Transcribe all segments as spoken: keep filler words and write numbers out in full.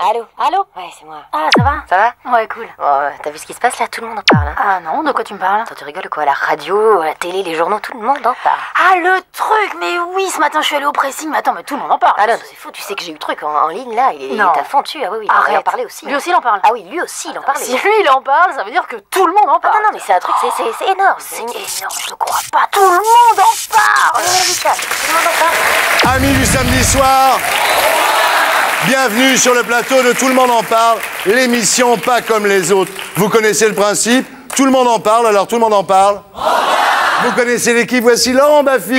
Allô? Allô? Ouais, c'est moi. Ah, ça va? Ça va? Ouais, cool. Bon, euh, t'as vu ce qui se passe là? Tout le monde en parle. Hein. Ah non, de quoi tu me parles? Attends, tu rigoles quoi? La radio, la télé, les journaux, tout le monde en parle. Ah, le truc! Mais oui, ce matin, je suis allée au pressing, mais attends, mais tout le monde en parle. Ah non, c'est fou, tu sais que j'ai eu le truc en, en ligne là, il est Non. à fond dessus. Ah oui, oui, il en Arrête. en parlait aussi. Lui aussi, il en parle. Ah oui, lui aussi, il en parlait. Si lui, il en parle, ça veut dire que tout le monde en Ah parle. non, non, mais c'est un truc, c'est c'est- c'est énorme. C'est énorme, je le crois pas. Tout le monde en parle! Ouais, Lucas, tout le monde en parle. Amis du samedi soir, bienvenue sur le plateau de Tout le monde en parle, l'émission pas comme les autres. Vous connaissez le principe, tout le monde en parle, alors tout le monde en parle. Vous connaissez l'équipe, voici Laurent Baffy.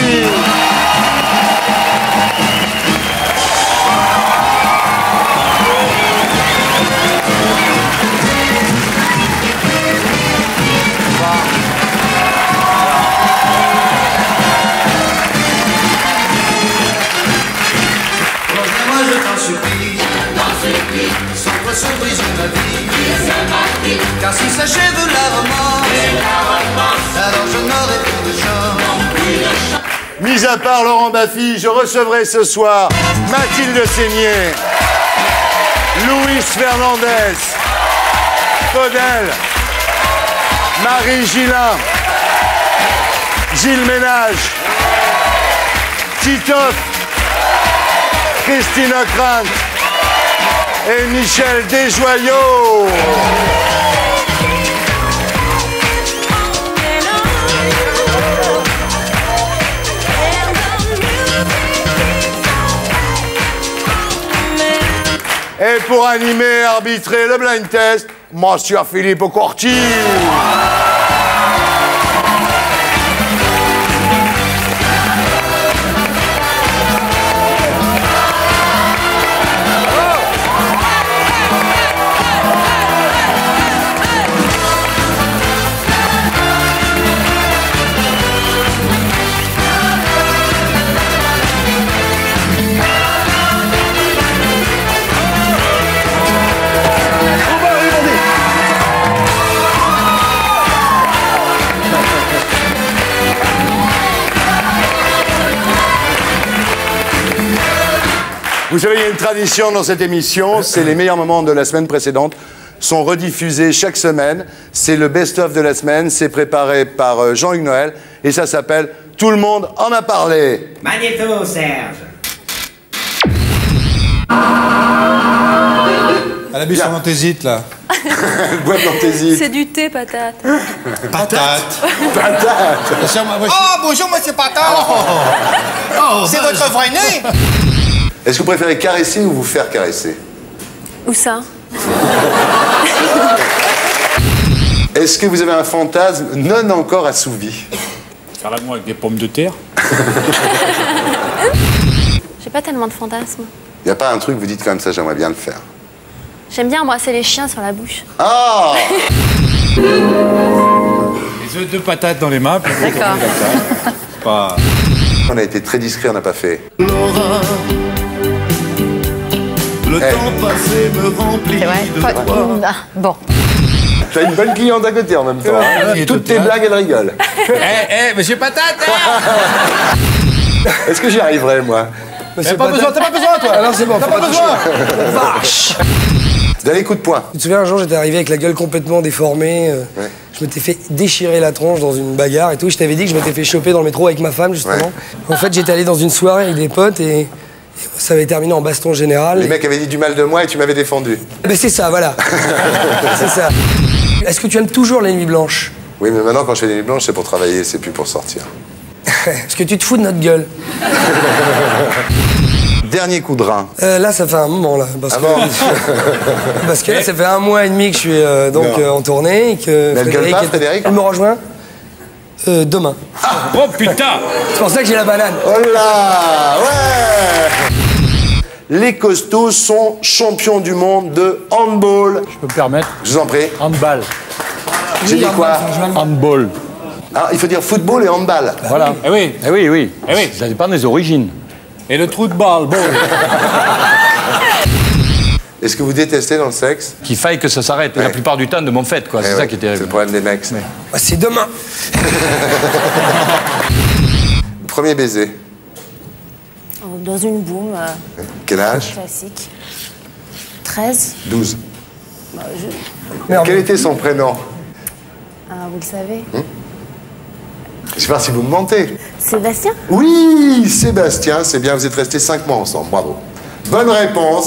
Moi je t'en supplie, sans toi se brise ma vie, car si s'achève la romance, alors je n'aurai plus de chance. Mis à part Laurent Baffy, je recevrai ce soir Mathilde Seigné, Luis Fernandez, Faudel, Marie Gillin, Gilles Ménage, Titoff, Christine Ockrent et Michel Desjoyaux. Et pour animer et arbitrer le blind test, Monsieur Philippe Corti. Vous savez, il y a une tradition dans cette émission, c'est les meilleurs moments de la semaine précédente sont rediffusés chaque semaine. C'est le best-of de la semaine, c'est préparé par euh, Jean-Hugues Noël et ça s'appelle « Tout le monde en a parlé ». Magnéto, Serge. Elle a bu son anthésite, là. Boîte d'anthésite. C'est du thé, patate. Patate. Patate. Bien sûr, moi, moi, je- Oh, bonjour, monsieur Patate. Oh, C'est bah, votre vrai nez. Est-ce que vous préférez caresser ou vous faire caresser? Où ça? Est-ce que vous avez un fantasme non encore assouvi? Faire l'amour avec des pommes de terre. J'ai pas tellement de fantasmes. Il n'y a pas un truc, vous dites quand même ça, j'aimerais bien le faire. J'aime bien embrasser les chiens sur la bouche. Ah! Les œufs de patates dans les mains. puis- D'accord. Pas... On a été très discret, on n'a pas fait. Laura, le Eh. temps passé me remplit C'est vrai? de Pas- joie. Ah, bon. T'as une bonne cliente à côté en même temps. hein. il est Toutes tout tes là. blagues, elle rigole. Eh, eh, monsieur Patate eh Est-ce que j'y arriverai, moi? T'as pas besoin, t'as pas besoin, toi. Alors c'est bon, t'as pas besoin. Vache! Dernier coup de poing. Tu te souviens, un jour, j'étais arrivé avec la gueule complètement déformée. euh, Ouais. Je m'étais fait déchirer la tronche dans une bagarre et tout. Je t'avais dit que je m'étais fait choper dans le métro avec ma femme, justement. Ouais. En fait, j'étais allé dans une soirée avec des potes et, et ça avait terminé en baston général. Les mecs avaient dit du mal de moi et tu m'avais défendu. Ben, c'est ça, voilà. C'est ça. Est-ce que tu aimes toujours les nuits blanches? Oui, mais maintenant, quand je fais des nuits blanches, c'est pour travailler, c'est plus pour sortir. Est-ce que tu te fous de notre gueule? Dernier coup de rein. Euh, là, ça fait un moment, là. Parce, Ah que, bon? parce que là, ça fait un mois et demi que je suis euh, donc Non. euh, en tournée et que Mais elle gueule pas, est- Frédéric elle me rejoint euh, demain. Oh putain! C'est pour ça que j'ai la banane. Oh là! Ouais! Les costauds sont champions du monde de handball. Je peux me permettre? Je vous en prie. Handball. J'ai dit quoi? Handball. Ah, il faut dire football et handball. Voilà. Eh oui. Eh oui, oui. Eh oui. Ça dépend des origines. Et le trou de balle, bon. Est-ce que vous détestez dans le sexe? Qu'il faille que ça s'arrête. Et Ouais. La plupart du temps, de mon fait, quoi. Eh C'est ouais, ça qui est C'est terrible. le problème des mecs. ça. Bah, c'est demain. Premier baiser. Dans une boum, euh, Quel âge? classique. treize. douze. Bah, je... Quel était son prénom? Ah, vous le savez. Hum Je sais pas si vous me mentez. Sébastien? Oui, Sébastien, c'est bien, vous êtes restés cinq mois ensemble, bravo. Bonne réponse.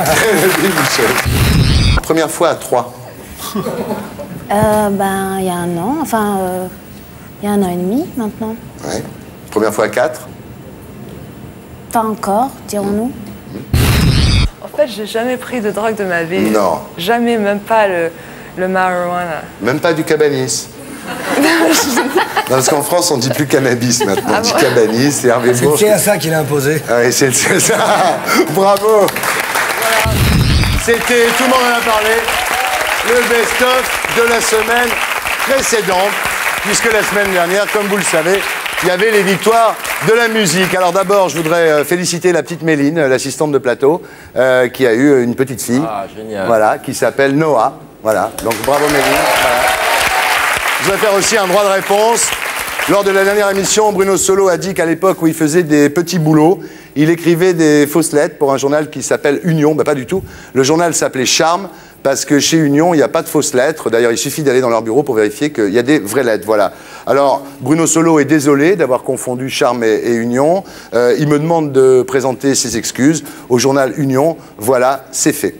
Michel. Première fois à trois. Euh, ben, il y a un an, enfin, euh, il y a un an et demi maintenant. Ouais. Première fois à quatre. Pas encore, dirons-nous. En fait, j'ai jamais pris de drogue de ma vie. Non. Jamais, même pas le, le marijuana. Même pas du cabanis. Non, parce qu'en France, on dit plus cannabis maintenant. Ah on dit bon cabanis, c'est Hervé C'est Bourges. le C S A qui l'a imposé. Ah oui, c'est le C S A. Bravo. Voilà. C'était, tout le monde en a parlé, le best-of de la semaine précédente, puisque la semaine dernière, comme vous le savez, il y avait les victoires de la musique. Alors d'abord, je voudrais féliciter la petite Méline, l'assistante de plateau, euh, qui a eu une petite fille. Ah, génial. Voilà, qui s'appelle Noah. Voilà, donc bravo Méline. Voilà. Je vais faire aussi un droit de réponse. Lors de la dernière émission, Bruno Solo a dit qu'à l'époque où il faisait des petits boulots, il écrivait des fausses lettres pour un journal qui s'appelle Union. Ben, pas du tout. Le journal s'appelait Charme, parce que chez Union, il n'y a pas de fausses lettres. D'ailleurs, il suffit d'aller dans leur bureau pour vérifier qu'il y a des vraies lettres. Voilà. Alors, Bruno Solo est désolé d'avoir confondu Charme et, et Union. Euh, il me demande de présenter ses excuses au journal Union. Voilà, c'est fait.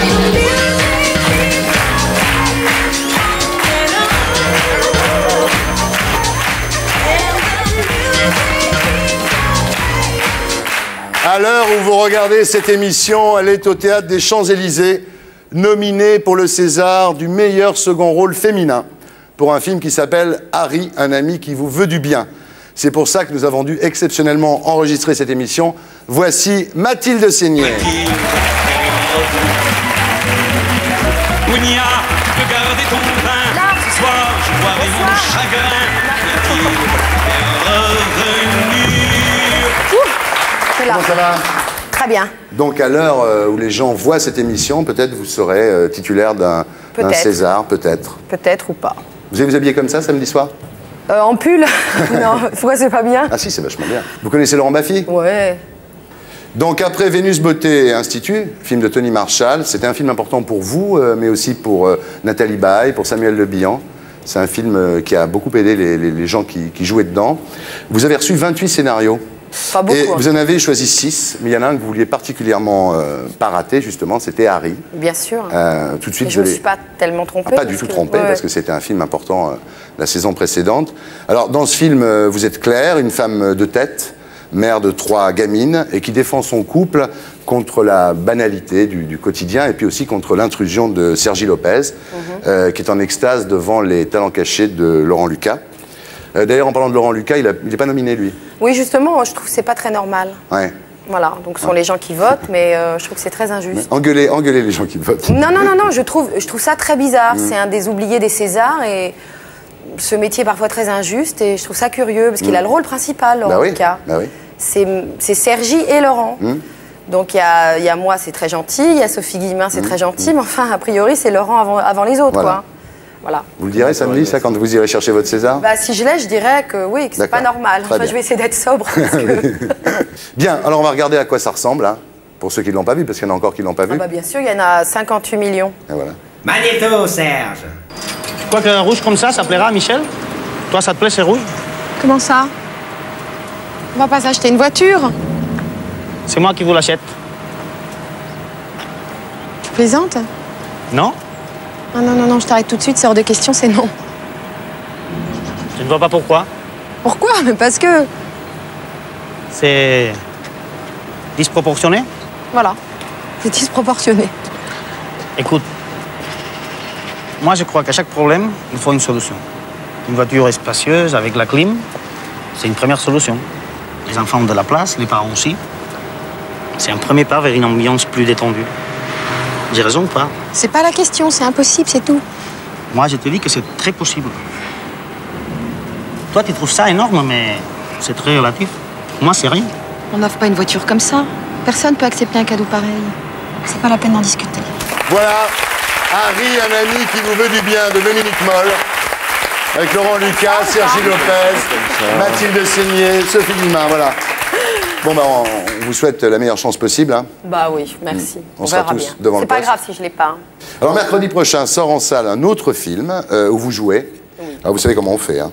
À l'heure où vous regardez cette émission, elle est au Théâtre des Champs-Élysées, nominée pour le César du meilleur second rôle féminin pour un film qui s'appelle Harry, un ami qui vous veut du bien. C'est pour ça que nous avons dû exceptionnellement enregistrer cette émission. Voici Mathilde Seigner. Ounia, peux garder ton pain. Ce soir, je boirai mon chagrin. Mathilde est revenue. Comment ça va? Très bien. Donc à l'heure euh, où les gens voient cette émission, peut-être vous serez euh, titulaire d'un d'un César, peut-être. Peut-être ou pas. Vous allez vous habiller comme ça samedi soir? Euh, en pull? Non, pourquoi c'est pas bien? Ah si, c'est vachement bien. Vous connaissez Laurent Baffy? Ouais. Donc après Vénus Beauté Institut, film de Tony Marshall, c'était un film important pour vous, euh, mais aussi pour euh, Nathalie Baye, pour Samuel Le Bihan. C'est un film euh, qui a beaucoup aidé les, les, les gens qui, qui jouaient dedans. Vous avez reçu vingt-huit scénarios. Pas beaucoup. Et hein. vous en avez choisi six, mais il y en a un que vous vouliez particulièrement euh, pas rater, justement, c'était Harry. Bien sûr. Euh, tout de suite, Et je ne me l'ai- suis pas tellement trompée. Ah, pas du parce tout que- trompé, ouais, parce que c'était un film important euh, la saison précédente. Alors, dans ce film, euh, vous êtes Claire, une femme de tête, mère de trois gamines, et qui défend son couple contre la banalité du, du quotidien, et puis aussi contre l'intrusion de Sergi Lopez, Mhm. euh, qui est en extase devant les talents cachés de Laurent Lucas. Euh, D'ailleurs, en parlant de Laurent Lucas, il n'est pas nominé, lui. Oui, justement, je trouve que c'est pas très normal. Ouais. Voilà, donc ce sont les gens qui votent, mais euh, je trouve que c'est très injuste. Engueulez, engueulez les gens qui votent. Non, non, non, non, je trouve, je trouve ça très bizarre. Mm. C'est un des oubliés des Césars et ce métier est parfois très injuste et je trouve ça curieux parce qu'il Mm. a le rôle principal, Laurent Bah oui, Lucas. bah oui. C'est c'est Sergi et Laurent. Mm. Donc il y a, il y a moi, c'est très gentil, il y a Sophie Guillemin, c'est Mm. très gentil, mais enfin, a priori, c'est Laurent avant, avant les autres, Voilà. quoi. Voilà. Vous le direz samedi, ça, quand vous irez chercher votre César? Bah, si je l'ai, je dirais que oui, que c'est pas D'accord. normal. Très Enfin, bien. je vais essayer d'être sobre. Parce que... Bien, alors on va regarder à quoi ça ressemble, hein, pour ceux qui ne l'ont pas vu, parce qu'il y en a encore qui ne l'ont pas Ah vu. bah, bien sûr, il y en a cinquante-huit millions. Et voilà. Magnéto, Serge. Tu crois qu'un rouge comme ça, ça plaira à Michel? Toi, ça te plaît, c'est rouge? Comment ça? On va pas s'acheter une voiture? C'est moi qui vous l'achète. Tu plaisantes? Non? Ah non, non, non, je t'arrête tout de suite, c'est hors de question, c'est non. Je ne vois pas pourquoi. Pourquoi? Mais parce que... C'est disproportionné. Voilà, c'est disproportionné. Écoute, moi je crois qu'à chaque problème, il faut une solution. Une voiture spacieuse avec la clim, c'est une première solution. Les enfants ont de la place, les parents aussi. C'est un premier pas vers une ambiance plus détendue. J'ai raison ou pas? C'est pas la question, c'est impossible, c'est tout. Moi, je te dis que c'est très possible. Toi, tu trouves ça énorme, mais c'est très relatif. Moi, c'est rien. On n'offre pas une voiture comme ça. Personne peut accepter un cadeau pareil. C'est pas la peine d'en discuter. Voilà, Harry, un ami qui vous veut du bien, de Dominique Moll, avec Laurent Lucas, Sergi Lopez, Mathilde Seigner, Sophie Guillemin, voilà. Bon, bah, on, on vous souhaite la meilleure chance possible. Hein. Bah oui, merci. On On, sera verra tous bien. devant le C'est pas poste. grave si je l'ai pas. Alors, mercredi prochain, sort en salle un autre film euh, où vous jouez. Alors, vous savez comment on fait. Hein.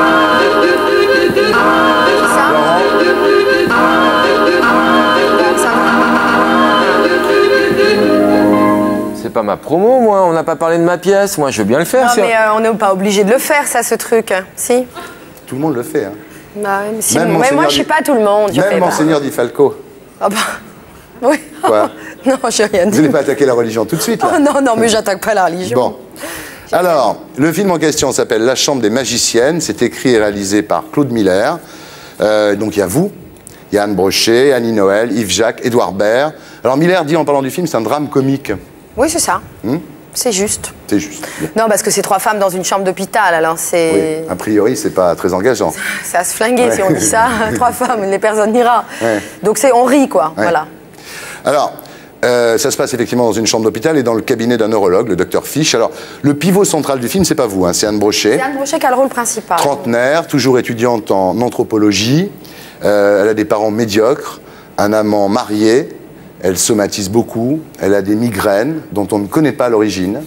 C'est pas ma promo, moi. On n'a pas parlé de ma pièce. Moi, je veux bien le faire. Non, si- mais euh, on n'est pas obligé de le faire, ça, ce truc. Si. Tout le monde le fait. Hein. Bah, ouais, mais si, Même mais Monseigneur moi, je suis Di- pas tout le monde. Je fais Même pas. Monseigneur Di Falco. Ah bah. Oui. Quoi? Non, j'ai rien Vous dit. n'allez pas attaquer la religion tout de suite, là? Oh, non, non, mais j'attaque pas la religion. Bon. Alors, le film en question s'appelle La Chambre des magiciennes. C'est écrit et réalisé par Claude Miller. Euh, donc, il y a vous, il y a Anne Brochet, Annie Noël, Yves Jacques, Édouard Baird. Alors, Miller dit en parlant du film, c'est un drame comique. Oui, c'est ça. Hmm? C'est juste. C'est juste. Bien. Non, parce que c'est trois femmes dans une chambre d'hôpital, alors c'est. Oui. A priori, c'est pas très engageant. C'est à se flinguer Ouais. si on dit ça. Trois femmes, les personnes n'ira. Ouais. Donc c'est, on rit, quoi. Ouais. Voilà. Alors, euh, ça se passe effectivement dans une chambre d'hôpital et dans le cabinet d'un neurologue, le docteur Fish. Alors, le pivot central du film, c'est pas vous, hein, c'est Anne Brochet. C'est Anne Brochet qui a le rôle principal. Trentenaire, toujours étudiante en anthropologie. Euh, elle a des parents médiocres, un amant marié. Elle somatise beaucoup. Elle a des migraines dont on ne connaît pas l'origine.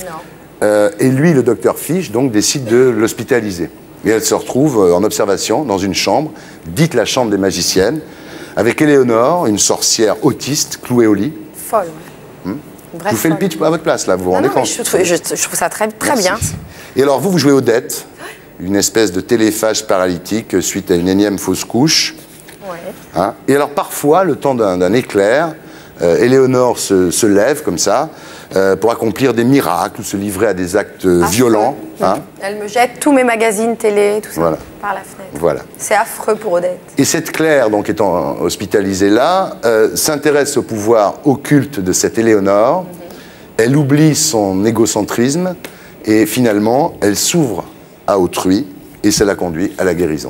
Euh, et lui, le docteur Fish, donc, décide de l'hospitaliser. Et elle se retrouve euh, en observation dans une chambre, dite la chambre des magiciennes, avec Éléonore, une sorcière autiste, clouée au lit. Folle. Hmm. Une vraie Je vous fais le folle. pitch à votre place, là, vous vous Non, rendez non, mais compte? je, trouve, je, je trouve ça très, très Merci. bien. Et alors, vous, vous jouez Odette, une espèce de téléphage paralytique suite à une énième fausse couche. Ouais. Hein. Et alors, parfois, le temps d'un d'un éclair, euh, Éléonore se, se lève comme ça euh, pour accomplir des miracles ou se livrer à des actes euh, violents. Hein. Elle me jette tous mes magazines télé, tout ça, Voilà. par la fenêtre. Voilà. C'est affreux pour Odette. Et cette Claire, donc étant hospitalisée là, euh, s'intéresse au pouvoir occulte de cette Éléonore. Elle oublie son égocentrisme et finalement, elle s'ouvre à autrui et ça la conduit à la guérison.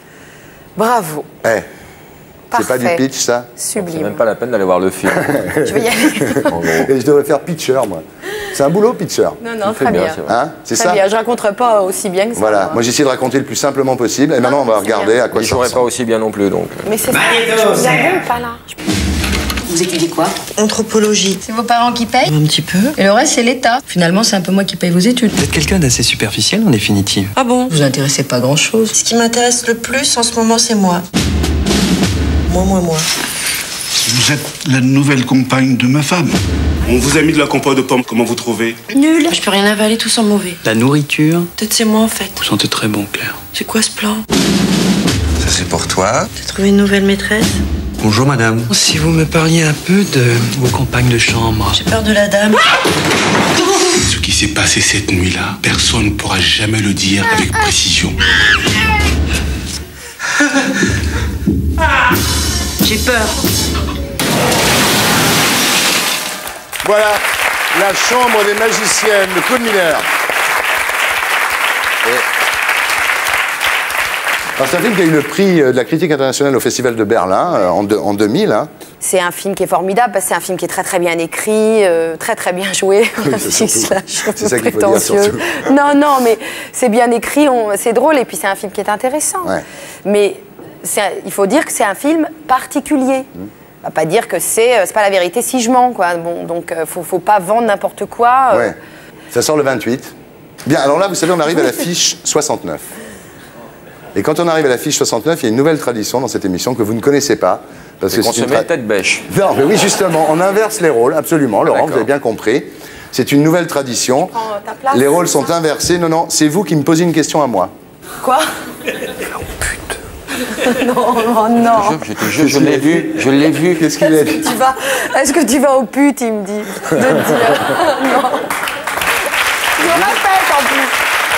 Bravo. Eh, c'est pas du Parfait. pitch, ça? C'est Sublime. même pas la peine d'aller voir le film. Je vais y aller. Et je devrais faire pitcher, moi. C'est un boulot, pitcher. Non, non, très bien. Hein, c'est Très ça? bien. Je raconterai pas aussi bien que ça. Voilà, moi. moi j'essaie de raconter le plus simplement possible et maintenant on va regarder à quoi Je ça jouerai pas ressemble. aussi bien non plus, donc. Mais c'est ça. Magnéto, Je viens Serge. bon ou pas là? Vous étudiez quoi? Anthropologie. C'est vos parents qui payent? Un petit peu. Et le reste, c'est l'État. Finalement, c'est un peu moi qui paye vos études. Vous êtes quelqu'un d'assez superficiel en définitive. Ah bon? Vous intéressez pas grand-chose. Ce qui m'intéresse le plus en ce moment, c'est moi. Moi, moi, moi. Vous êtes la nouvelle compagne de ma femme. On vous a mis de la compote de pommes, comment vous trouvez? Nul. Je peux rien avaler, tout sent mauvais. La nourriture. Peut-être c'est moi, en fait. Vous sentez très bon, Claire. C'est quoi ce plan? Ça c'est pour toi. T'as trouvé une nouvelle maîtresse? Bonjour, madame. Si vous me parliez un peu de vos compagnes de chambre. J'ai peur de la dame. Ce qui s'est passé cette nuit-là, personne ne pourra jamais le dire avec précision. J'ai peur. Voilà, La Chambre des magiciennes de Claude Miller. Et... Alors, c'est un film qui a eu le prix de la critique internationale au Festival de Berlin euh, en, de- en deux mille. Hein. C'est un film qui est formidable parce que c'est un film qui est très très bien écrit, euh, très très bien joué. Oui, Un c'est film surtout- slash c'est ça qu'il faut dire, prétentieux. surtout. Non, non, mais c'est bien écrit, on- c'est drôle et puis c'est un film qui est intéressant. Ouais. Mais c'est un- il faut dire que c'est un film particulier. On va pas dire que c'est euh, c'est pas la vérité si je mens, quoi. Bon, donc euh, faut, faut pas vendre n'importe quoi. euh. Ouais. Ça sort le vingt-huit. Bien, alors là, vous savez, on arrive à la fiche soixante-neuf. Et quand on arrive à la fiche soixante-neuf, il y a une nouvelle tradition dans cette émission que vous ne connaissez pas. Parce C'est que c'est une consommer tra- tête bêche. Non, mais oui, justement, on inverse les rôles, absolument. Laurent, d'accord. vous avez bien compris. C'est une nouvelle tradition. Prends ta place, Les rôles c'est sont ça inversés. Non, non, c'est vous qui me posez une question à moi. Quoi? Non, oh non. Je te jure, je l'ai vu, je l'ai vu. Qu'est-ce qu'il a Est-ce dit? que tu vas, est-ce que tu vas au pute, il me dit. De dire. Non. Je répète en plus.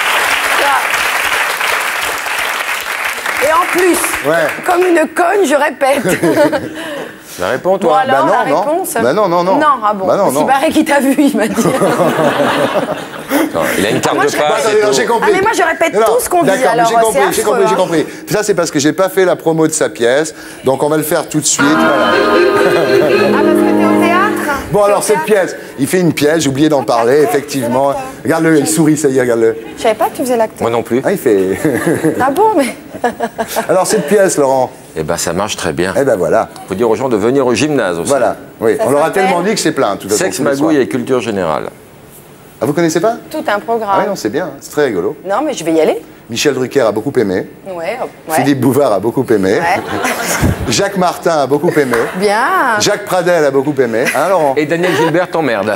Là. Et en plus, Ouais. comme une conne, je répète. La réponds, Bon toi. alors, Bah non, la non. réponse. Bah non, non, non. Non, ah bon. Bah non, Parce qu'il non. paraît qu'il t'a vu, il m'a dit. Attends, il a une carte Moi, de je- passe. Attendez, et non, tout. j'ai compris. Ah, mais moi, je répète Non, tout ce qu'on dit, d'accord, mais alors, j'ai c'est compris, j'ai affreux, compris, j'ai hein. compris. Ça, c'est parce que j'ai pas fait la promo de sa pièce, donc on va le faire tout de suite. Voilà. Ah, parce que t'es au théâtre? Bon, alors, cette pièce, il fait une pièce, j'ai oublié d'en parler, effectivement. Regarde-le, il sourit, ça y est, regarde-le. Je savais pas que tu faisais l'acteur. Moi non plus. Ah, il fait... Ah bon, mais... Alors, cette pièce, Laurent? Eh ben, ça marche très bien. Eh ben, voilà. Faut dire aux gens de venir au gymnase aussi. Voilà, oui. Ça On leur a s'appelle tellement dit que c'est plein, tout à fait. Sexe, magouille et culture générale. Ah, vous connaissez pas? Tout un programme. Ah oui, non, c'est bien, c'est très rigolo. Non, mais je vais y aller. Michel Drucker a beaucoup aimé. Ouais, ouais. Philippe Bouvard a beaucoup aimé. Ouais. Jacques Martin a beaucoup aimé. Bien. Jacques Pradel a beaucoup aimé. Hein, Laurent? Et Daniel Gilbert t'emmerde.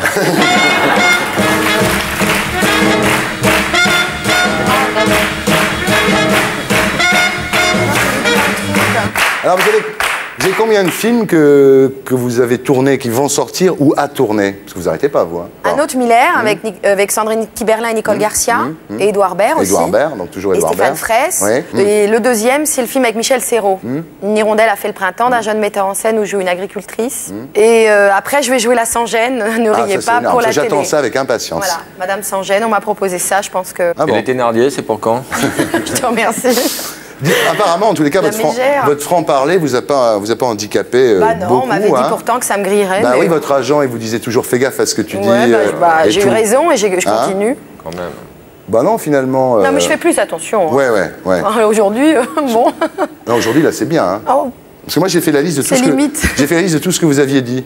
Alors, vous avez, vous avez combien de films que, que vous avez tournés, qui vont sortir ou à tourner? Parce que vous n'arrêtez pas, vous. Hein. Un autre Miller avec, Nic- avec Sandrine Kiberlin et Nicole Garcia. mmh. Et Édouard Baird aussi. Édouard Baird, donc toujours Et Édouard Stéphane Baird. Fraisse. Ouais. mmh. Et le deuxième, c'est le film avec Michel Serrault. Mmh. Une hirondelle a fait le printemps d'un jeune metteur en scène où joue une agricultrice. Et euh, après, je vais jouer la Sans-Gêne. Ne Ah, riez ça, c'est pas énorme. pour la J'attends télé. ça avec impatience. Voilà, Madame Sans-Gêne, on m'a proposé ça, je pense que... Ah Et bon. les Thénardier, c'est pour quand? Je te remercie. Dis- Apparemment, en tous les cas, La votre, franc, mégère. votre franc-parler vous a pas, vous a pas handicapé euh, Bah non, beaucoup. on m'avait dit hein. pourtant que ça me grillerait. Bah mais... oui, votre agent, il vous disait toujours fais gaffe à ce que tu dis. Ouais, bah, euh, bah, et j'ai eu tout. raison et j'ai- je Hein continue. Quand même. Bah non, finalement. Non, euh, mais je fais plus attention. hein. Ouais, ouais, ouais. Alors, Aujourd'hui, euh, bon. Non, aujourd'hui, là, c'est bien. Hein. Oh, Parce que moi, j'ai fait la liste de tout C'est ce que limite. j'ai fait la liste de tout ce que vous aviez dit.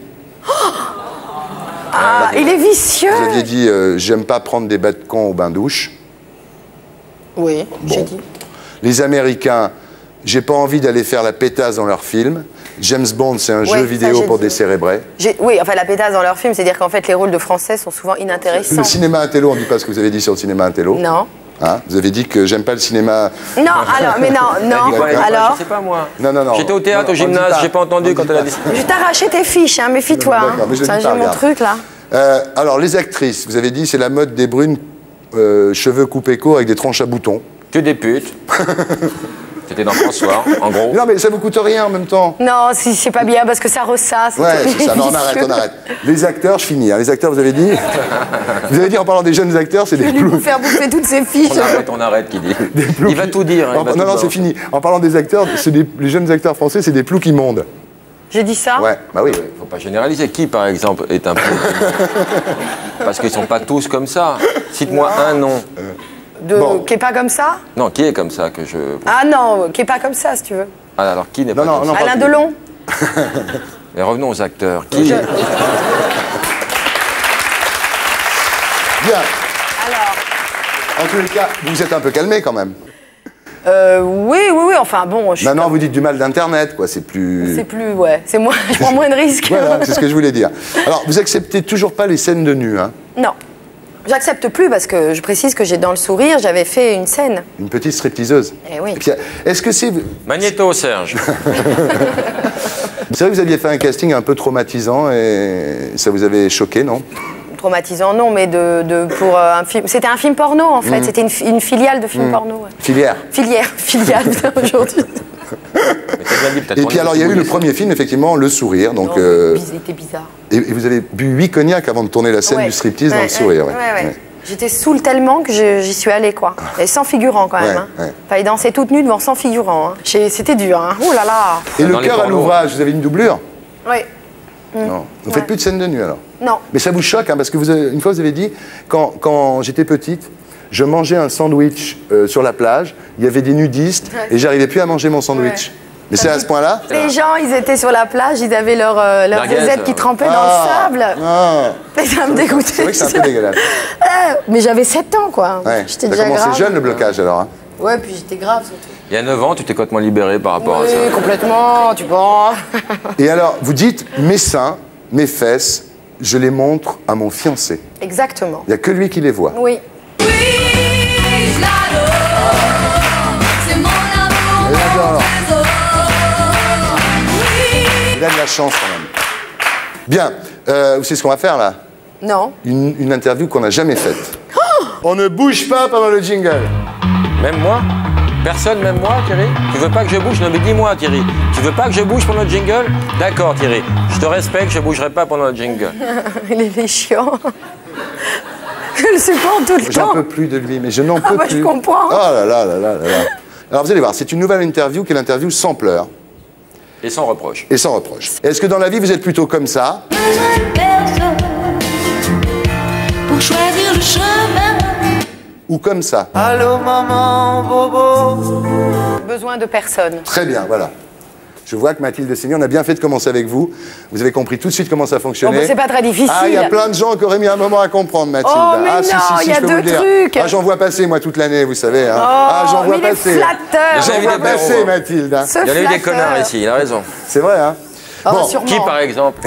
ah, il est vicieux. Vous aviez dit euh, j'aime pas prendre des bêtes cons au bain-douche. Oui, j'ai dit. Les Américains, j'ai pas envie d'aller faire la pétasse dans leurs films. James Bond, c'est un Ouais, jeu ça, vidéo j'ai pour dit. décérébrer. J'ai- Oui, enfin, la pétasse dans leur film, c'est-à-dire qu'en fait, les rôles de français sont souvent inintéressants. Le cinéma intello, on dit pas ce que vous avez dit sur le cinéma intello. Non. Hein, vous avez dit que j'aime pas le cinéma. Non, alors, mais non, non, Elle dit quoi, elle dit quoi alors. Je sais pas moi. Non, non, non. J'étais au théâtre, Non, au on dit gymnase, pas. j'ai pas On entendu dit quand elle a pas. dit ça. Je vais t'arracher tes fiches, hein, méfie-toi. D'accord, hein. mais je le Ça, dis j'ai pas, mon regarde. truc, là. Euh, alors, les actrices, vous avez dit c'est la mode des brunes euh, cheveux coupés courts avec des tronches à boutons. Que des putes. C'était dans François, en gros. Non, mais ça vous coûte rien en même temps. Non, si c'est pas bien parce que ça ressasse. Ouais, c'est ça. Non, on arrête, on arrête. Les acteurs, je finis. hein. Les acteurs, vous avez dit. Vous avez dit en parlant des jeunes acteurs, c'est Je des vais lui ploucs. faire bouffer toutes ses fiches. On arrête, on arrête, qui dit. ploucs Il va qui- tout dire. hein, il En- va non, tout non, dire. c'est fini. En parlant des acteurs, c'est des- les jeunes acteurs français, c'est des ploucs immondes. J'ai dit ça Ouais, bah oui. Faut pas généraliser. Qui, par exemple, est un peu. Parce qu'ils sont pas tous comme ça. Cite-moi un nom. De... Qui est pas comme ça Non, qui est comme ça que je. Ah non, qui est pas comme ça, si tu veux. Ah, alors qui n'est pas non, comme non, ça pas Alain plus. Delon. Mais revenons aux acteurs. Qui Bien. Alors. En tous les cas, vous vous êtes un peu calmé quand même. Euh, oui, oui, oui, enfin bon. Je suis Maintenant, vous dites du mal d'Internet, quoi. C'est plus. C'est plus, ouais. C'est moins, je prends moins de risques. Voilà, c'est ce que je voulais dire. Alors, vous acceptez toujours pas les scènes de nu, hein? Non. J'accepte plus parce que je précise que j'ai dans le sourire, j'avais fait une scène. Une petite stripteaseuse. Eh oui. Et puis, est-ce que c'est. Magnéto, Serge. C'est vrai que vous aviez fait un casting un peu traumatisant et ça vous avait choqué, non? Traumatisant, non, mais de, de- pour euh, un film. C'était un film porno en fait. Mm. C'était une, fi- une filiale de film Mm. porno. ouais. Filière. Filière, filiale putain, aujourd'hui. Et puis alors, il y a eu le premier film, effectivement, Le Sourire. Donc, Non, euh, C'était bizarre. et, et vous avez bu huit cognacs avant de tourner la scène Ouais. du striptease dans Ouais, Le Sourire. ouais, ouais. ouais, ouais. Ouais. J'étais saoule tellement que je- j'y suis allée, quoi. Et sans figurant, quand même. Ouais, hein. ouais. Fallait danser toute nue devant cent figurants. hein. J'ai- C'était dur, hein. Ouh là là. Et le Dans les cœur à pornos. l'ouvrage, vous avez une doublure? Oui. Non. Vous Ouais. faites plus de scènes de nu alors? Non. Mais ça vous choque, hein, parce que vous avez- une fois vous avez dit, quand, quand j'étais petite, je mangeais un sandwich euh, sur la plage, il y avait des nudistes, Ouais. et j'arrivais plus à manger mon sandwich. Mais c'est à ce point-là? Les gens, ils étaient sur la plage, ils avaient leur, euh, leur Merguez, zézette qui euh. trempait Ah, dans le sable. ah. Et ça me dégoûtait. C'est vrai que c'est un peu dégueulasse. Euh, mais j'avais sept ans, quoi. Ouais. J'étais Ça a déjà commencé grave. jeune le blocage alors. hein. Ouais, puis j'étais grave surtout. Il y a neuf ans, tu t'es complètement libéré par rapport à ça. Oui, complètement, tu penses. Et alors, vous dites, mes seins, mes fesses, je les montre à mon fiancé. Exactement. Il n'y a que lui qui les voit. Oui. Il adore. Il a de la chance quand même. Bien, euh, vous savez ce qu'on va faire là? Non. Une, une interview qu'on n'a jamais faite. On ne bouge pas pendant le jingle. Même moi? Personne, même moi, Thierry? Tu veux pas que je bouge? Non, mais dis-moi, Thierry. Tu veux pas que je bouge pendant le jingle? D'accord, Thierry. Je te respecte, je bougerai pas pendant le jingle. Il est chiant. Je le supporte tout le J'en temps. peux plus de lui, mais je n'en Ah peux bah, plus. je comprends. Oh là là là là là là. Alors vous allez voir, c'est une nouvelle interview qui est l'interview sans pleurs Et sans reproche. et sans reproche. Est-ce que dans la vie vous êtes plutôt comme ça? Personne ou comme ça. Allô maman, bobo. Besoin de personne. Très bien, voilà. Je vois que Mathilde Seigny, on a bien fait de commencer avec vous. Vous avez compris tout de suite comment ça fonctionnait. Oh, bah, c'est pas très difficile. Ah, il y a plein de gens qui auraient mis un moment à comprendre, Mathilde. Oh, mais ah, non, si, si, si, il y a je peux deux vous le dire. trucs. Ah, j'en vois passer, moi, toute l'année, vous savez. Hein. Oh, ah, j'en vois mais il est passer. flatteur. J'en vois passer, Mathilde. Hein. Ce Il y en a eu des flatteur. connards ici, il a raison. C'est vrai, hein. Oh, Bon. sûrement. Qui, par exemple?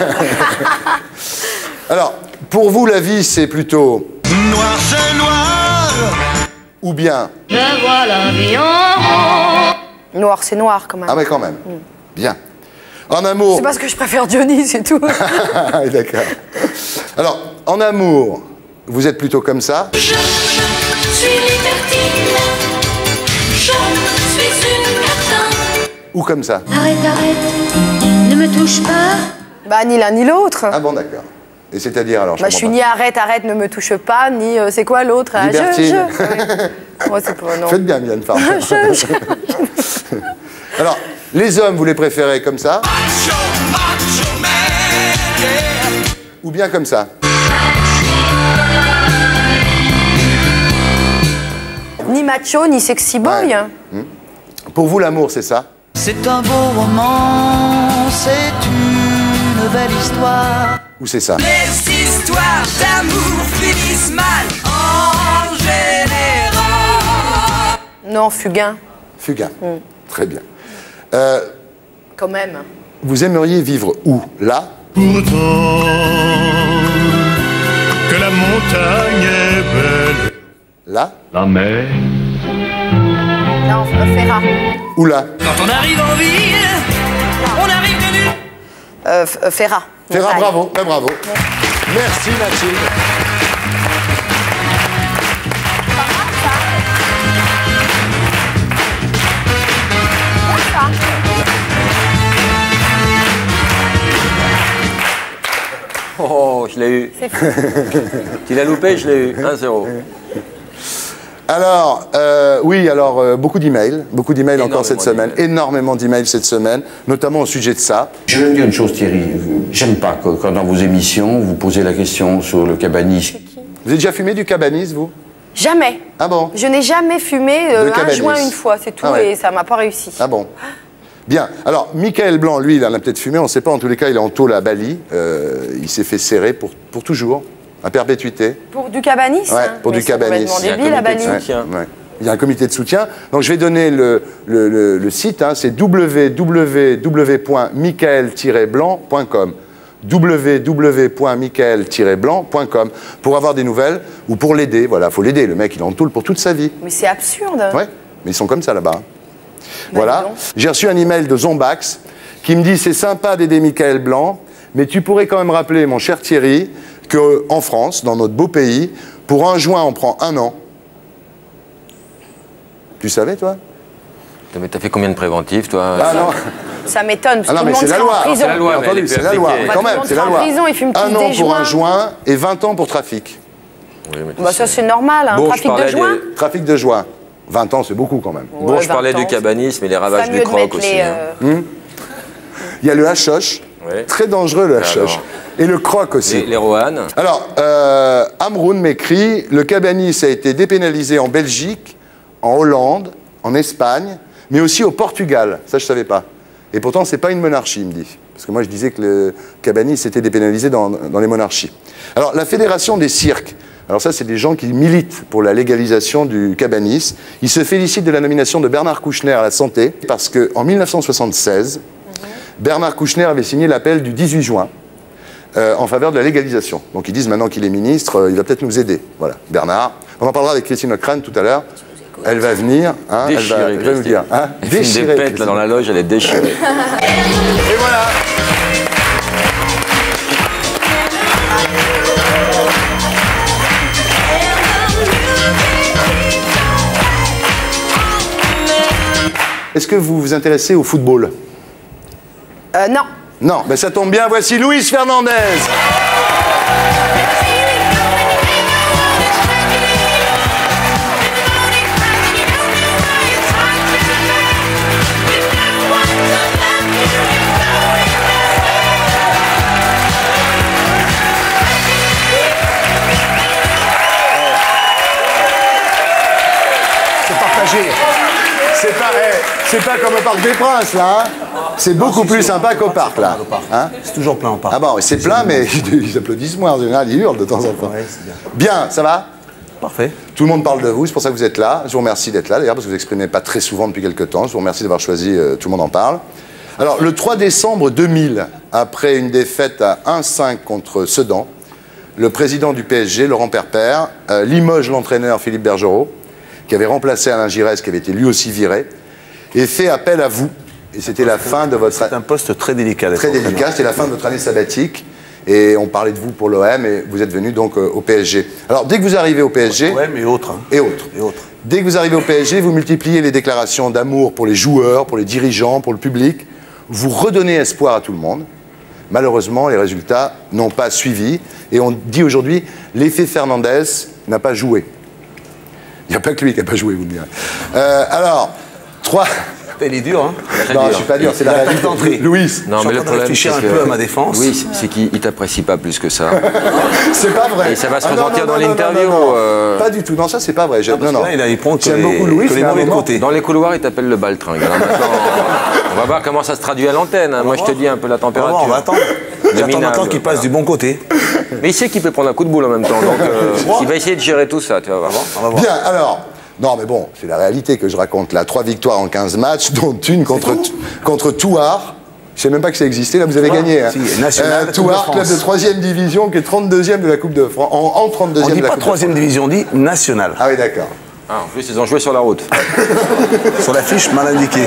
Alors, pour vous, la vie, c'est plutôt... Noir, c'est noir. Ou bien... Me voilà bien. Noir, c'est noir quand même. Ah, mais quand même. Bien. En amour... C'est parce que je préfère Johnny, c'est tout. D'accord. Alors, en amour, vous êtes plutôt comme ça. Je suis libertine. Je suis une catin. Ou comme ça. Arrête, arrête. Ne me touche pas. Bah, ni l'un ni l'autre. Ah bon, d'accord. Et c'est-à-dire, alors, je Bah, je suis comprends ni arrête, arrête, ne me touche pas, ni euh, c'est quoi l'autre hein, Libertine. Je, je. Ouais. Ouais, c'est pas, non. pas. Faites bien, Mylène Farmer. Je, je. Alors, les hommes, vous les préférez comme ça? Ou bien comme ça? Ni macho, ni sexy boy. Ouais. Hmm. Pour vous, l'amour, c'est ça? C'est un beau roman, c'est une belle histoire. Ou c'est ça? Les histoires d'amour finissent mal en général. Non, Fugain. Fugain. Hmm. Très bien. Euh, Quand même. vous aimeriez vivre où? Là? Pourtant que la montagne est belle. Là? La mer. Non, euh, Ferrat. Ou là? Quand on arrive en ville, on arrive de nulle. Euh, F- euh, Ferrat. Ferrat, Montagne. bravo, ben bravo. Merci, Mathilde. Oh, je l'ai eu. C'est fou. Tu l'as loupé, je l'ai eu. un zéro. Alors, euh, oui, alors, euh, beaucoup d'emails, beaucoup d'emails encore cette Énormément semaine, énormément d'emails cette semaine, notamment au sujet de ça. Je vais vous dire une chose, Thierry. J'aime pas que, quand dans vos émissions, vous posez la question sur le cabanis. Vous avez déjà fumé du cabanis, vous? Jamais. Ah bon? Je n'ai jamais fumé euh, De un cabanis. joint une fois, c'est tout, Ah ouais. et ça m'a pas réussi. Ah bon? Bien. Alors, Michael Blanc, lui, il en a peut-être fumé, on ne sait pas. En tous les cas, il est en tôle à Bali. Euh, il s'est fait serrer pour, pour toujours, à perpétuité. Pour du cabanis Ouais, hein. pour Mais du c'est cabanis. complètement Il y a un débile à comité de Bali. soutien. Ouais. Il y a un comité de soutien. Donc, je vais donner le, le, le, le site, hein, c'est w w w point michael tiret blanc point com. w w w point michael tiret blanc point com pour avoir des nouvelles ou pour l'aider. Voilà, il faut l'aider. Le mec, il est en tôle pour toute sa vie. Mais c'est absurde. Ouais, mais ils sont comme ça là-bas. hein. Bah, Voilà. dis donc. J'ai reçu un email de Zombax qui me dit c'est sympa d'aider Michael Blanc, mais tu pourrais quand même rappeler, mon cher Thierry, qu'en France, dans notre beau pays, pour un joint, on prend un an. Tu savais, toi? Mais t'as fait combien de préventifs, toi? Ah non. Ça m'étonne, parce Ah que non, tout mais le monde c'est la sera loi. en prison. C'est la loi. Bien mais entendu, elle est c'est plus la loi. appliquée. Mais quand Bah, même, tout le c'est la monde sera loi. en prison, ils fument Un tous an des pour un joints. joint et vingt ans pour trafic. Oui, mais tu Bah sais. ça c'est normal, hein. Bon, je trafic de parlais joints. des- Trafic de joint. vingt ans, c'est beaucoup quand même. Bon, Ouais, je parlais vingt du ans, cabanisme et les c'est ravages pas du mieux de croc mettre aussi. les, hein. euh, Il y a le hashosh. Ouais. Très dangereux, le hashosh. alors. Et le croc aussi. Les, les Rohan. Alors, euh, Amroun m'écrit, le cabanis a été dépénalisé en Belgique, en Hollande, en Espagne, mais aussi au Portugal. Ça, je ne savais pas. Et pourtant, ce n'est pas une monarchie, il me dit. Parce que moi, je disais que le cabanis était dépénalisé dans, dans les monarchies. Alors, la Fédération des cirques, alors ça, c'est des gens qui militent pour la légalisation du cabanis. Ils se félicitent de la nomination de Bernard Kouchner à la santé, parce qu'en mille neuf cent soixante-seize, Bernard Kouchner avait signé l'appel du dix-huit juin euh, en faveur de la légalisation. Donc ils disent maintenant qu'il est ministre, euh, il va peut-être nous aider. Voilà, Bernard. On en parlera avec Christine Ockrane tout à l'heure. Elle va venir, hein, elle va, Déchirée, elle va nous dire. Hein, Elle fume des déchirée, pètes là, Christine. dans la loge, elle est déchirée. Et voilà. Est-ce que vous vous intéressez au football? Euh, non. Non, mais ça tombe bien, voici Luis Fernandez. C'est pas, eh, c'est pas comme au Parc des Princes, là. Hein. C'est beaucoup plus sympa qu'au parc, là. Hein, c'est toujours plein au parc. Ah bon, c'est plein, mais ils applaudissent moins. En général, ils hurlent de temps en temps. Ouais, c'est bien. Bien, ça va? Parfait. Tout le monde parle de vous, c'est pour ça que vous êtes là. Je vous remercie d'être là, d'ailleurs, parce que vous vous exprimez pas très souvent depuis quelques temps. Je vous remercie d'avoir choisi euh, Tout le monde en parle. Alors, le trois décembre deux mille, après une défaite à un cinq contre Sedan, le président du P S G, Laurent Perpère, euh, limoge l'entraîneur Philippe Bergerot, qui avait remplacé Alain Giresse, qui avait été lui aussi viré, et fait appel à vous. Et c'était la fin de votre... C'est un poste très délicat. Très délicat, c'était la fin de votre année sabbatique. Et on parlait de vous pour l'O M, et vous êtes venu donc euh, au P S G. Alors, dès que vous arrivez au P S G... O M et autres. Hein. Et autres. Et autres. Dès que vous arrivez au P S G, vous multipliez les déclarations d'amour pour les joueurs, pour les dirigeants, pour le public. Vous redonnez espoir à tout le monde. Malheureusement, les résultats n'ont pas suivi. Et on dit aujourd'hui, l'effet Fernandez n'a pas joué. Il n'y a pas que lui qui n'a pas joué, vous me direz. Euh, alors, trois... Il est dur, hein. Non, je ne suis pas dur, c'est la réalité. Louis. Non, mais le problème, réfléchir un c'est peu que... à ma défense. Oui, c'est qu'il ne t'apprécie pas plus que ça. C'est pas vrai. Et ça va se Ah, non, ressentir non, dans non, l'interview. non, non, non. euh, Pas du tout. Non, ça, c'est pas vrai. J'aime- Non, non, non. là, il, a, il prend que J'aime les, beaucoup Louis, que les mais à un mauvais moment- côtés. Dans les couloirs, il t'appelle le baltringue. Alors maintenant, on va voir comment ça se traduit à l'antenne. hein. Moi, je te dis un peu la On va température. voir, on va attendre. J'attends minable, maintenant qu'il passe voilà. du bon côté. Mais il sait qu'il peut prendre un coup de boule en même temps. Donc, euh, il va essayer de gérer tout ça, tu vas voir. On va voir. Bien, alors. Non, mais bon, c'est la réalité que je raconte là. Trois victoires en quinze matchs, dont une contre, contre Touar. Je sais même pas que ça existait. Là, vous avez gagné. Hein. Si, national, Coupe de Touar, France. club de troisième division, qui est trente-deuxième de la Coupe de France. En, en On trente-deuxième dit de la pas Coupe de troisième France. division, on dit nationale. Ah oui, d'accord. Ah, en plus, ils ont joué sur la route. Sur la fiche mal indiquée.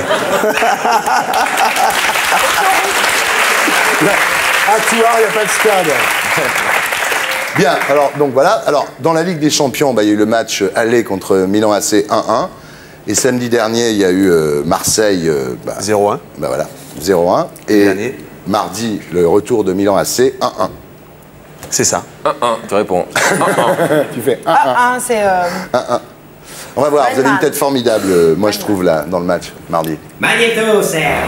À Touar, il n'y a pas de stade. Bien, alors, donc voilà. Alors, dans la Ligue des Champions, bah, il y a eu le match aller contre Milan A C un un. Et samedi dernier, il y a eu euh, Marseille... Euh, bah, zéro un. Bah voilà, zéro un. Et Dernier. mardi, le retour de Milan A C un un. C'est ça. un un, tu réponds. Tu fais un un. Ah, un, c'est. euh, un un. On va voir, vous avez une tête formidable, euh, moi je trouve, là, dans le match, mardi. Magnéto, Serge.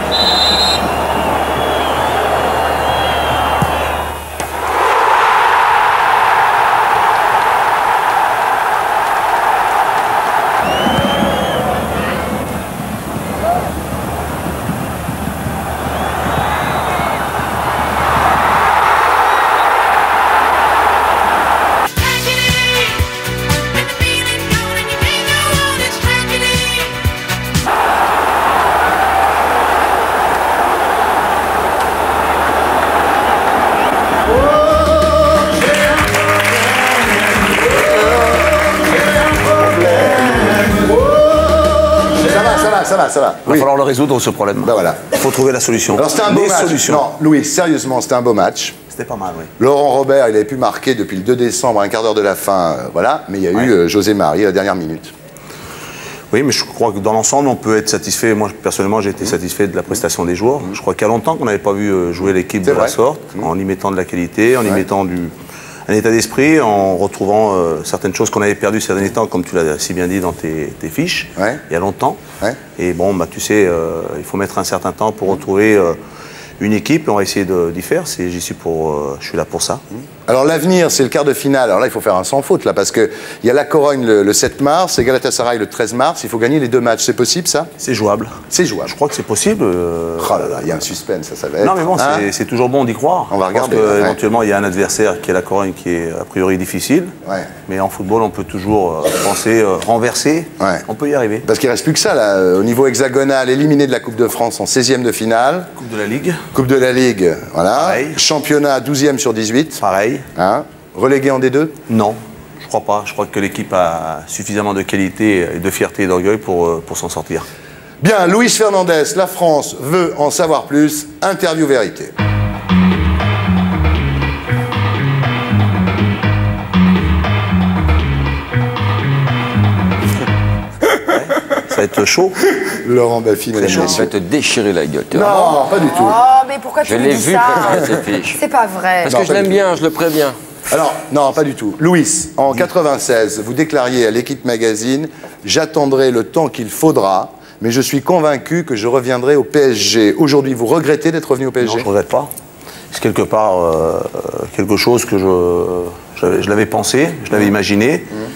Ça va, ça va, ça va, ça va. Il va falloir le résoudre, ce problème. Ben voilà. Il faut trouver la solution. Alors c'était un beau Les match. solutions. Non, Louis, sérieusement, c'était un beau match. C'était pas mal, oui. Laurent Robert, il avait pu marquer depuis le deux décembre, à un quart d'heure de la fin, euh, voilà. Mais il y a eu euh, José Marie à la dernière minute. Oui, mais je crois que dans l'ensemble, on peut être satisfait. Moi, personnellement, j'ai été satisfait de la prestation des joueurs. Je crois qu'il y a longtemps qu'on n'avait pas vu euh, jouer l'équipe de C'est la vrai. sorte, en y mettant de la qualité, en y Ouais. mettant du, un état d'esprit, en retrouvant euh, certaines choses qu'on avait perdues ces derniers temps, comme tu l'as si bien dit dans tes, tes fiches, Ouais. il y a longtemps. Ouais. Et bon, bah, tu sais, euh, il faut mettre un certain temps pour retrouver euh, une équipe, et on va essayer de- d'y faire. C'est- J'y suis pour, euh, je suis là pour ça. Alors l'avenir, c'est le quart de finale. Alors là, il faut faire un sans faute, là, parce qu'il y a la Corogne le, le sept mars et Galatasaray le treize mars. Il faut gagner les deux matchs. C'est possible, ça? C'est jouable. C'est jouable. Je crois que c'est possible. euh, Oh là là, il y a un suspense, ça, ça va être. Non, mais bon, Hein c'est- c'est toujours bon d'y croire. On va Je pense regarder, que, ouais. éventuellement, il y a un adversaire qui est la Corogne, qui est a priori difficile. Ouais. Mais en football, on peut toujours euh, penser euh, renverser. Ouais. On peut y arriver. Parce qu'il ne reste plus que ça, là. Au niveau hexagonal, éliminé de la Coupe de France en seizième de finale. Coupe de la Ligue. Coupe de la Ligue, voilà. Pareil. Championnat douzième sur dix-huit. Pareil. Hein. Relégué en D deux? Non, je crois pas. Je crois que l'équipe a suffisamment de qualité, et de fierté et d'orgueil pour, euh, pour s'en sortir. Bien, Luis Fernandez, la France veut en savoir plus. Interview vérité. Ça va être chaud. Laurent Baffy, mesdames et Je vais messieurs. te déchirer la gueule. tu vois. Non, pas du tout. Oh, mais pourquoi Je tu me l'ai dis vu ça préparer cette fiche. C'est pas vrai. Parce Non, que je pas l'aime du bien, je le préviens. Alors, non, pas du tout. Louis, en quatre-vingt-seize, vous déclariez à l'équipe Magazine « J'attendrai le temps qu'il faudra, mais je suis convaincu que je reviendrai au P S G ». Aujourd'hui, vous regrettez d'être revenu au P S G? Non, je ne regrette pas. C'est quelque part euh, quelque chose que je, je, je l'avais pensé, je l'avais imaginé.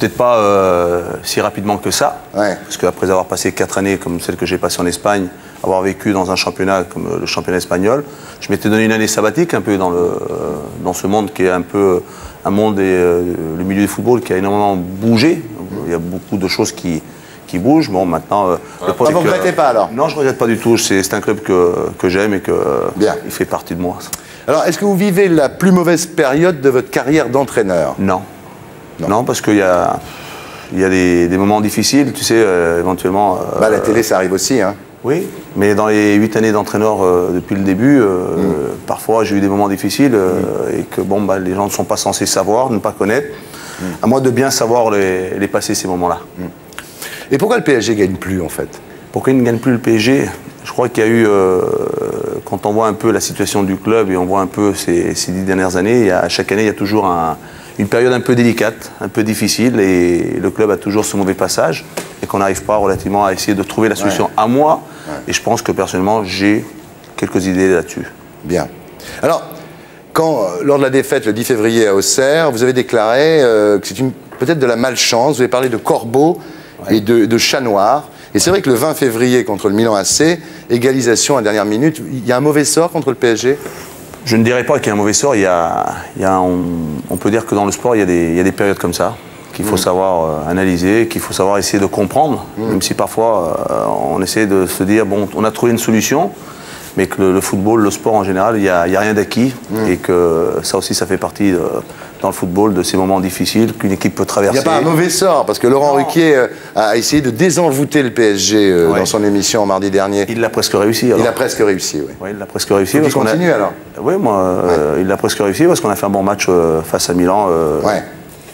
peut-être pas euh, si rapidement que ça, ouais. Parce qu'après avoir passé quatre années comme celle que j'ai passée en Espagne, avoir vécu dans un championnat comme le championnat espagnol, je m'étais donné une année sabbatique un peu dans, le, dans ce monde qui est un peu un monde et euh, le milieu du football qui a énormément bougé. Il y a beaucoup de choses qui, qui bougent. Bon, maintenant, euh, le poste. Vous ne regrettez pas alors? Non, je ne regrette pas du tout. C'est un club que, que j'aime et que Bien. Il fait partie de moi. Alors, est-ce que vous vivez la plus mauvaise période de votre carrière d'entraîneur? Non. non. Non, parce qu'il y a, il y a des, des moments difficiles, tu sais, euh, éventuellement. Euh, bah, la télé, ça arrive aussi, hein. Oui, mais dans les huit années d'entraîneur euh, depuis le début, euh, mm. parfois j'ai eu des moments difficiles euh, mm. et que bon, bah, les gens ne sont pas censés savoir, ne pas connaître. Mm. À moi de bien savoir les, les passer ces moments-là. Mm. Et pourquoi le P S G ne gagne plus en fait? Pourquoi il ne gagne plus le P S G? Je crois qu'il y a eu, euh, quand on voit un peu la situation du club et on voit un peu ces, ces dix dernières années, il y a, chaque année il y a toujours un, une période un peu délicate, un peu difficile et le club a toujours ce mauvais passage et qu'on n'arrive pas relativement à essayer de trouver la solution. Ouais. À moi, ouais. Et je pense que personnellement j'ai quelques idées là-dessus. Bien. Alors, quand, lors de la défaite le dix février à Auxerre, vous avez déclaré euh, que c'est peut-être de la malchance, vous avez parlé de corbeau ouais. et de, de chat noir. Et c'est vrai que le vingt février contre le Milan A C, égalisation à dernière minute, il y a un mauvais sort contre le P S G? Je ne dirais pas qu'il y a un mauvais sort, il y a, il y a, on, on peut dire que dans le sport, il y a des, il y a des périodes comme ça, qu'il faut mmh. savoir euh, analyser, qu'il faut savoir essayer de comprendre, mmh. même si parfois euh, on essaie de se dire, bon, on a trouvé une solution, mais que le, le football, le sport en général, il n'y a, a rien d'acquis, mmh. et que ça aussi, ça fait partie de, dans le football de ces moments difficiles qu'une équipe peut traverser. Il n'y a pas un mauvais sort, parce que Laurent non. Ruquier euh, a essayé de désenvoûter le P S G euh, ouais. dans son émission mardi dernier. Il l'a presque réussi. Alors. Il a presque réussi, oui. Oui, il l'a presque réussi. Il continue a... alors. Oui, moi, euh, ouais. il l'a presque réussi parce qu'on a fait un bon match euh, face à Milan. Euh, ouais.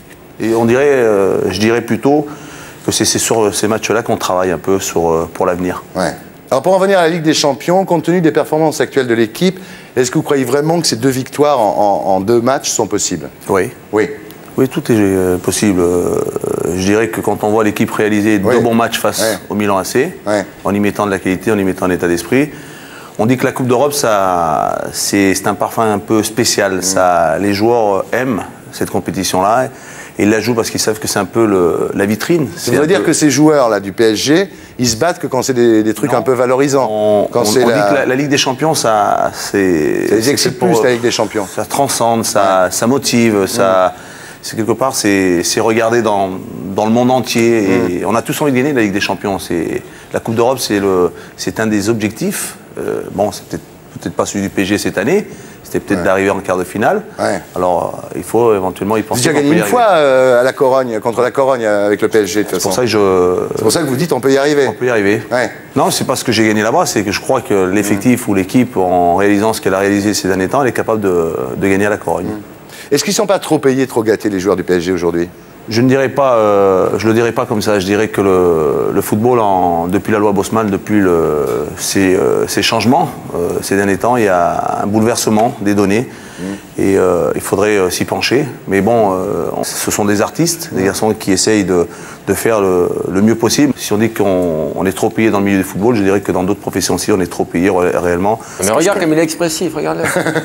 Et on dirait, euh, je dirais plutôt que c'est sur ces matchs-là qu'on travaille un peu sur, euh, pour l'avenir. Ouais. Alors pour en venir à la Ligue des Champions, compte tenu des performances actuelles de l'équipe, est-ce que vous croyez vraiment que ces deux victoires en, en, en deux matchs sont possibles? Oui. Oui. Oui, tout est euh, possible. Euh, je dirais que quand on voit l'équipe réaliser oui. deux bons matchs face ouais. au Milan A C, ouais. en y mettant de la qualité, en y mettant un état d'esprit, on dit que la Coupe d'Europe, c'est un parfum un peu spécial. Mmh. Ça, les joueurs aiment cette compétition-là. Et ils la jouent parce qu'ils savent que c'est un peu le, la vitrine. Ça veut dire peu... que ces joueurs-là du P S G, ils se battent que quand c'est des, des trucs non. un peu valorisants. On, quand on, on la... dit que la, la Ligue des Champions, ça, c'est. Ça les excite plus, la Ligue des Champions. Ça transcende, ça, ouais. ça motive, mmh. ça. C'est quelque part, c'est regardé dans, dans le monde entier. Mmh. Et on a tous envie de gagner la Ligue des Champions. La Coupe d'Europe, c'est un des objectifs. Euh, bon, c'est peut-être peut-être pas celui du P S G cette année. C'était peut-être ouais. d'arriver en quart de finale. Ouais. Alors, euh, il faut éventuellement y penser. Vous avez gagné une fois euh, à la Corogne, contre la Corogne avec le P S G, de toute façon. C'est pour ça que je. C'est pour ça que vous dites on peut y arriver. On peut y arriver. Ouais. Non, c'est pas ce que j'ai gagné là-bas, c'est que je crois que l'effectif mmh. ou l'équipe, en réalisant ce qu'elle a réalisé ces derniers temps, elle est capable de, de gagner à la Corogne. Mmh. Est-ce qu'ils ne sont pas trop payés, trop gâtés, les joueurs du P S G aujourd'hui? Je ne dirais pas, euh, je le dirais pas comme ça. Je dirais que le, le football, en, depuis la loi Bosman, depuis le, ces, euh, ces changements, euh, ces derniers temps, il y a un bouleversement des données mmh. et euh, il faudrait euh, s'y pencher. Mais bon, euh, ce sont des artistes, des garçons qui essayent de, de faire le, le mieux possible. Si on dit qu'on on est trop payé dans le milieu du football, je dirais que dans d'autres professions aussi, on est trop payé ré réellement. Mais regarde comme il est expressif, regarde-le.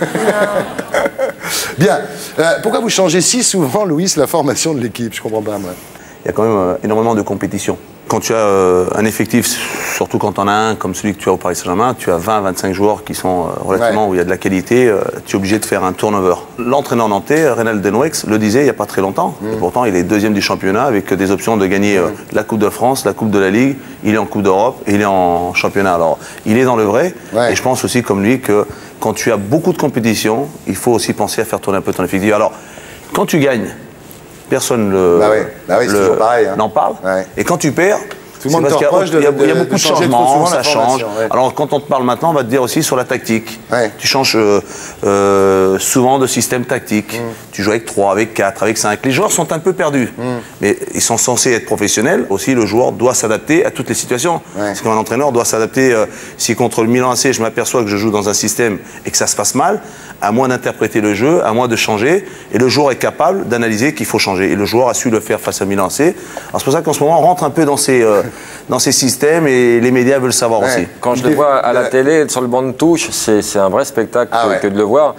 Bien. Euh, pourquoi vous changez si souvent, Louis, la formation de l'équipe? Je comprends pas, moi. Il y a quand même euh, énormément de compétition. Quand tu as euh, un effectif, surtout quand tu en as un comme celui que tu as au Paris Saint-Germain, tu as vingt à vingt-cinq joueurs qui sont euh, relativement ouais. où il y a de la qualité, euh, tu es obligé de faire un turnover. L'entraîneur nantais, Reynald Denouex, le disait il n'y a pas très longtemps. Mmh. Et pourtant, il est deuxième du championnat avec des options de gagner euh, mmh. la Coupe de France, la Coupe de la Ligue, il est en Coupe d'Europe et il est en championnat. Alors, il est dans le vrai. Ouais. Et je pense aussi, comme lui, que quand tu as beaucoup de compétition, il faut aussi penser à faire tourner un peu ton effectif. Alors, quand tu gagnes, personne ne bah oui. bah oui, hein. n'en parle. Ouais. Et quand tu perds, tout le monde parce qu'il y, y, y a beaucoup de, de changements, ça change. Ouais. Alors quand on te parle maintenant, on va te dire aussi sur la tactique. Ouais. Tu changes euh, euh, souvent de système tactique. Mm. Tu joues avec trois, avec quatre, avec cinq. Les joueurs sont un peu perdus. Mm. Mais ils sont censés être professionnels. Aussi, le joueur doit s'adapter à toutes les situations. Ouais. Parce qu'un entraîneur doit s'adapter. Euh, si contre le Milan A C, je m'aperçois que je joue dans un système et que ça se passe mal, à moi d'interpréter le jeu, à moi de changer. Et le joueur est capable d'analyser qu'il faut changer. Et le joueur a su le faire face à Milan A C. Alors c'est pour ça qu'en ce moment, on rentre un peu dans ces... Euh, dans ces systèmes et les médias veulent savoir ouais. aussi. Quand je le vois à la télé, sur le banc de touche, c'est un vrai spectacle ah que, ouais. que de le voir.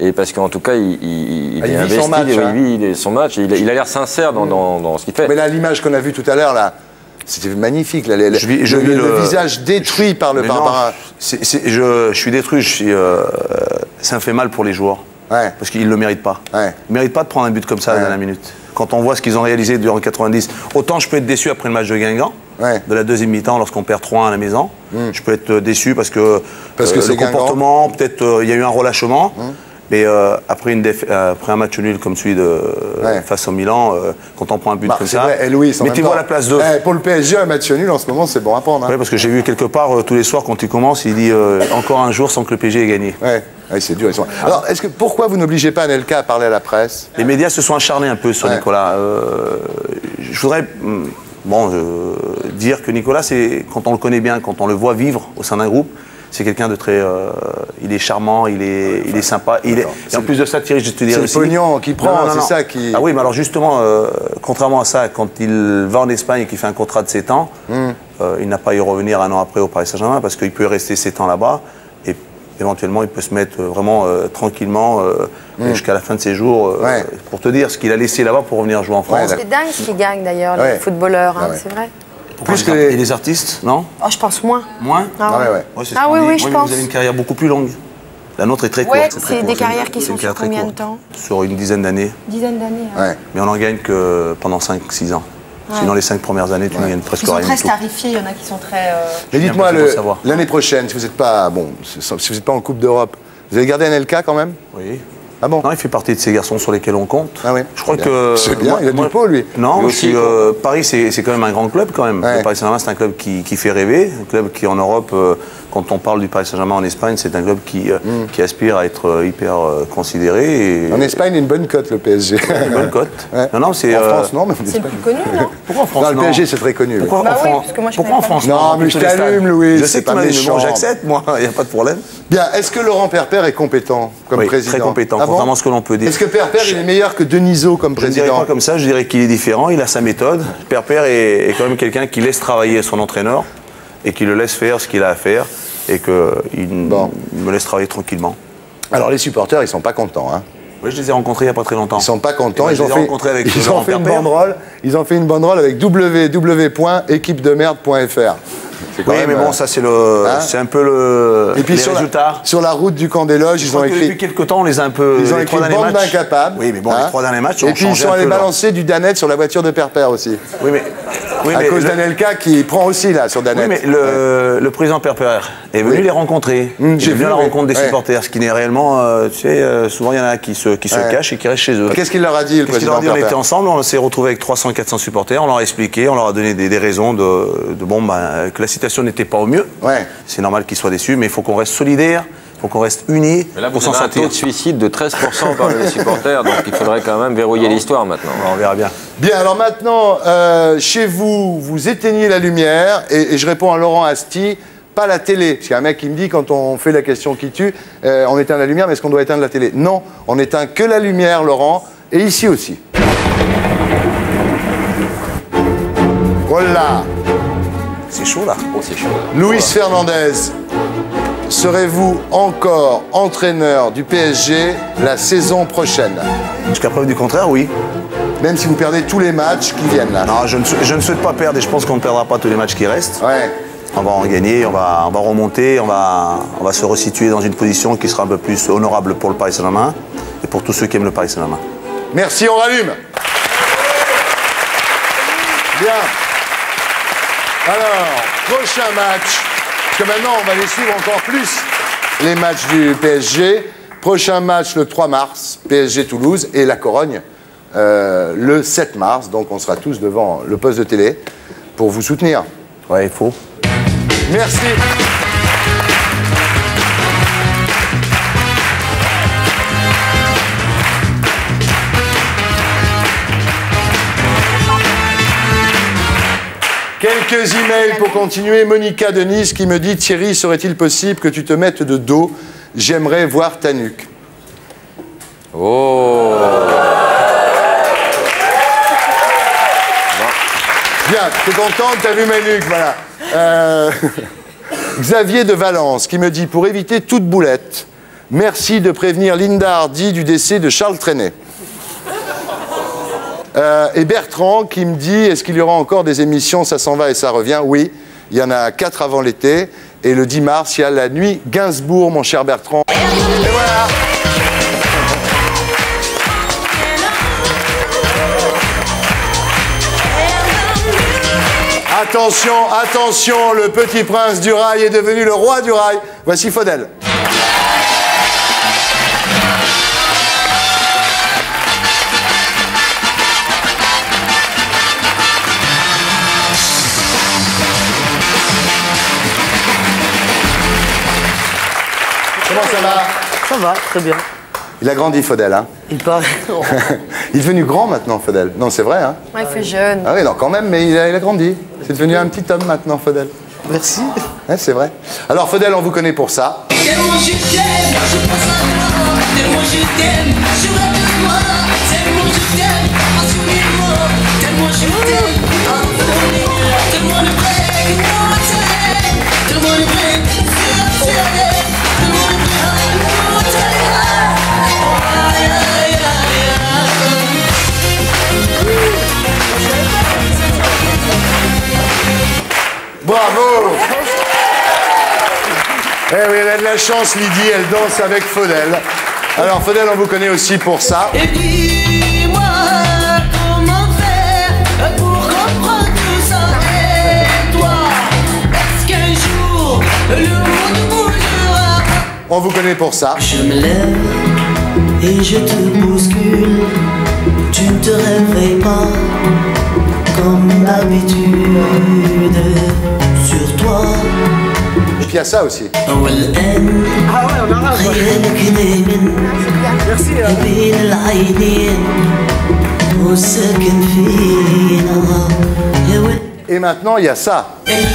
Et parce qu'en tout cas, il, il, il Ah, est il vit investi, son match, il, hein. vit il est- son match, et il, il a l'air sincère dans, dans, dans ce qu'il fait. Mais là, l'image qu'on a vue tout à l'heure, là, c'était magnifique. Là, le, Je vis- je le- vis le le- visage détruit par le Mais non, Barbara. c'est- c'est- je, je suis détruit, je suis, euh, ça me fait mal pour les joueurs. Parce qu'ils ne le méritent pas. Ils ne méritent pas de prendre un but comme ça à la dernière minute. Quand on voit ce qu'ils ont réalisé durant quatre-vingt-dix, autant je peux être déçu après le match de Guingamp, de la deuxième mi-temps, lorsqu'on perd trois un à la maison. Je peux être déçu parce que, Parce que euh, c'est le Guingamp. comportement, peut-être euh, il y a eu un relâchement. Mais euh, après, une défa- euh, après un match nul comme celui de face au Milan, euh, quand on prend un but Bah, comme c'est ça, vrai, et Louis, en même mettez-vous temps. à la place d'eux. Eh, pour le P S G, un match nul en ce moment, c'est bon à prendre. Hein. Oui, parce que j'ai vu quelque part euh, tous les soirs quand il commence, il dit euh, encore un jour sans que le P S G ait gagné. Ouais, ouais, c'est dur. Ils sont... Alors, est-ce que pourquoi vous n'obligez pas Anelka à parler à la presse? Les médias se sont acharnés un peu sur Ouais. Nicolas. Euh, je voudrais hum, bon, euh, dire que Nicolas, c'est, quand on le connaît bien, quand on le voit vivre au sein d'un groupe, c'est quelqu'un de très... euh, il est charmant, il est, il est sympa. Il est, et en plus de ça, Thierry, je te dirais c'est le aussi... pognon qui prend, Non, non, non, c'est non. ça qui- Ah oui, mais alors justement, euh, contrairement à ça, quand il va en Espagne et qu'il fait un contrat de sept ans, Hmm. euh, il n'a pas à y revenir un an après au Paris Saint-Germain parce qu'il peut rester sept ans là-bas et éventuellement il peut se mettre euh, vraiment euh, tranquillement euh, Mm. jusqu'à la fin de ses jours euh, pour te dire ce qu'il a laissé là-bas pour revenir jouer en France. C'est dingue ce qu'ils gagnent d'ailleurs, Ouais. les footballeurs, hein, Ah ouais. c'est vrai. Plus que les... Et les artistes, non? Oh, je pense moins. Moins? Ah ouais. Ouais, c'est ce Ah qu'on oui, dit. oui, je mais pense. Vous avez une carrière beaucoup plus longue. La nôtre est très Ouais, courte. très c'est court. des C'est une- carrières qui c'est sont une sur carrière très combien de courte. temps? Sur une dizaine d'années. Dizaine d'années. hein. Mais on n'en gagne que pendant cinq six ans. Ouais. Sinon, les cinq premières années, tu ne gagnes presque Ils sont rien très du tout. starifiés, il y en a qui sont très. euh, Mais dites-moi, l'impression de le- savoir. l'année prochaine, si vous n'êtes pas, bon, si vous n'êtes pas en Coupe d'Europe, vous allez garder Anelka quand même? Oui. Ah bon? Non, il fait partie de ces garçons sur lesquels on compte. Ah oui. Je crois C'est que. bien. C'est bien, il a du pot, lui. Non, Lui je aussi, suis, quoi. euh, Paris, c'est c'est quand même un grand club quand même. Ouais. Le Paris Saint-Germain, c'est un club qui, qui fait rêver. Un club qui, en Europe, euh, quand on parle du Paris Saint-Germain en Espagne, c'est un club qui, euh, qui aspire à être euh, hyper euh, considéré. Et... En Espagne, il y a une bonne cote, le P S G. Une bonne cote. Non, non, c'est. En euh, France, non, mais en C'est Espagne. plus connu, non? Pourquoi en France Non, le non P S G, c'est très connu. Pourquoi Bah en oui, France, parce que moi, je pourquoi en connais pas. France Non, on mais remplit je tous les stades. t'allume, Louis, Je c'est sais que pas tu m'as dit, mais méchant. bon, j'accepte, moi, il n'y a pas de problème. Bien, est-ce que Laurent Perper est compétent comme Oui, président? très compétent, Ah bon? contrairement à ce que l'on peut dire. Est-ce que Perper, il est meilleur que Denisot comme Je ne dirais président? pas comme ça, je dirais qu'il est différent, il a sa méthode. Perper est, est quand même quelqu'un qui laisse travailler son entraîneur et qui le laisse faire ce qu'il a à faire et qu'il me laisse travailler tranquillement. Alors les supporters, ils sont pas contents, hein? Oui, je les ai rencontrés il n'y a pas très longtemps. Ils sont pas contents. Et moi, Ils je ont les ai fait, rencontrés avec ils Laurent ont fait une Perper. banderole. Ils ont fait une banderole avec w w w point équipe de merde point f r. C'est quand Oui, même, mais euh, bon, ça c'est le, hein c'est un peu le, Et puis les sur la, résultats. sur la route du camp des loges, Je ils crois ont que écrit. depuis quelques temps, on les a un peu. Ils ont les écrit trois derniers bande matchs. d'incapables. Oui, mais bon, hein. les trois derniers matchs, Et ont puis ils changé sont un allés peu leur- balancer du Danette sur la voiture de Perper aussi. Oui, mais. Oui, à mais cause le- d'Anelka qui prend aussi là sur Oui, Danette. mais le, le président Perper est venu Oui. les rencontrer. Hum, il j'ai est venu vu, à la oui. rencontre des Ouais. supporters, ce qui n'est réellement. euh, tu sais, euh, souvent il y en a qui se, qui se Ouais. cachent et qui restent chez eux. Qu'est-ce qu'il leur a dit, le Qu'est-ce qu'il président leur a dit? On Perper était ensemble, on s'est retrouvés avec trois cents quatre cents supporters, on leur a expliqué, on leur a donné des, des raisons de, de bon, ben, que la situation n'était pas au mieux. Ouais. C'est normal qu'ils soient déçus, mais il faut qu'on reste solidaires, il faut qu'on reste unis Mais là, pour vous s'en avez un sortir. taux de suicide de treize pour cent parmi les supporters, donc il faudrait quand même verrouiller l'histoire maintenant. On verra bien. Bien, alors maintenant, euh, chez vous, vous éteignez la lumière et, et je réponds à Laurent Asti, pas la télé. Parce qu'il y a un mec qui me dit, quand on fait la question qui tue, euh, on éteint la lumière, mais est-ce qu'on doit éteindre la télé? Non, on éteint que la lumière, Laurent, et ici aussi. Voilà. C'est chaud là. Oh, c'est chaud. Luis Fernandez, serez-vous encore entraîneur du P S G la saison prochaine? Jusqu'à preuve du contraire, oui. Même si vous perdez tous les matchs qui viennent là. Non, je ne, sou- je ne souhaite pas perdre et je pense qu'on ne perdra pas tous les matchs qui restent. Ouais. On va en gagner, on va, on va remonter, on va, on va se resituer dans une position qui sera un peu plus honorable pour le Paris Saint-Germain et pour tous ceux qui aiment le Paris Saint-Germain. Merci, on rallume. Bien. Alors, prochain match. Parce que maintenant, on va les suivre encore plus, les matchs du P S G. Prochain match le trois mars, P S G Toulouse et la Corogne euh, le sept mars. Donc, on sera tous devant le poste de télé pour vous soutenir. Ouais, il faut. Merci. Quelques emails pour continuer. Monica de Nice qui me dit: Thierry, serait-il possible que tu te mettes de dos? J'aimerais voir ta nuque. Oh. Bien, t'es contente, t'as vu ma nuque, voilà. Euh, Xavier de Valence qui me dit: pour éviter toute boulette, Merci de prévenir Linda Hardy du décès de Charles Trenet. Euh, et Bertrand qui me dit, est-ce qu'il y aura encore des émissions Ça s'en va et ça revient? Oui, il y en a quatre avant l'été. Et le dix mars, il y a la nuit Gainsbourg, mon cher Bertrand. Et voilà. Attention, attention, le petit prince du rail est devenu le roi du rail. Voici Faudel. Comment ça va? Ça va, très bien. Il a grandi, Faudel, hein? Il paraît. Il est devenu grand maintenant, Faudel. Non, c'est vrai, hein? Ouais, il fait jeune. Ah oui, non, quand même, mais il a, il a grandi. C'est devenu un petit homme maintenant, Faudel. Merci. Ouais, c'est vrai. Alors, Faudel, on vous connaît pour ça. Tellement je t'aime, je pense à toi. Tellement je t'aime, je rêve de toi. Tellement je t'aime, assumez-moi. Tellement je t'aime, tellement le vrai, moi t'aime. Tellement le vrai, c'est la terre. Tellement le vrai, moi t'aime. Bravo! Eh oui, elle a de la chance, Lydie, elle danse avec Faudel. Alors, Faudel, on vous connaît aussi pour ça. Et dis-moi comment faire pour comprendre tout ça. Et toi, est-ce qu'un jour le monde bougera? On vous connaît pour ça. Je me lève et je te bouscule. Tu ne te réveilles pas comme d'habitude. Sur toi. Et puis il y a ça aussi. Ah ouais, on a Merci. Et maintenant, il y a ça.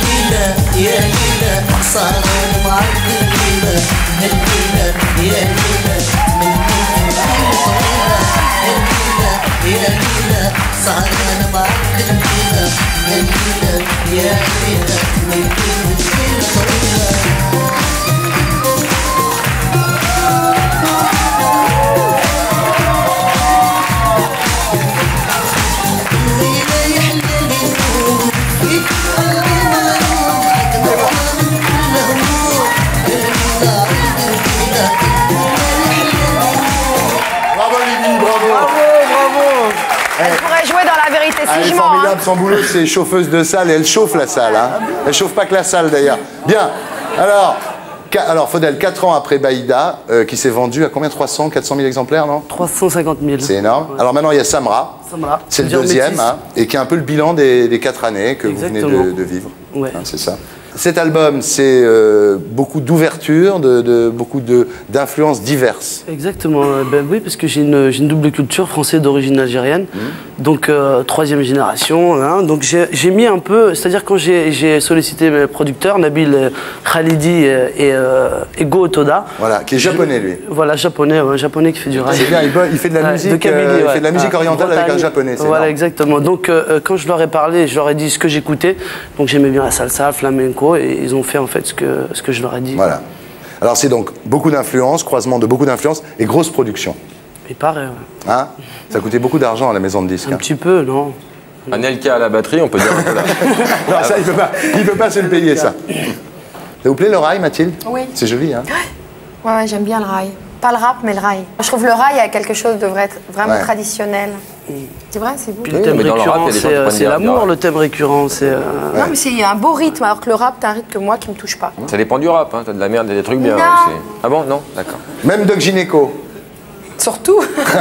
Elle pourrait jouer dans La Vérité Elle si est je mens. formidable, son boulot, c'est chauffeuse de salle et elle chauffe la salle. Hein. Elle chauffe pas que la salle d'ailleurs. Bien, alors, alors Faudel, quatre ans après Baïda, euh, qui s'est vendu à combien? Trois cents, quatre cent mille exemplaires, non? trois cent cinquante mille. C'est énorme. Alors maintenant, il y a Samra. Samra. C'est le Dire deuxième, métis. hein, et qui est un peu le bilan des, des quatre années que Exactement. vous venez de, de vivre. Ouais. Hein, c'est ça. Cet album, c'est euh, beaucoup d'ouverture, de, de, beaucoup de- d'influences diverses. Exactement, euh, ben oui, parce que j'ai une, j'ai une double culture, français d'origine algérienne, donc euh, troisième génération. Hein, donc j'ai j'ai mis un peu, c'est-à-dire quand j'ai j'ai sollicité mes producteurs, Nabil euh, Khalidi et, et, euh, et Go Otoda. Voilà, qui est japonais, lui. Voilà, japonais, ouais, japonais qui fait du rail. C'est bien, il, bo- il fait de la Ouais, musique, de Kabylie, euh, il ouais. fait de la musique Ah, orientale avec un Bretagne. japonais. c'est Voilà, énorme. exactement. Donc euh, quand je leur ai parlé, je leur ai dit ce que j'écoutais. Donc j'aimais bien la salsa, le flamenco, et ils ont fait en fait ce que, ce que je leur ai dit. Voilà. Alors c'est donc beaucoup d'influences, croisement de beaucoup d'influences et grosse production. Il paraît, ouais. Hein, ça coûtait beaucoup d'argent à la maison de disques. Un hein. petit peu, non? Un L K à la batterie, on peut dire. Voilà. Non, ça, il ne peut pas, il peut pas se le payer, ça. Ça vous plaît le rail, Mathilde? Oui. C'est joli, hein? Ouais, ouais, j'aime bien le rail. Pas le rap, mais le rail. Je trouve le rail a quelque chose de vrai, vraiment Ouais. traditionnel. C'est vrai, c'est beau. Puis le thème mais dans le rap, récurrent, il y a des gens c'est qui euh, prennent c'est bien- l'amour, bien. le thème récurrent. C'est euh, Non, mais c'est un beau rythme, alors que le rap, t'as un rythme que moi qui me touche pas. Ça dépend du rap, hein. T'as de la merde et des trucs bien Non. aussi. Ah bon? Non? D'accord. Même Doc Gynéco. Surtout.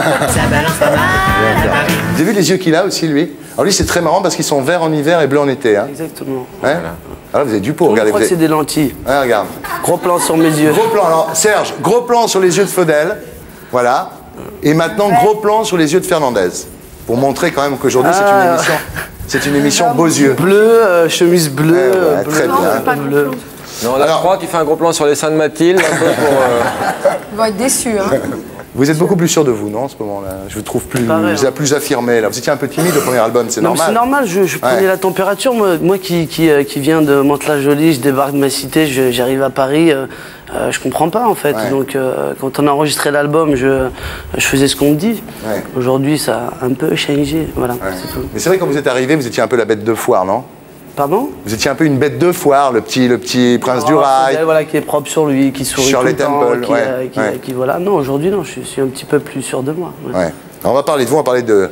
Vous avez vu les yeux qu'il a aussi, lui? Alors lui, c'est très marrant parce qu'ils sont verts en hiver et bleus en été. Hein. exactement. Ouais. Alors vous avez du pot, Je regardez. crois vous que c'est avez- des lentilles. Ouais, regarde. Gros plan sur mes yeux. Gros plan. Alors, Serge, gros plan sur les yeux de Faudel. Voilà. Et maintenant, gros plan sur les yeux de Fernandez. Pour montrer quand même qu'aujourd'hui, c'est une Ah. émission. C'est une émission beaux yeux. Bleu, euh, chemise bleue. Ouais, ouais, euh, bleu, très bien. euh, bleu. Non, là, je crois qu'il fait un gros plan sur les seins de Mathilde, un peu pour. euh, Ils vont être déçus. Hein. Vous êtes beaucoup plus sûr de vous, non, en ce moment-là? Je vous trouve plus, Pareil, vous êtes plus affirmé. Là. Vous étiez un peu timide au premier album, c'est Non, mais normal. c'est normal, je, je prenais Ouais. la température. Moi, moi qui, qui, euh, qui viens de Mantes-la-Jolie, je débarque de ma cité, je- j'arrive à Paris. euh, euh, je comprends pas en fait. Ouais. Donc euh, quand on a enregistré l'album, je, je faisais ce qu'on me dit. Ouais. Aujourd'hui, ça a un peu changé. Voilà, Ouais. c'est tout. Mais c'est vrai, quand vous êtes arrivé, vous étiez un peu la bête de foire, non? Pardon? Vous étiez un peu une bête de foire, le petit, le petit prince Oh, du rail. Faudel, voilà, qui est propre sur lui, qui sourit Shirley tout le temps, Temple, qui, ouais, euh, qui, ouais. qui- voilà. Non, aujourd'hui, non, je suis un petit peu plus sûr de moi. ouais. Ouais. Alors, on va parler de vous, on va parler de...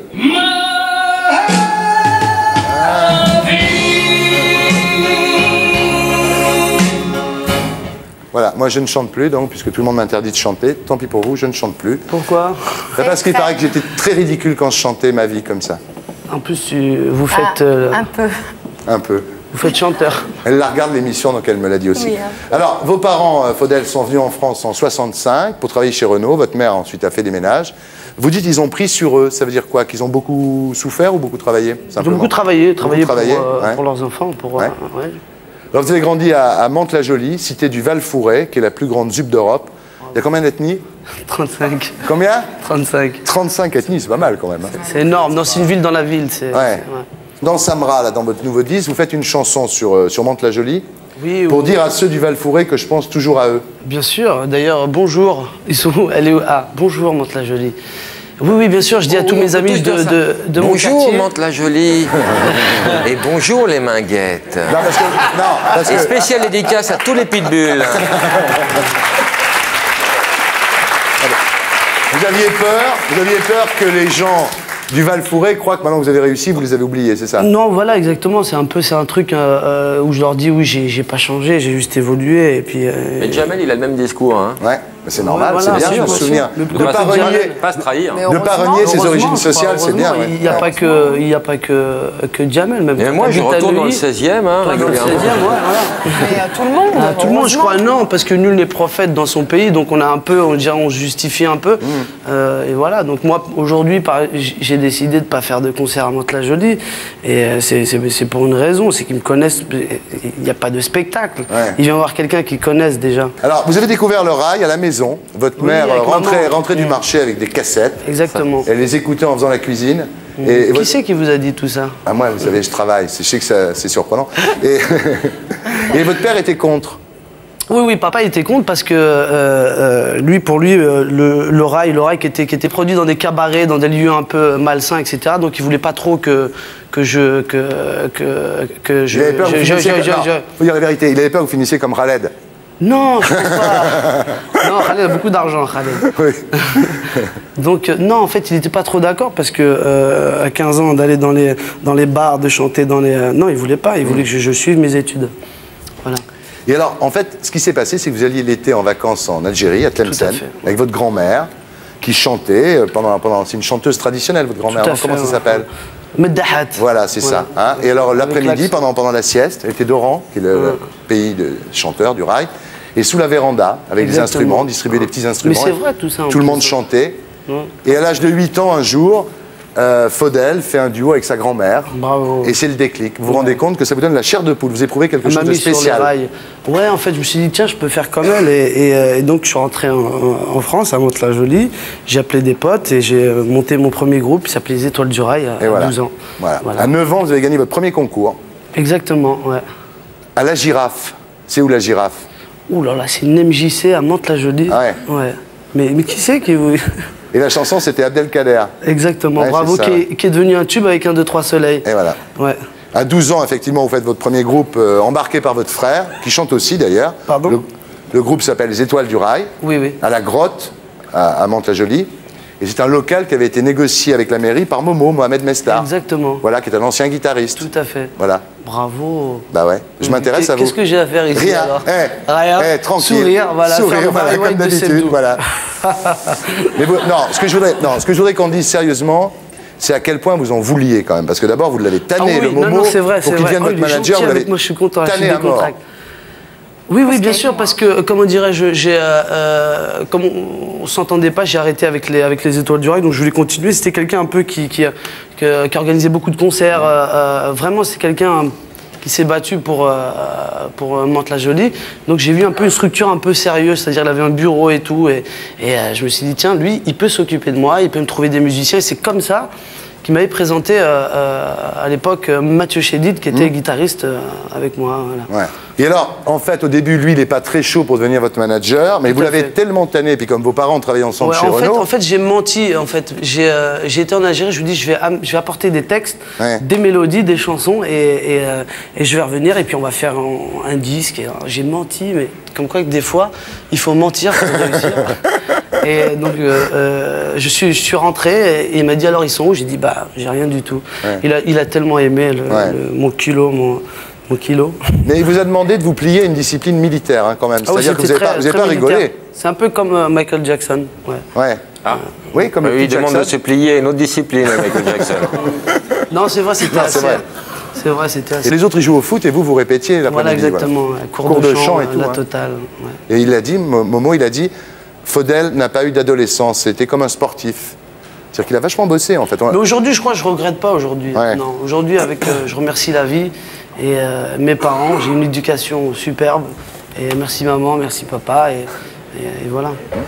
Voilà, moi je ne chante plus, donc, puisque tout le monde m'interdit de chanter. Tant pis pour vous, je ne chante plus. Pourquoi? Bah, parce qu'il paraît que j'étais très ridicule quand je chantais ma vie comme ça. En plus, tu- vous faites... Ah, euh, un peu. Un peu. Vous faites chanteur. Elle la regarde l'émission, donc elle me l'a dit aussi. Oui, hein. Alors, vos parents, euh, Faudel, sont venus en France en soixante-cinq pour travailler chez Renault. Votre mère ensuite a fait des ménages. Vous dites qu'ils ont pris sur eux. Ça veut dire quoi? Qu'ils ont beaucoup souffert ou beaucoup travaillé? Ils ont beaucoup travaillé, travaillé pour, travaillé, euh, ouais. pour leurs enfants. Pour, Ouais. euh, ouais. Alors, vous avez grandi à, à Mantes-la-Jolie, cité du Val-Fouret, qui est la plus grande ZUP d'Europe. Il y a combien d'ethnies? trente-cinq. Combien? trente-cinq. trente-cinq ethnies, c'est pas mal quand même. hein. C'est énorme. Non, c'est une ville dans la ville. C'est, Ouais. c'est- ouais. Dans Samra, là, dans votre nouveau disque, vous faites une chanson sur, euh, sur Mantes-la-Jolie Oui, pour oui. dire à ceux du Val-Fouret que je pense toujours à eux. Bien sûr. D'ailleurs, bonjour. Ils sont où? Elle est où? Ah, bonjour, Mantes-la-Jolie. Oui, oui, bien sûr. Je dis à tous On mes peut amis tous de, dire ça. de, de mon Bonjour, quartier. Mantes-la-Jolie. Et bonjour, les minguettes. Non, parce que, non, parce Et que- spécial dédicace à tous les pitbulls. Vous aviez peur, vous aviez peur que les gens du Val-Fouret croient que maintenant que vous avez réussi, vous les avez oubliés, c'est ça? Non, voilà, exactement. C'est un peu, c'est un truc euh, euh, où je leur dis oui, j'ai, j'ai pas changé, j'ai juste évolué et puis. euh, Et Jamel, il a le même discours. Hein. Ouais, mais c'est normal, Ouais, voilà, c'est bien bien de se sûr. souvenir. Le- Ne le pas passé de renier, Jamel, Pas se trahir. Mais ne pas heureusement, renier ses heureusement, origines je crois, sociales, c'est bien. heureusement, ouais. Il n'y a, pas que, il y a pas que, que Jamel, même. Et moi, je T'habites à retourne dans le Neuilly, seizième, hein, toi, dans le régulièrement. seizième, ouais, voilà. Mais à tout le monde. À tout le monde, je heureusement. crois, non, parce que nul n'est prophète dans son pays, donc on a un peu, on dirait, on se justifie un peu. Euh, et voilà, donc moi, aujourd'hui, par- j'ai décidé de ne pas faire de concert à Mantes-la-Jolie, et euh, c'est- c'est c'est pour une raison, c'est qu'ils me connaissent, il n'y a pas de spectacle. Ouais. Ils viennent voir quelqu'un qu'ils connaissent déjà. Alors, vous avez découvert le rail à la maison. Votre Oui, mère avec rentrait, maman. rentrait du marché avec des cassettes. Exactement. Elle les écoutait en faisant la cuisine. Et, et Qui votre- c'est qui vous a dit tout ça? Ah, moi, vous savez, je travaille. Je sais que ça- c'est surprenant. Et... et votre père était contre. Oui, oui, papa était contre parce que euh, euh, lui, pour lui, euh, le, le rail, le rail qui était, qui était produit dans des cabarets, dans des lieux un peu malsains, et cetera. Donc il voulait pas trop que, que je. Que, que, que je. Il avait peur que je- vous je- finissiez je- comme... je- non, je- faut dire la vérité. Il avait peur que vous finissiez comme Khaled. Non, je pense pas. Non, Khaled a beaucoup d'argent, Khaled. Oui. Donc, euh, non, en fait, il n'était pas trop d'accord parce que euh, à quinze ans, d'aller dans les, dans les bars, de chanter dans les. euh, non, il voulait pas. Il voulait que je, je suive mes études. Voilà. Et alors, en fait, ce qui s'est passé, c'est que vous alliez l'été en vacances en Algérie, à Tlemcen, fait, ouais. avec votre grand-mère, qui chantait euh, pendant, pendant. C'est une chanteuse traditionnelle, votre grand-mère. Tout à non Comment fait, ça ouais. s'appelle? Meddahat. Voilà, c'est ça. hein. Et alors, l'après-midi, l'accent. pendant, pendant la sieste, elle était d'Oran, qui est le, le pays de chanteurs du rail, et sous la véranda, avec des Exactement. instruments, distribuer des petits instruments. Mais c'est vrai, tout ça, en Tout le plus. monde chantait. Ouais. Et à l'âge de huit ans, un jour, euh, Faudel fait un duo avec sa grand-mère. Bravo. Et c'est le déclic. Vous vous rendez compte que ça vous donne la chair de poule. Vous éprouvez quelque Elle chose m'a de mis sur les spécial. rails. Ouais, en fait, je me suis dit, tiens, je peux faire comme elle. Et, et, euh, et donc, je suis rentré en, en- en France, à Mantes-la-Jolie. J'ai appelé des potes et j'ai euh, monté mon premier groupe qui s'appelait Les Étoiles du Rail à, Et à voilà. douze ans. Voilà. Voilà. À neuf ans, vous avez gagné votre premier concours. Exactement, ouais. À la Girafe. C'est où la Girafe? Ouh là là, c'est une M J C à Mantes-la-Jolie. Ah ouais. Ouais. Mais, mais qui c'est qui vous. Et la chanson, c'était Abdelkader. Exactement, Ouais, bravo, c'est ça, qui, ouais. est, qui est devenu un tube avec un, deux, trois soleils. Et voilà. Ouais. À douze ans, effectivement, vous faites votre premier groupe euh, embarqué par votre frère, qui chante aussi d'ailleurs. Pardon Le, le groupe s'appelle Les Étoiles du Rail, Oui, oui. à la Grotte, à, à Mantes-la-Jolie. Et c'est un local qui avait été négocié avec la mairie par Momo, Mohamed Mestar. Exactement. Voilà, qui est un ancien guitariste. Tout à fait. Voilà. Bravo. Bah ouais, je m'intéresse à vous. Qu'est-ce que j'ai à faire ici Rien. alors Eh, Rien. eh, tranquille. Sourire, voilà. Sourire, faire voilà, le comme avec de d'habitude, Sebdou. voilà. Mais vous- non, ce que je voudrais, non, ce que je voudrais qu'on dise sérieusement, c'est à quel point vous en vouliez quand même, parce que d'abord vous l'avez tanné Ah oui, le non, Momo non, c'est vrai, pour c'est qu'il vrai. devienne Oh, votre il est manager, gentil vous l'avez avec moi, je suis content, je suis tanné à mort. décontracté. Oui, oui, bien sûr, parce que, comment dirais-je, j'ai, euh, euh, comme on, on s'entendait pas, j'ai arrêté avec les, avec les Étoiles du Rail, donc je voulais continuer. C'était quelqu'un un peu qui, qui, qui, qui organisait beaucoup de concerts. euh, euh, vraiment, c'est quelqu'un qui s'est battu pour, euh, pour euh, Mantes-la-Jolie. Donc j'ai vu un peu une structure un peu sérieuse, c'est-à-dire il avait un bureau et tout. Et, et euh, je me suis dit, tiens, lui, il peut s'occuper de moi, il peut me trouver des musiciens. Et c'est comme ça qui m'avait présenté euh, euh, à l'époque euh, Mathieu Chédid, qui était Mmh. guitariste euh, avec moi. Voilà. Ouais. Et alors, en fait, au début, lui, il n'est pas très chaud pour devenir votre manager, mais Tout vous à l'avez fait. tellement tanné, et puis comme vos parents ont travaillé ensemble Ouais, chez en fait, Renault. en fait, j'ai menti. En fait, j'ai euh, j'ai été en Algérie. Je lui dis, je vais, am- je vais apporter des textes, Ouais. des mélodies, des chansons, et, et, euh, et je vais revenir. Et puis on va faire un, un disque. Et, euh, j'ai menti, mais comme quoi que des fois, il faut mentir pour réussir. Et donc, euh, euh, je suis, je suis rentré et il m'a dit alors ils sont où? J'ai dit bah j'ai rien du tout. Ouais. Il a, il a tellement aimé le, Ouais. le- mon kilo, mon, mon kilo. Mais il vous a demandé de vous plier à une discipline militaire, hein, quand même. Ah oui, C'est-à-dire que vous c'était n'avez pas, très- vous avez très pas militaire. rigolé. C'est un peu comme euh, Michael Jackson. Ouais. Ouais. Ah. Oui, comme Bah, le lui, il petit demande Jackson. de se plier à une autre discipline, Michael Jackson. Non, c'est vrai, c'était Non, c'est assez. vrai. C'est vrai, c'était assez. Et les autres, ils jouent au foot et vous, vous répétiez l'après-midi. Voilà, exactement. voilà. ouais. Cours, de, chant, et tout. la hein. totale. Ouais. Et il a dit, Mo- Momo, il a dit, Faudel n'a pas eu d'adolescence, c'était comme un sportif. C'est-à-dire qu'il a vachement bossé, en fait. On- Mais aujourd'hui, je crois que je regrette pas aujourd'hui. Ouais. Non, aujourd'hui, avec, euh, je remercie la vie et euh, mes parents. J'ai une éducation superbe. Et merci maman, merci papa. Et, et- et voilà.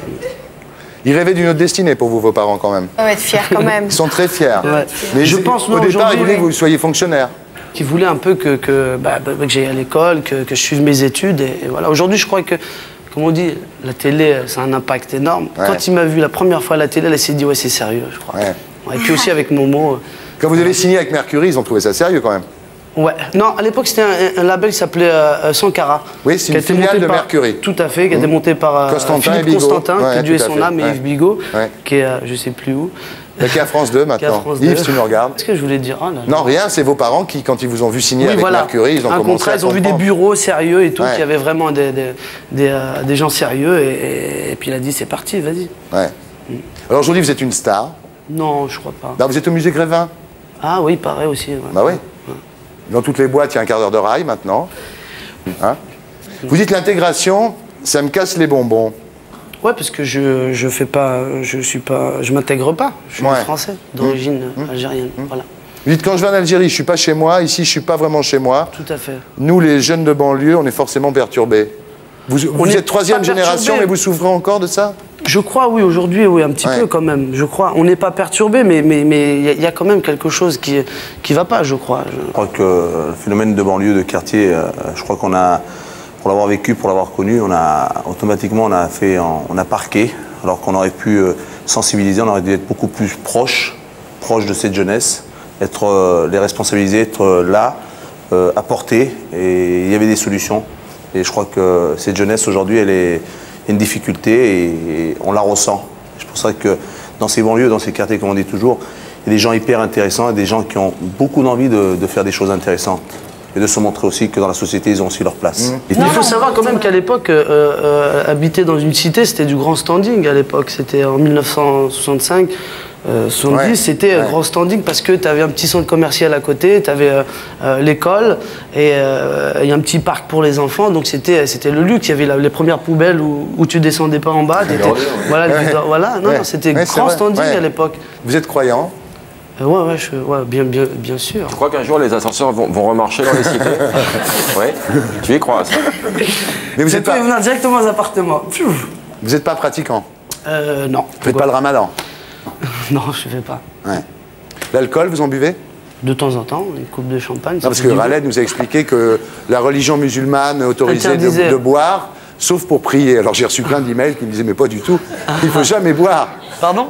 Ils rêvaient d'une autre destinée pour vous, vos parents, quand même. On va être fiers quand même. Ils sont très fiers. Ouais. Mais Je c'est- pense, au moi, départ, aujourd'hui, ils voulaient oui. que vous soyez fonctionnaire. Qui voulait un peu que, que, bah, bah, que j'aille à l'école, que, que je suive mes études. Et, et voilà. Aujourd'hui, je crois que, comme on dit, la télé, ça a un impact énorme. Ouais. Quand il m'a vu la première fois à la télé, elle s'est dit, ouais, c'est sérieux, je crois. Ouais. Ouais, et puis aussi avec Momo. euh, Quand vous avez signé avec Mercury, ils ont trouvé ça sérieux, quand même. Ouais. Non, à l'époque, c'était un, un label qui s'appelait euh, Sankara. Oui, c'est qui a une été filiale monté de par- Mercury. Tout à fait, qui a été Mmh. monté par euh, Constantin Philippe et Bigot. Constantin, Ouais, qui a Dieu tout à son fait. âme, et Ouais. Yves Bigot, Ouais. qui est, euh, je sais plus où. Qui est à France deux, Qui est à maintenant. France Yves, deux. tu nous regardes. Qu'est-ce que je voulais dire? Oh là là. Non, rien, c'est vos parents qui, quand ils vous ont vu signer Oui, avec voilà. Mercury, ils ont un commencé contrat, à ils ont vu des comprendre. bureaux sérieux et tout, Ouais. qu'il y avait vraiment des, des, des, euh, des gens sérieux. Et, et- et puis il a dit, c'est parti, vas-y. Ouais. Alors aujourd'hui, vous êtes une star. Non, je crois pas. Bah, vous êtes au musée Grévin. Ah oui, pareil aussi. ouais. Bah oui. Dans toutes les boîtes, il y a un quart d'heure de rail maintenant. Hein? Vous dites l'intégration, ça me casse les bonbons. Ouais, parce que je je fais pas, je suis pas, je m'intègre pas. Je suis Ouais. français, d'origine algérienne. Voilà. Vous dites quand je vais en Algérie, je suis pas chez moi. Ici, je suis pas vraiment chez moi. Tout à fait. Nous, les jeunes de banlieue, on est forcément perturbés. Vous, vous n'est êtes troisième pas génération, perturbés. mais vous souffrez encore de ça? Je crois, oui, aujourd'hui, oui, un petit Ouais. peu quand même. Je crois. On n'est pas perturbé, mais mais mais il y, a- il y a quand même quelque chose qui qui va pas, je crois. Je- Je crois que le phénomène de banlieue, de quartier, euh, je crois qu'on a, pour l'avoir vécu, pour l'avoir connu, on a automatiquement on a fait, on a parqué, alors qu'on aurait pu euh, sensibiliser, on aurait dû être beaucoup plus proche, proche de cette jeunesse, être euh, les responsabiliser, être euh, là, euh, apporter, et il y avait des solutions. Et je crois que cette jeunesse aujourd'hui, elle est il y a une difficulté et, et on la ressent. C'est pour ça que dans ces banlieues, dans ces quartiers, comme on dit toujours, il y a des gens hyper intéressants et des gens qui ont beaucoup d'envie de, de faire des choses intéressantes et de se montrer aussi que dans la société, ils ont aussi leur place. Mmh. Il faut savoir quand même qu'à l'époque, euh, euh, habiter dans une cité, c'était du grand standing à l'époque. C'était en mille neuf cent soixante-cinq, euh, soixante-dix, Ouais. c'était euh, Ouais. grand standing parce que tu avais un petit centre commercial à côté, tu avais euh, euh, l'école et euh, il y a un petit parc pour les enfants. Donc c'était c'était le luxe. Il y avait la- les premières poubelles où, où tu descendais pas en bas. t'étais- Voilà, Ouais. tu- voilà, non, Ouais. non, c'était Ouais, c'est grand vrai. standing Ouais. à l'époque. Vous êtes croyant? Euh, ouais, ouais, je- ouais, bien, bien, bien sûr. Je crois qu'un jour les ascenseurs vont, vont remarcher dans les cités. Oui, tu y crois. ça. Mais vous Vous n'êtes pas, pouvez venir directement aux appartements. Pfiou. vous êtes pas pratiquant. Euh, non. Vous faites pas le ramadan. Non, je fais pas. Ouais. L'alcool, vous en buvez? De temps en temps, une coupe de champagne. Non, ça parce fait que du bien. Raled nous a expliqué que la religion musulmane autorisait de, Interdisait. de boire, sauf pour prier. Alors j'ai reçu plein d'emails qui me disaient, mais pas du tout, il faut jamais boire. Pardon?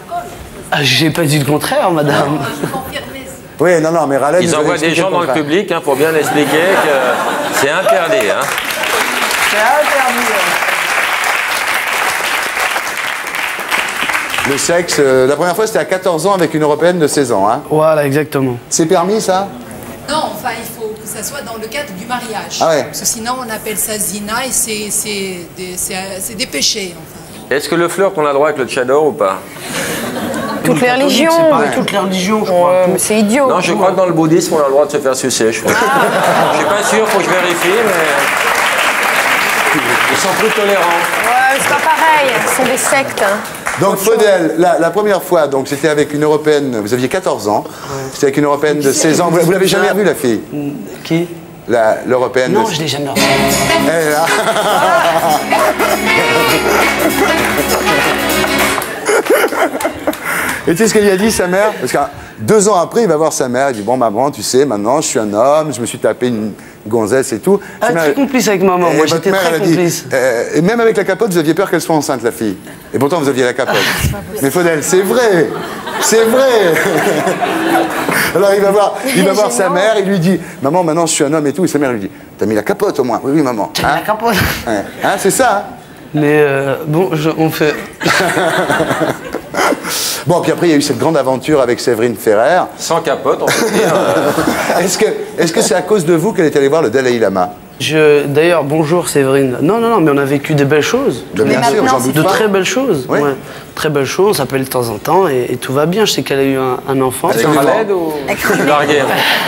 Ah, j'ai pas dit le contraire, madame. Oui, non, non, mais Raled Ils nous a envoient des expliqué gens dans le contraire. public hein, pour bien expliquer que c'est interdit. Hein. C'est interdit. Le sexe, euh, la première fois c'était à quatorze ans avec une Européenne de seize ans. Hein. Voilà, exactement. C'est permis ça? Non, enfin, il faut que ça soit dans le cadre du mariage. Ah ouais. Parce que sinon, on appelle ça zina et c'est c'est des, c'est- c'est des péchés. Enfin. Est-ce que le flirt, on a le droit avec le tchador ou pas? Toutes les religions. C'est pareil, toutes les religions, je crois. Ouais, mais c'est idiot. Non, je crois que dans le bouddhisme, on a le droit de se faire sucer. Je crois. Je suis pas sûr, faut que je vérifie, mais ils sont plus tolérants. Ouais, c'est pas pareil. Ce sont des sectes. hein. Donc Faudel, la, la première fois, donc c'était avec une Européenne, vous aviez quatorze ans, c'était avec une Européenne de seize ans. Vous, vous l'avez jamais revue la fille? Qui? La- L'Européenne Non, de je l'ai jamais revu. Elle, là. Et tu sais ce qu'elle lui a dit, sa mère? Parce que Deux ans après, il va voir sa mère, il dit, bon maman, tu sais, maintenant je suis un homme, je me suis tapé une gonzesse et tout. Ah, très complice avec maman, moi j'étais très complice. Dit, euh, et même avec la capote, vous aviez peur qu'elle soit enceinte, la fille. Et pourtant, vous aviez la capote. Mais Faudel, c'est vrai, c'est vrai. Alors il va voir, il va voir sa mère, il lui dit, maman, maintenant je suis un homme et tout. Et sa mère lui dit, t'as mis la capote au moins? Oui, oui, maman. T'as mis la capote. Ouais. Hein, c'est ça. Hein. Mais euh, bon, je, on fait... Bon, puis après, il y a eu cette grande aventure avec Séverine Ferrer. Sans capote, on peut dire. Euh... Est-ce que est-ce que c'est à cause de vous qu'elle est allée voir le Dalai Lama? Je, d'ailleurs, bonjour Séverine. Non, non, non, mais on a vécu des belles choses. De, bien sûr, j'en doute de pas. très belles choses. Oui. Ouais. Très belles choses, on s'appelle de temps en temps et, et tout va bien. Je sais qu'elle a eu un, un enfant. Elle est malade ou larguée?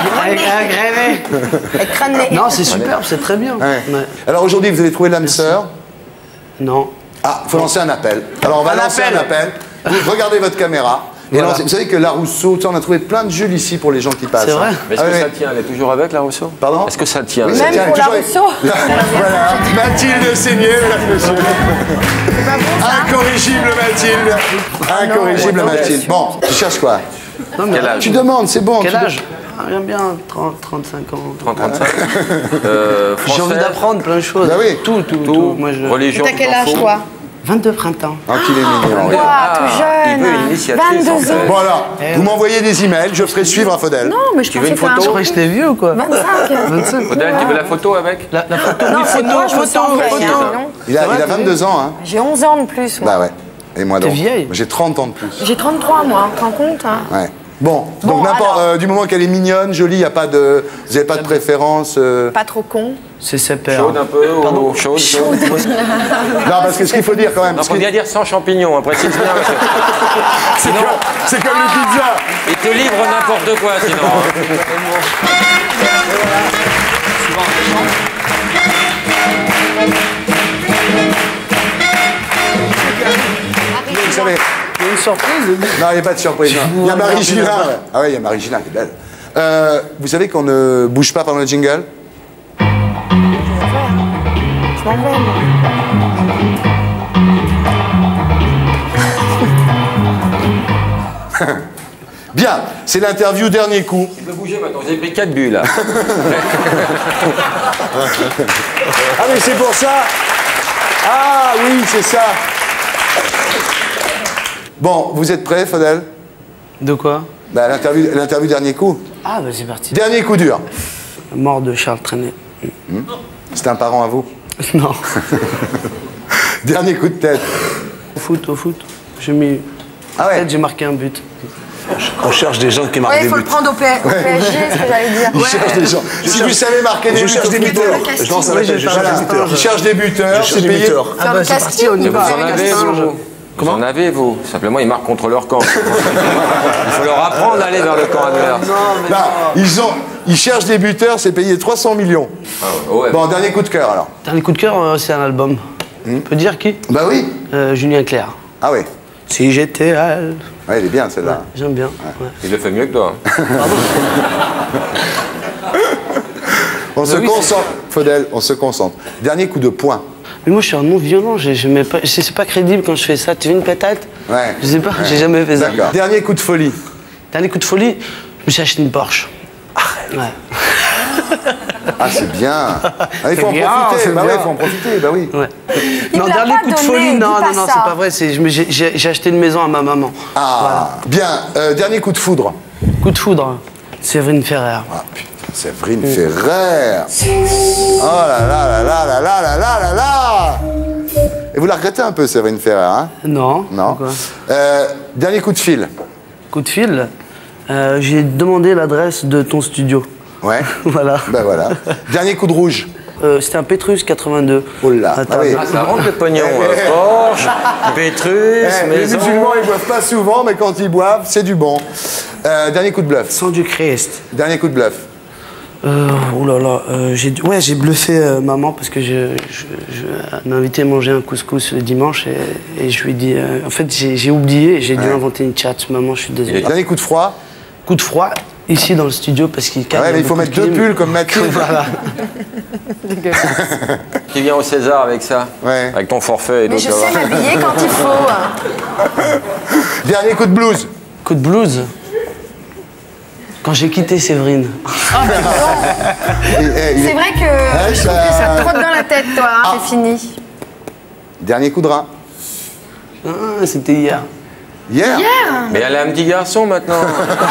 Non, c'est superbe, c'est très bien. Ouais. Ouais. Alors aujourd'hui, vous avez trouvé l'âme sœur? Non. Ah, il faut lancer un appel. Alors on va un lancer appel. un appel. Vous regardez votre caméra. Et Voilà. lancez- vous savez que la Rousseau, on a trouvé plein de Jules ici pour les gens qui passent. C'est vrai. Mais est-ce Ah que oui. ça tient? Elle est toujours avec, la Rousseau? Pardon? Est-ce que ça tient? Oui, ça Même tient, pour la toujours- Rousseau. Voilà, Mathilde Seigné, mesdames et messieurs. Incorrigible Mathilde. Incorrigible Mathilde. Bon, tu cherches quoi? Non, mais Quel âge? Tu demandes, c'est bon. Quel tu de- âge? Ah, j'aime bien trente, trente-cinq ans. trente trente-cinq euh, J'ai envie français, d'apprendre plein de choses. Bah oui. Tout, tout, tout. tout, Moi, je... religion. T'as quel tu t'en âge, fous? toi? vingt-deux printemps. Ah, qu'il est mignon. regarde. Ouah, tout Il jeune. veut une initiative. vingt-deux ans. Bon alors, vous m'envoyez des emails, je ferai suivre à Faudel. Non, mais je Tu veux pensais une que t'as photo? un- Je croyais que j'étais vieux ou quoi? vingt-cinq. vingt-cinq. Faudel, tu veux la photo avec? La, la photo, Non, oui, c'est photo, toi, je me photo, sens vieille, photo. hein, non. Il a, il a vingt-deux ans, hein. J'ai onze ans de plus, moi. Bah ouais. Et moi donc. T'es vieille. J'ai trente ans de plus. J'ai trente-trois, moi. Tu te rends compte, hein? Ouais. Bon, Bon, donc n'importe, alors. euh, du moment qu'elle est mignonne, jolie, il y a pas de, vous n'avez pas de préférence. euh, Pas trop con. C'est ses pères. Chaude un peu ou chaude? chaude. Non, parce que ce qu'il faut dire quand même, Non, parce faut que bien dire sans champignons, hein, précise bien. Parce que... c'est comme, c'est comme les pizzas. Il te livre n'importe quoi sinon. Vous savez, Il y a une surprise. non, il n'y a pas de surprise. non. Il y a Marie Gillin. Ah ouais, il y a Marie Gillin qui est belle. Euh, vous savez qu'on ne bouge pas pendant le jingle? Je m'en vais, moi. Bien, c'est l'interview dernier coup. Tu peux bouger maintenant, j'ai pris quatre buts là. Ah mais c'est pour ça. Ah oui, c'est ça. Bon, vous êtes prêts, Faudel? De quoi? Bah, l'interview, l'interview dernier coup. Ah, bah c'est parti. Dernier coup dur. Mort de Charles Trenet. Hmm. C'est un parent à vous? Non. Dernier coup de tête. Au foot, au foot. J'ai mis. Ah ouais. Peut-être j'ai marqué un but. On cherche des gens qui marquent Oui, il des faut buts. le prendre au, P- au P S G, c'est ce que j'allais dire. Il cherche des gens. Si vous savez marquer des Je buts, cherche au des football. buteurs. Je lance un Oui, appel, je je cherche parle des buteurs. Il cherche des buteurs, Je c'est cherche des payé. buteurs. Ah bah c'est parti, on y Vous va. en avez, vous? Vous en avez, vous? Simplement, ils marquent contre leur camp. Il faut leur apprendre d'aller vers le camp adverse. Là, ils, ont, ils cherchent des buteurs, c'est payé trois cents millions. Ah ouais. Bon, dernier coup de cœur alors. Dernier coup de cœur, euh, c'est un album. On peut dire qui? Bah oui. Euh, Julien Clerc. Ah oui. Si j'étais à... Ouais, elle est bien celle-là. J'aime bien. Ouais. Il le fait mieux que toi. On se oui, concentre. Faudel, on se concentre. Dernier coup de poing. Mais moi, je suis un non-violent. Je, je mets pas... C'est c'est pas crédible quand je fais ça. Tu veux une patate? Ouais. Je sais pas, Ouais. j'ai jamais fait ça. D'accord. Dernier coup de folie. Dernier coup de folie, je me suis acheté une Porsche. Ouais. Ah, c'est bien. Ah, il faut C'est en bien, profiter. c'est Bah bien. ouais, il faut en profiter. Bah oui. Ouais. Il Non, me l'a dernier pas coup de donné, folie, dis non, pas non, non, ça. c'est pas vrai. c'est- je me- J'ai j'ai- j'ai acheté une maison à ma maman. Ah, bien. Euh, dernier coup de foudre. Coup de foudre, Séverine Ferrer. Ah, putain, Séverine Ferrer. Oh là là là là là là là là là là. Et vous la regrettez un peu, Séverine Ferrer, hein? Non. Non. Pourquoi? Euh, dernier coup de fil. Coup de fil, euh, j'ai demandé l'adresse de ton studio. Ouais. Voilà. Ben voilà. Dernier coup de rouge. Euh, C'était un Pétrus quatre-vingt-deux. Oh là. Attends, Ah oui. Ah, ça rentre le pognon. Eh, euh, eh, Porsche, Pétrus, Eh, les maison. musulmans, ils boivent pas souvent, mais quand ils boivent, c'est du bon. Euh, dernier coup de bluff. Sang du Christ. Dernier coup de bluff. Euh, oh là là, euh, j'ai ouais, j'ai bluffé euh, maman parce que je, je, je elle m'a invité à manger un couscous le dimanche et, et je lui ai dit, euh, en fait j'ai j'ai oublié, j'ai dû Ouais. inventer une chat. Maman, je suis désolé. Dernier coup de froid. Coup de froid ici dans le studio parce qu'il Ah ouais, mais il faut mettre deux pulls comme Mathilde. Voilà. Qui vient au César avec ça, Ouais. avec ton forfait et Mais tout. je ça sais va. m'habiller quand il faut. Dernier coup de blues. Coup de blues. Quand j'ai quitté Séverine. Et, et, il C'est est- vrai que Ouais, je trouve ça- que ça te trotte dans la tête, toi, hein, c'est fini. Dernier coup de rein. Ah, c'était hier. Hier Mais elle a un petit garçon maintenant.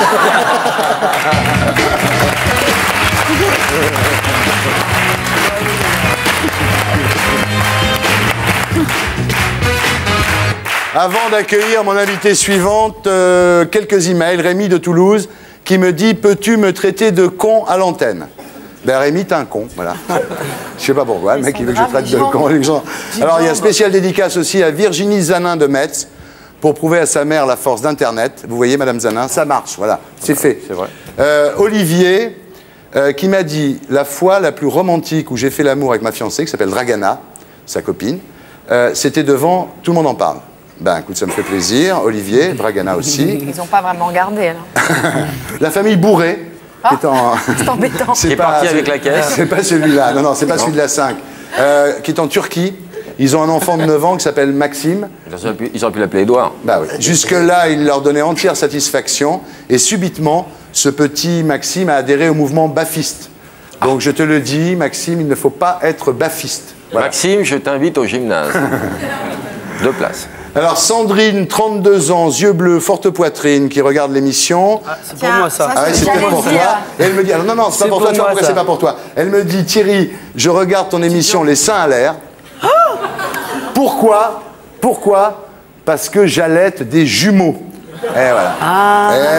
Avant d'accueillir mon invitée suivante, euh, quelques emails. Rémi de Toulouse qui me dit « Peux-tu me traiter de con à l'antenne ?» Ben Rémi, t'es un con, voilà. Je sais pas pourquoi, le mec il veut que je traite de con les gens. Alors il y a spécial dédicace aussi à Virginie Zanin de Metz pour prouver à sa mère la force d'Internet. Vous voyez, Madame Zanin, ça marche, voilà, c'est fait. C'est vrai. Euh, Olivier euh, qui m'a dit « La fois la plus romantique où j'ai fait l'amour avec ma fiancée, qui s'appelle Dragana, sa copine, euh, c'était devant, tout le monde en parle. » Ben écoute, ça me fait plaisir. Olivier, Dragana aussi. Ils n'ont pas vraiment gardé, alors. La famille Bourré, qui est en... C'est embêtant. C'est Qui est pas- parti c'est- avec la caisse. C'est pas celui-là, non, non, c'est pas celui de la cinq. Euh, qui est en Turquie. Ils ont un enfant de neuf ans qui s'appelle Maxime. Ils auraient pu, ils auraient pu l'appeler Édouard. Bah oui. Jusque-là, il leur donnait entière satisfaction. Et subitement, ce petit Maxime a adhéré au mouvement bafiste. Donc je te le dis, Maxime, il ne faut pas être bafiste. Voilà. Maxime, je t'invite au gymnase. Deux places. Alors Sandrine, trente-deux ans, yeux bleus, forte poitrine, qui regarde l'émission. Ah, c'est pour moi ça. Ah ouais, c'est peut-être pour toi. Et elle me dit, alors non, non, c'est pas C'est pour pour toi, tu vois moi, pourquoi ça. c'est pas pour toi. Elle me dit, Thierry, je regarde ton émission Les seins à l'air. Pourquoi Pourquoi Parce que j'allaite des jumeaux. Et voilà. Ah. Eh,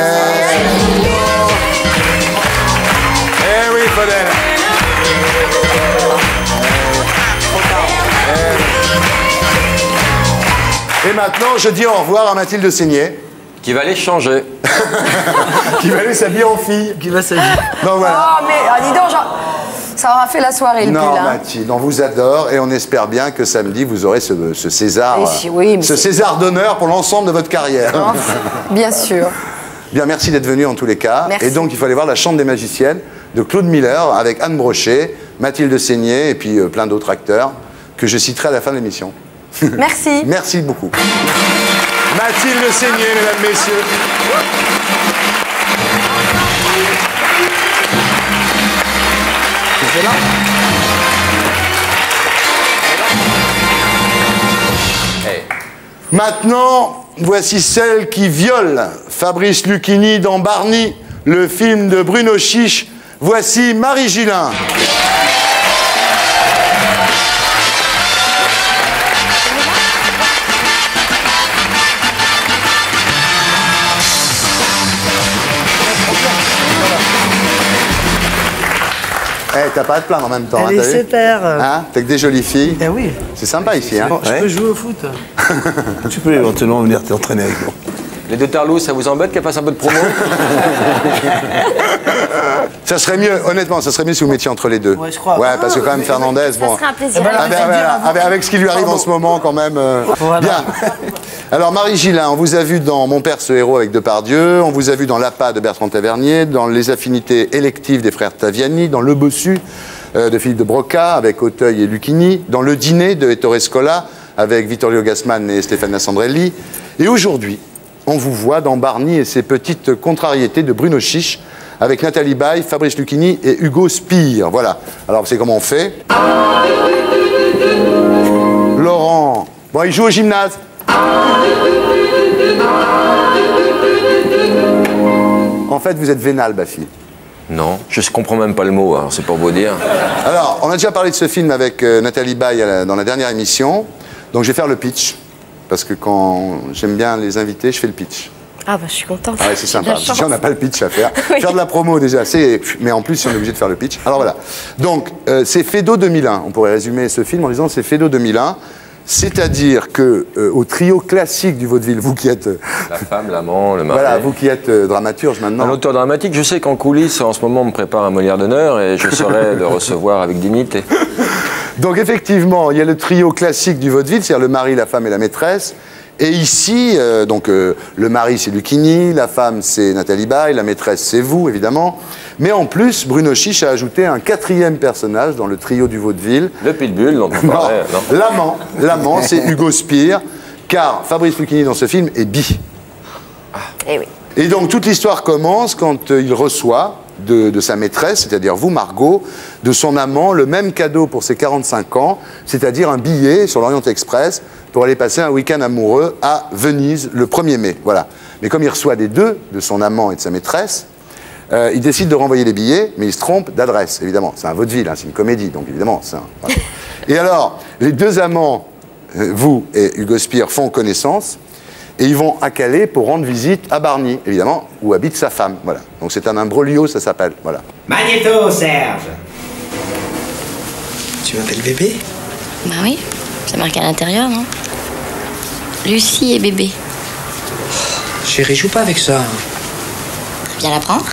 eh oui, Faudel. Et maintenant, je dis au revoir à Mathilde Seigné. Qui va les changer. Qui va aller s'habiller en fille. Qui va s'habiller. Donc voilà. Oh, mais ah, dis donc, genre, ça aura fait la soirée, le Non, pull, hein. Mathilde, on vous adore et on espère bien que samedi, vous aurez ce, ce César, Et si- oui, mais ce c'est- César d'honneur pour l'ensemble de votre carrière. Bien sûr. Bien, merci d'être venu en tous les cas. Merci. Et donc, il faut aller voir La Chambre des magiciennes de Claude Miller avec Anne Brochet, Mathilde Seigné et puis euh, plein d'autres acteurs que je citerai à la fin de l'émission. Merci. Merci beaucoup. Mathilde Seigné, mesdames, messieurs. C'est là. Maintenant, voici celle qui viole Fabrice Lucchini dans Barney, le film de Bruno Chiche. Voici Marie Gillin. Eh, t'as pas à te plaindre en même temps, Elle hein, est t'as vu super. Hein, t'as que des jolies filles. Eh oui. C'est sympa ici, hein. Bon, je Ouais. peux jouer au foot. Tu peux éventuellement venir t'entraîner avec moi. Les deux tarlous, ça vous embête qu'elle fasse un peu de promo? Ça serait mieux, honnêtement, ça serait mieux si vous mettiez entre les deux. Ouais, je crois. Ouais, parce que quand même Fernandez, bon. serait un plaisir. Eh ben, avec, avec- avec ce qui lui arrive en ce moment, quand même. euh, Voilà. Bien. Alors, Marie Gillin, on vous a vu dans Mon père, ce héros avec Depardieu, on vous a vu dans L'A P A de Bertrand Tavernier, dans Les affinités électives des frères Taviani, dans Le Bossu euh, de Philippe de Broca avec Auteuil et Lucchini, dans Le dîner de Ettore Scola avec Vittorio Gassman et Stéphane Sandrelli. Et aujourd'hui, on vous voit dans Barney et ses petites contrariétés de Bruno Chiche avec Nathalie Baye, Fabrice Lucchini et Hugo Spire. Voilà. Alors, c'est comment on fait. Laurent. Bon, il joue au gymnase. En fait, vous êtes vénal, Bafi. Non, je comprends même pas le mot, alors c'est pour vous dire. Alors, on a déjà parlé de ce film avec euh, Nathalie Baye à la- dans la dernière émission. Donc, je vais faire le pitch. Parce que quand j'aime bien les invités, je fais le pitch. Ah bah je suis contente. Ah ouais, c'est sympa. La chance. Si on n'a pas le pitch à faire. Oui. Faire de la promo déjà, c'est. Mais en plus, si on est obligé de faire le pitch. Alors voilà. Donc, euh, c'est Fedo deux mille un. On pourrait résumer ce film en disant c'est Fedo deux mille un. C'est-à-dire que euh, au trio classique du vaudeville, vous qui êtes. euh, La femme, l'amant, le mari. voilà, vous qui êtes euh, dramaturge maintenant. Un auteur dramatique, je sais qu'en coulisses, en ce moment, on me prépare un Molière d'honneur et je saurai le recevoir avec dignité. Donc effectivement, il y a le trio classique du vaudeville, c'est-à-dire le mari, la femme et la maîtresse. Et ici, euh, donc euh, le mari c'est Lucchini, la femme c'est Nathalie Baye, la maîtresse c'est vous évidemment. Mais en plus, Bruno Chiche a ajouté un quatrième personnage dans le trio du vaudeville. Le pitbull dont on Non, parlait, non l'amant, l'amant c'est Hugo Spire, car Fabrice Lucchini dans ce film est bi. Eh oui. Et donc, toute l'histoire commence quand euh, il reçoit de, de sa maîtresse, c'est-à-dire vous, Margot, de son amant, le même cadeau pour ses quarante-cinq ans, c'est-à-dire un billet sur l'Orient Express pour aller passer un week-end amoureux à Venise le premier mai. Voilà. Mais comme il reçoit des deux, de son amant et de sa maîtresse, euh, il décide de renvoyer les billets, mais il se trompe d'adresse, évidemment. C'est un vaudeville, hein, c'est une comédie, donc évidemment, c'est un... Voilà. Et alors, les deux amants, euh, vous et Hugo Spire, font connaissance, et ils vont à Calais pour rendre visite à Bargny, évidemment, où habite sa femme. Voilà. Donc c'est un imbroglio, ça s'appelle. Voilà. Magnéto, Serge. Tu m'appelles bébé? Bah oui, c'est marqué à l'intérieur, non? Lucie et bébé. Chérie, joue pas avec ça. Viens la prendre.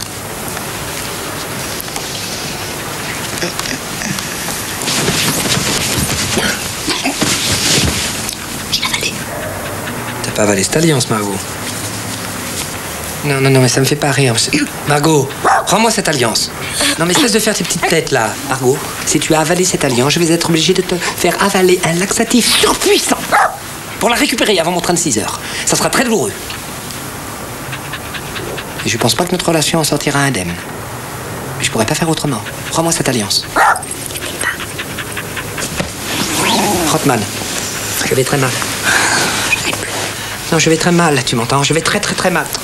T'as pas avalé cette alliance, Margot? Non, non, non, mais ça me fait pas rire. Margot, rends-moi cette alliance. Non, mais cesse de faire tes petites têtes, là. Margot, si tu as avalé cette alliance, je vais être obligé de te faire avaler un laxatif surpuissant pour la récupérer avant mon train de six heures. Ça sera très douloureux. Et je pense pas que notre relation en sortira indemne. Mais je pourrais pas faire autrement. Rends-moi cette alliance. Rothman, je vais très mal. Non, je vais très mal, tu m'entends? Je vais très très très mal.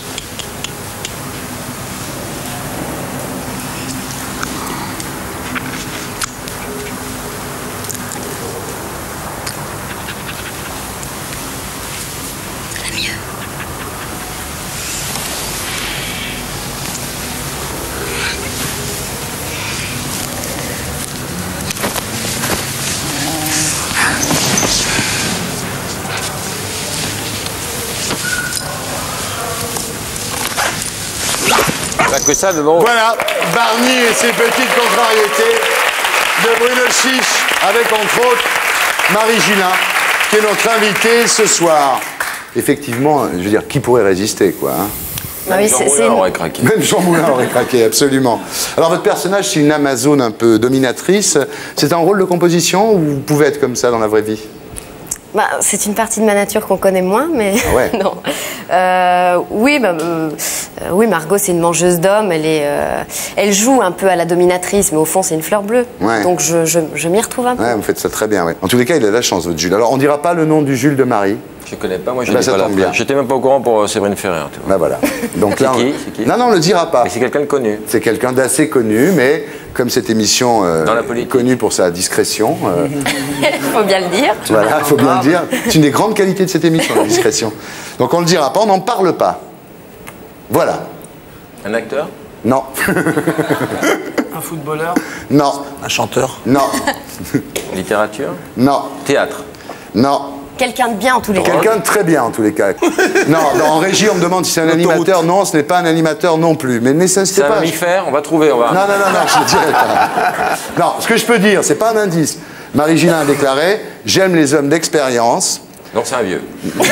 Que ça, de bon. Voilà, Bargny et ses petites contrariétés de Bruno Chiche, avec entre autres Marie Gillin, qui est notre invitée ce soir. Effectivement, je veux dire, qui pourrait résister, quoi, hein? Même Jean Moulin aurait craqué. Même Jean Moulin aurait craqué, absolument. Alors, votre personnage, c'est une Amazone un peu dominatrice. C'est un rôle de composition ou vous pouvez être comme ça dans la vraie vie? Bah, c'est une partie de ma nature qu'on connaît moins, mais ah ouais. non. Euh, oui, bah, euh, oui, Margot, c'est une mangeuse d'hommes. Elle est, euh, elle joue un peu à la dominatrice, mais au fond, c'est une fleur bleue. Ouais. Donc, je, je, je m'y retrouve un peu. Ouais, vous faites ça très bien. Ouais. En tous les cas, il a de la chance, votre Jules. Alors, on dira pas le nom du Jules de Marie. Je connais pas, moi je bah, dis pas la J'étais même pas au courant pour Séverine Ferrer. Tu vois. Bah voilà. Donc là, c'est qui, on... c'est qui Non, non, on le dira pas. Mais c'est quelqu'un de connu. C'est quelqu'un d'assez connu, mais comme cette émission euh, est connue pour sa discrétion. Il euh... faut bien le dire. Voilà, il faut bien le dire. C'est une des grandes qualités de cette émission, la discrétion. Donc on le dira pas, on n'en parle pas. Voilà. Un acteur? Non. Un footballeur? Non. Un chanteur? Non. Littérature? Non. Théâtre? Non. Quelqu'un de bien en tous les cas. Quelqu'un de très bien en tous les cas. Non, en régie, on me demande si c'est un animateur. Non, ce n'est pas un animateur non plus. Mais n'insistez pas. C'est un mammifère, on va trouver. On va... Non, non, non, non, je ne dirai pas. Non, ce que je peux dire, c'est pas un indice. Marie Gillin a déclaré « J'aime les hommes d'expérience ». Donc c'est un vieux.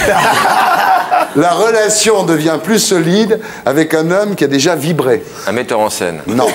La relation devient plus solide avec un homme qui a déjà vibré. Un metteur en scène. Non.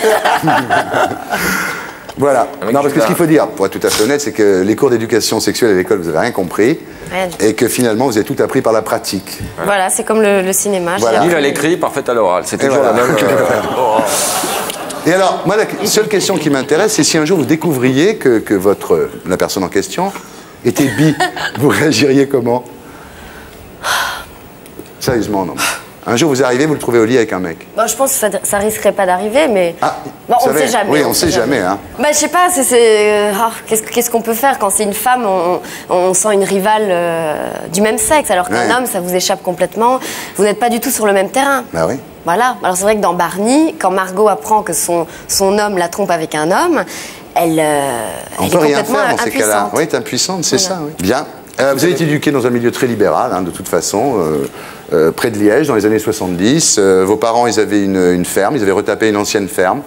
Voilà. Non, parce que ce qu'il faut dire, pour être tout à fait honnête, c'est que les cours d'éducation sexuelle à l'école, vous n'avez rien compris. Rien. Et que finalement, vous avez tout appris par la pratique. Voilà, voilà c'est comme le, le cinéma. Voilà. Nul à l'écrit, parfait à l'oral. C'est toujours voilà. la même. Euh... Et alors, moi, la seule question qui m'intéresse, c'est si un jour vous découvriez que, que votre, la personne en question était bi, vous réagiriez comment? Sérieusement, non. Un jour, vous arrivez, vous le trouvez au lit avec un mec. Bon, je pense que ça, ça risquerait pas d'arriver, mais... Ah, bon, on ne sait jamais. Oui, on ne sait jamais. jamais hein. Bah, je sais pas, c'est... Euh, oh, qu'est-ce qu'est-ce qu'on peut faire quand c'est une femme, on, on sent une rivale euh, du même sexe, alors qu'un ouais. homme, ça vous échappe complètement. Vous n'êtes pas du tout sur le même terrain. Bah oui. Voilà. Alors c'est vrai que dans Bargny, quand Margot apprend que son, son homme la trompe avec un homme, elle, euh, on elle peut est rien complètement faire dans ces cas-là. Oui, t'es impuissante, c'est voilà. ça. Oui. Bien. Euh, vous avez été éduqué dans un milieu très libéral, hein, de toute façon, euh, euh, près de Liège, dans les années soixante-dix. Euh, vos parents, ils avaient une, une ferme, ils avaient retapé une ancienne ferme.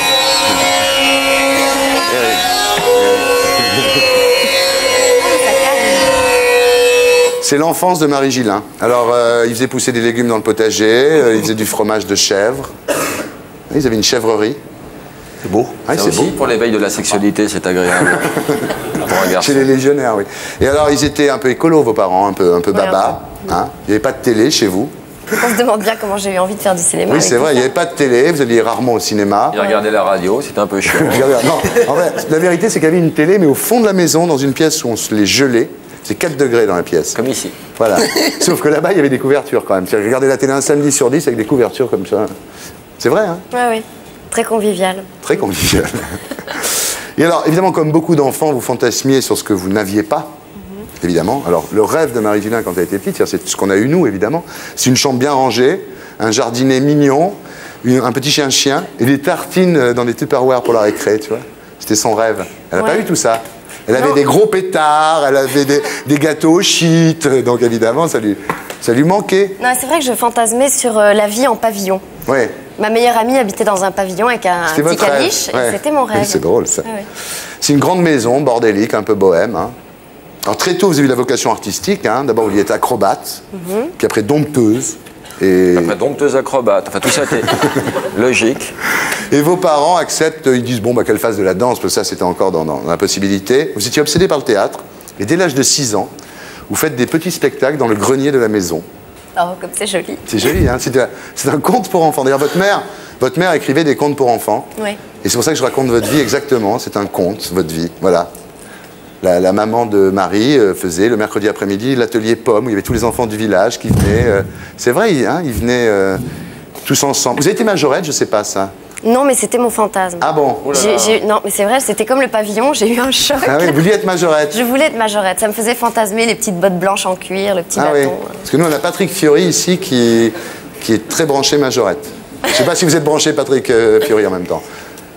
C'est l'enfance de Marie Gillin. Alors, euh, ils faisaient pousser des légumes dans le potager, euh, ils faisaient du fromage de chèvre. Ils avaient une chèvrerie. C'est beau. Ah, c'est aussi beau. Pour l'éveil de la sexualité, c'est agréable. Pour un garçon. Chez les légionnaires, oui. Et alors, ils étaient un peu écolos, vos parents, un peu, un peu ouais, baba. Hein. Il n'y avait pas de télé chez vous. On se demande bien comment j'ai eu envie de faire du cinéma. Oui, avec c'est tout vrai, il ça. n'y avait pas de télé, vous alliez rarement au cinéma. Il regardait la radio, c'était un peu chiant. non, en fait, la vérité, c'est qu'il y avait une télé, mais au fond de la maison, dans une pièce où on se les gelait. C'est quatre degrés dans la pièce. Comme ici. Voilà. Sauf que là-bas, il y avait des couvertures quand même. Je regardais la télé un samedi sur dix avec des couvertures comme ça. C'est vrai, hein? Oui, oui. Très convivial. Très convivial. Et alors, évidemment, comme beaucoup d'enfants, vous fantasmiez sur ce que vous n'aviez pas. Mm-hmm. Évidemment. Alors, le rêve de Marie Gillin quand elle était petite, c'est ce qu'on a eu nous, évidemment. C'est une chambre bien rangée, un jardinet mignon, une- un petit chien-chien et des tartines dans des Tupperware pour la récré, tu vois. C'était son rêve. Elle n'a Ouais. pas eu tout ça. Elle avait Non. des gros pétards, elle avait des, des gâteaux au shit, donc évidemment, ça lui, ça lui manquait. Non, c'est vrai que je fantasmais sur euh, la vie en pavillon. Ouais. Ma meilleure amie habitait dans un pavillon avec un, un C'était petit votre rêve. caniche, Ouais. et c'était mon rêve. C'est drôle, ça. Ah ouais. C'est une grande maison, bordélique, un peu bohème. Hein. Alors très tôt, vous avez eu la vocation artistique. Hein. D'abord, vous vouliez être acrobate, Mhm. puis après dompteuse. Et... Après dompteuse acrobate, enfin tout ça était logique. Et vos parents acceptent, ils disent bon, bah, qu'elle fasse de la danse, parce que ça, c'était encore dans, dans la possibilité. Vous étiez obsédé par le théâtre, et dès l'âge de six ans, vous faites des petits spectacles dans le grenier de la maison. Oh, comme c'est joli. C'est joli, hein. C'est un, c'est un conte pour enfants. D'ailleurs, votre mère, votre mère écrivait des contes pour enfants. Oui. Et c'est pour ça que je raconte votre vie exactement. C'est un conte, votre vie. Voilà. La, la maman de Marie euh, faisait le mercredi après-midi l'atelier pomme où il y avait tous les enfants du village qui venaient. euh, c'est vrai, ils, hein, ils venaient euh, tous ensemble. Vous avez été majorette, je sais pas ça. Non, mais c'était mon fantasme. Ah bon? J'ai- j'ai- non, mais c'est vrai, c'était comme le pavillon, j'ai eu un choc. Ah oui, vous vouliez être majorette. Je voulais être majorette, ça me faisait fantasmer les petites bottes blanches en cuir, le petit Ah oui. bâton. Parce que nous, on a Patrick Fiori ici qui, qui est très branché majorette. Je sais pas si vous êtes branché Patrick euh, Fiori en même temps.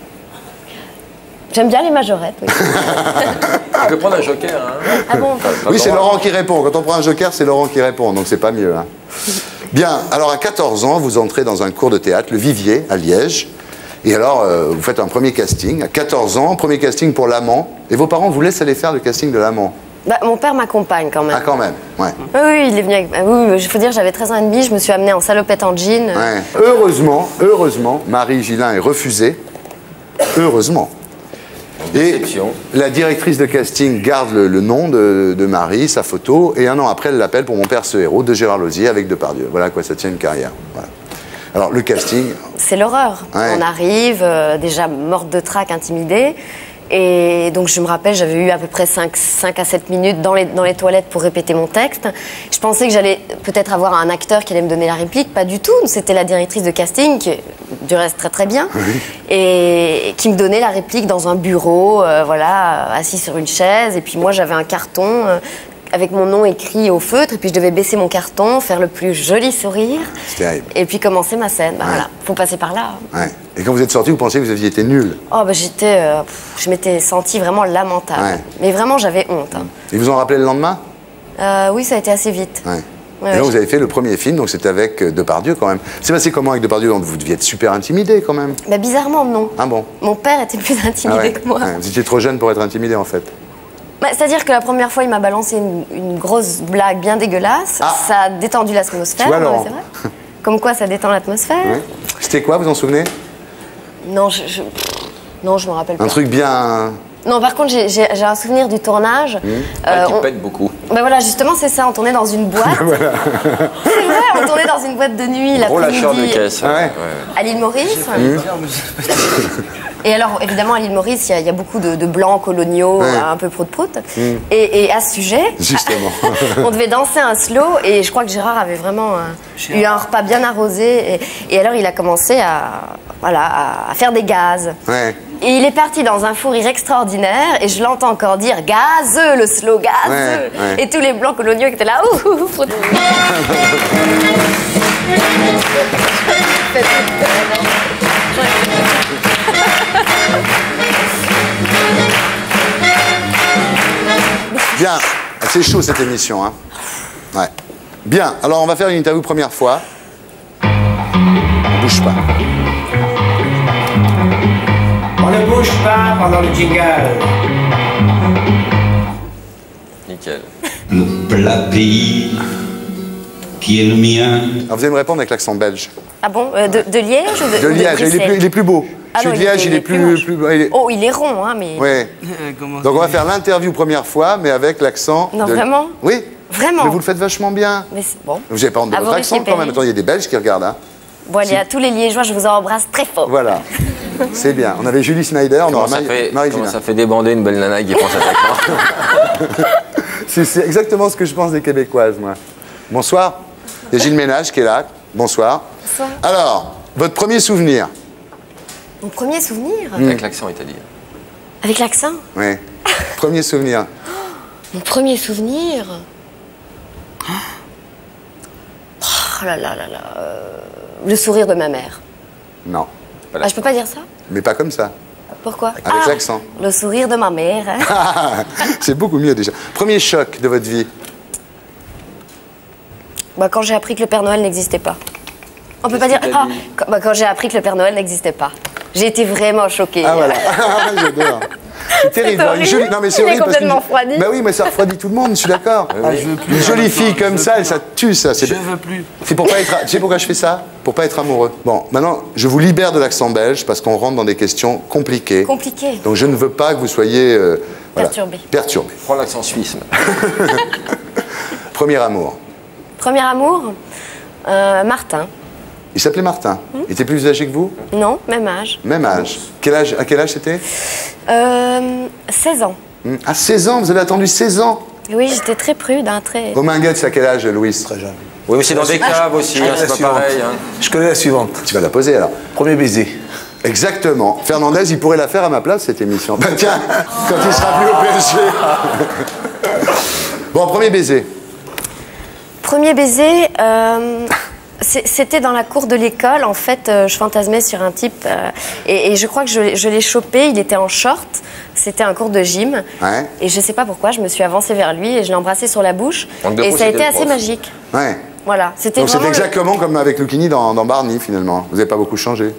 J'aime bien les majorettes, oui. Tu peux prendre un joker, hein. Ah bon? Oui, c'est Laurent qui répond. Quand on prend un joker, c'est Laurent qui répond, donc c'est pas mieux. Hein. Bien, alors à quatorze ans, vous entrez dans un cours de théâtre, le Vivier, à Liège. Et alors, euh, vous faites un premier casting. À quatorze ans, premier casting pour L'Amant. Et vos parents vous laissent aller faire le casting de L'Amant. Bah, mon père m'accompagne quand même. Ah, quand même, ouais. Oui, oui, il est venu avec... ah oui, il faut dire, j'avais treize ans et demi, je me suis amenée en salopette en jean. Ouais. Heureusement, heureusement, Marie Gillin est refusée. Heureusement. Et la directrice de casting garde le, le nom de, de Marie, sa photo, et un an après, elle l'appelle pour Mon père, ce héros, de Gérard Lauzier, avec Depardieu. Voilà à quoi ça tient une carrière. Voilà. Alors, le casting... C'est l'horreur. Ouais. On arrive, euh, déjà morte de trac, intimidée. Et donc, je me rappelle, j'avais eu à peu près cinq à sept minutes dans les, dans les toilettes pour répéter mon texte. Je pensais que j'allais peut-être avoir un acteur qui allait me donner la réplique. Pas du tout. C'était la directrice de casting, qui, du reste, très très bien. Et qui me donnait la réplique dans un bureau, euh, voilà, assis sur une chaise. Et puis moi, j'avais un carton euh, avec mon nom écrit au feutre. Et puis, je devais baisser mon carton, faire le plus joli sourire. C'est terrible. Et puis, commencer ma scène. Bah, Ouais. voilà, faut passer par là. Ouais. Et quand vous êtes sorti, vous pensiez que vous aviez été nul. Oh, bah, j'étais, euh, pff, je m'étais sentie vraiment lamentable. Ouais. Mais vraiment, j'avais honte. hein. Et vous en rappelez le lendemain? Euh, oui, ça a été assez vite. Ouais. Ouais, Et là, ouais, vous avez fait le premier film, donc c'était avec euh, Depardieu quand même. C'est passé comment avec Depardieu? Donc, vous deviez être super intimidé quand même. Bah, bizarrement, non. Ah bon? Mon père était plus intimidé Ah ouais. que moi. Ouais, vous étiez trop jeune pour être intimidé en fait. Bah, c'est-à-dire que la première fois, il m'a balancé une, une grosse blague bien dégueulasse. Ça a détendu l'atmosphère. Tu vois, non, mais Laurent. c'est vrai. Comme quoi, ça détend l'atmosphère. Ouais. C'était quoi, vous en souvenez? Non, je, je... non, je me rappelle pas. Un truc bien... Non, par contre, j'ai- j'ai j'ai un souvenir du tournage. Mmh. Euh, qui on- pète beaucoup. Bah voilà, justement, c'est ça. On tournait dans une boîte. Voilà. C'est vrai, on tournait dans une boîte de nuit Gros lâcheur de l'après-midi caisse. Ah ouais. à l'île Maurice. Mmh. Et alors, évidemment, à l'île Maurice, il y, a- il y a beaucoup de, de blancs coloniaux, Ouais. un peu prout-prout. Mmh. Et, et à ce sujet, Justement. on devait danser un slow et je crois que Gérard avait vraiment euh, eu un repas bien arrosé. Et, et alors, il a commencé à, voilà, à, à faire des gaz. Ouais. Et il est parti dans un fou rire extraordinaire et je l'entends encore dire gazeux, le slow gazeux. Ouais, ouais. Et tous les blancs coloniaux qui étaient là, ouh, ouh, ouh, prout. Bien, c'est chaud cette émission. Hein. Ouais. Bien, alors on va faire une interview première fois. On bouge pas. On ne bouge pas pendant le jingle. Nickel. Le plat pays qui est le mien. Alors vous allez me répondre avec l'accent belge. Ah bon, euh, de, de Liège ou de, De ou Liège, il est Bruxelles plus, il est plus beau. Ah non, Celui de Liège, il est plus... moche. plus il est- Oh, il est rond, hein, mais... Ouais. Donc on va faire l'interview première fois, mais avec l'accent... Non, de- vraiment? Oui. Vraiment? Mais vous le faites vachement bien. Mais c'est bon. Vous n'avez pas honte de À votre vos accent risques et quand même. périls. Attends, il y a des Belges qui regardent. Hein. Bon, allez, à tous les Liégeois, je vous embrasse très fort. Voilà. C'est bien. On avait Julie Snyder, on Comment aura ça, Marie- fait, Marie-Gina. comment ça fait débander une belle nana qui prend cet accent? C'est c'est exactement ce que je pense des Québécoises, moi. Bonsoir. Il y a Gilles Ménage qui est là. Bonsoir. Bonsoir. Alors, votre premier souvenir? Mon premier souvenir? Avec l'accent italien. Avec l'accent? Oui. Premier souvenir. Mon premier souvenir? Oh là là là là. euh, Le sourire de ma mère. Non. Ah, je peux pas dire ça? Mais pas comme ça. Pourquoi? Avec Ah, l'accent. Le sourire de ma mère. hein. C'est beaucoup mieux déjà. Premier choc de votre vie? Bah, quand j'ai appris que le Père Noël n'existait pas. On peut pas dire. Ah, quand, bah, quand j'ai appris que le Père Noël n'existait pas. J'ai été vraiment choquée. Ah voilà. J'adore. C'est terrible. horrible. Une jolie... Non mais c'est Il est horrible parce que... complètement refroidi. Bah oui, mais ça refroidit tout le monde, je suis d'accord. Ah, je veux plus. Une jolie fille comme ça, elle, ça tue ça. Je veux plus. C'est pour pas être. Tu sais pourquoi je fais ça? Pour pas être amoureux. Bon, maintenant, je vous libère de l'accent belge parce qu'on rentre dans des questions compliquées. Compliqué. Donc je ne veux pas que vous soyez euh, voilà, Perturbé. perturbé. Prends l'accent suisse. Premier amour. Premier amour? euh, Martin. Il s'appelait Martin. Il était plus âgé que vous? Non, même âge. Même âge. Quel âge à quel âge c'était? Euh, seize ans. Hmm. À seize ans, vous avez attendu seize ans? Oui, j'étais très prude, hein, très. Romain Goetz, à quel âge, Louis? Très jeune. Oui, mais c'est dans des caves aussi, hein, c'est pas pareil. Hein. Je connais la suivante. Tu vas la poser alors. Premier baiser. Exactement. Fernandez, il pourrait la faire à ma place, cette émission. Bah tiens, quand il sera plus au P S G. Bon, premier baiser. Premier baiser, euh, c'est- c'était dans la cour de l'école. En fait, euh, je fantasmais sur un type euh, et, et je crois que je, je l'ai chopé. Il était en short. C'était un cours de gym. Ouais. Et je sais pas pourquoi, je me suis avancée vers lui et je l'ai embrassé sur la bouche. Donc, de Et coup, ça a c'était été le assez prof. magique. Ouais. Voilà, c'était Donc c'est vraiment. le- exactement comme avec Lucchini dans, dans Barney, finalement. Vous n'avez pas beaucoup changé.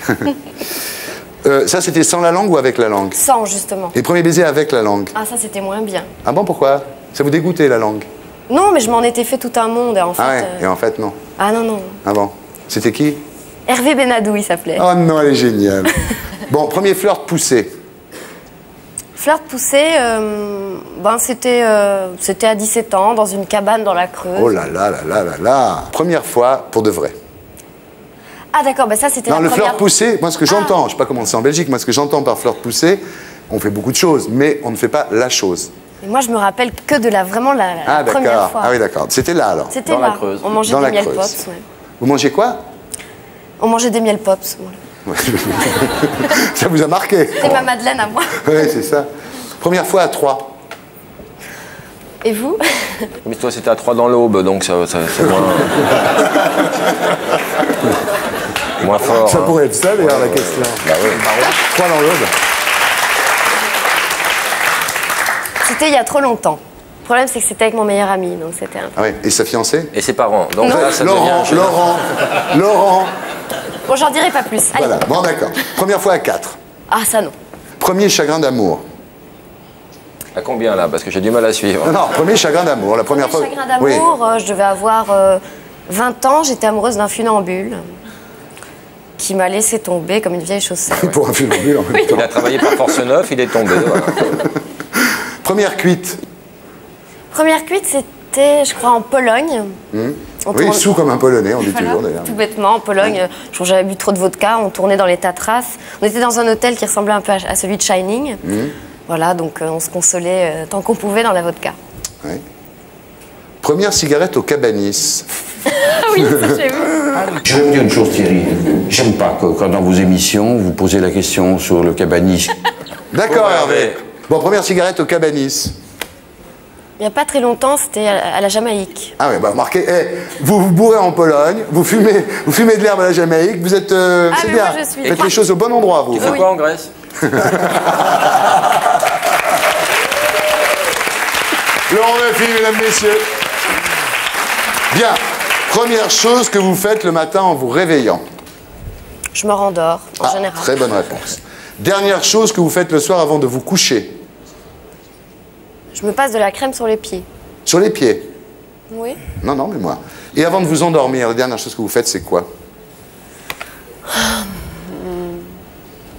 Euh, ça, c'était sans la langue ou avec la langue? Sans, justement. Les premiers baisers avec la langue. Ah, ça, c'était moins bien. Ah bon, pourquoi? Ça vous dégoûtait, la langue? Non, mais je m'en étais fait tout un monde. Et en fait, Ah ouais, euh, et en fait, non. ah non, non. Ah bon. C'était qui? Hervé Benadou, il s'appelait. Oh non, elle est géniale. Bon, premier flirt poussé. Flirt poussé, euh, ben c'était euh, c'était à dix-sept ans, dans une cabane dans la Creuse. Oh là là là là là là. Première fois pour de vrai. Ah d'accord, ben ça c'était Non, la le première. flirt poussé, moi ce que j'entends, je sais pas comment c'est en Belgique, moi ce que j'entends par flirt poussé, on fait beaucoup de choses, mais on ne fait pas la chose. Et moi je me rappelle que de la vraiment la, la Ah première d'accord. fois. Ah oui d'accord. C'était là alors. C'était là. On mangeait Dans des la miel Creuse. pops. Ouais. Vous mangez quoi? On mangeait des miel pops. Voilà. Ça vous a marqué? C'est ma Madeleine à moi. Oui, c'est ça. Première fois à trois. Et vous? Mais toi, c'était à trois dans l'aube, donc ça, ça, c'est moins. moins fort. Ça hein. pourrait être ça d'ailleurs la question. Bah oui. Trois dans l'aube. C'était il y a trop longtemps. Le problème c'est que c'était avec mon meilleur ami, donc c'était un... Ah oui. Et sa fiancée? Et ses parents. Donc Non. là, ça Laurent, devient... Laurent, Laurent. Bon, j'en dirai pas plus. Allez. Voilà. Bon d'accord. Première fois à quatre. Ah ça non. Premier chagrin d'amour. À combien là? Parce que j'ai du mal à suivre. Non, non, premier chagrin d'amour. La première fois. Chagrin d'amour, Oui. euh, je devais avoir euh, vingt ans, j'étais amoureuse d'un funambule qui m'a laissé tomber comme une vieille chaussette. Pour un funambule en même temps. Il a travaillé par Force Neuf, il est tombé. Voilà. Première cuite. Première cuite, c'était, je crois, en Pologne. Hmm. On Oui, tourne- sous comme un Polonais, on dit Voilà, toujours d'ailleurs. tout bêtement, en Pologne, euh, je crois que j'avais bu trop de vodka, on tournait dans les Tatras. On était dans un hôtel qui ressemblait un peu à, à celui de Shining. Hmm. Voilà, donc euh, on se consolait euh, tant qu'on pouvait dans la vodka. Ouais. Première cigarette au Cabanis. Ah oui, ça j'ai vu. Je vais vous dire une chose, Thierry. J'aime pas que, quand dans vos émissions, vous posez la question sur le cabanis. D'accord, Ouais, Hervé. Hervé. Bon, première cigarette au Cabanis. Il n'y a pas très longtemps, c'était à, à la Jamaïque. Ah ouais, bah marquez, eh, vous vous bourrez en Pologne, vous fumez, vous fumez de l'herbe à la Jamaïque, vous êtes, euh, Ah, c'est mais bien. moi, je suis- Faites les choses au bon endroit, vous. Tu fais quoi en Grèce? Laurent Baffie, mesdames, messieurs. Bien. Première chose que vous faites le matin en vous réveillant. Je me rendors, en Ah, général. très bonne réponse. Dernière chose que vous faites le soir avant de vous coucher. Je me passe de la crème sur les pieds. Sur les pieds. Oui. Non, non, mais moi. Et avant de vous endormir, la dernière chose que vous faites, c'est quoi?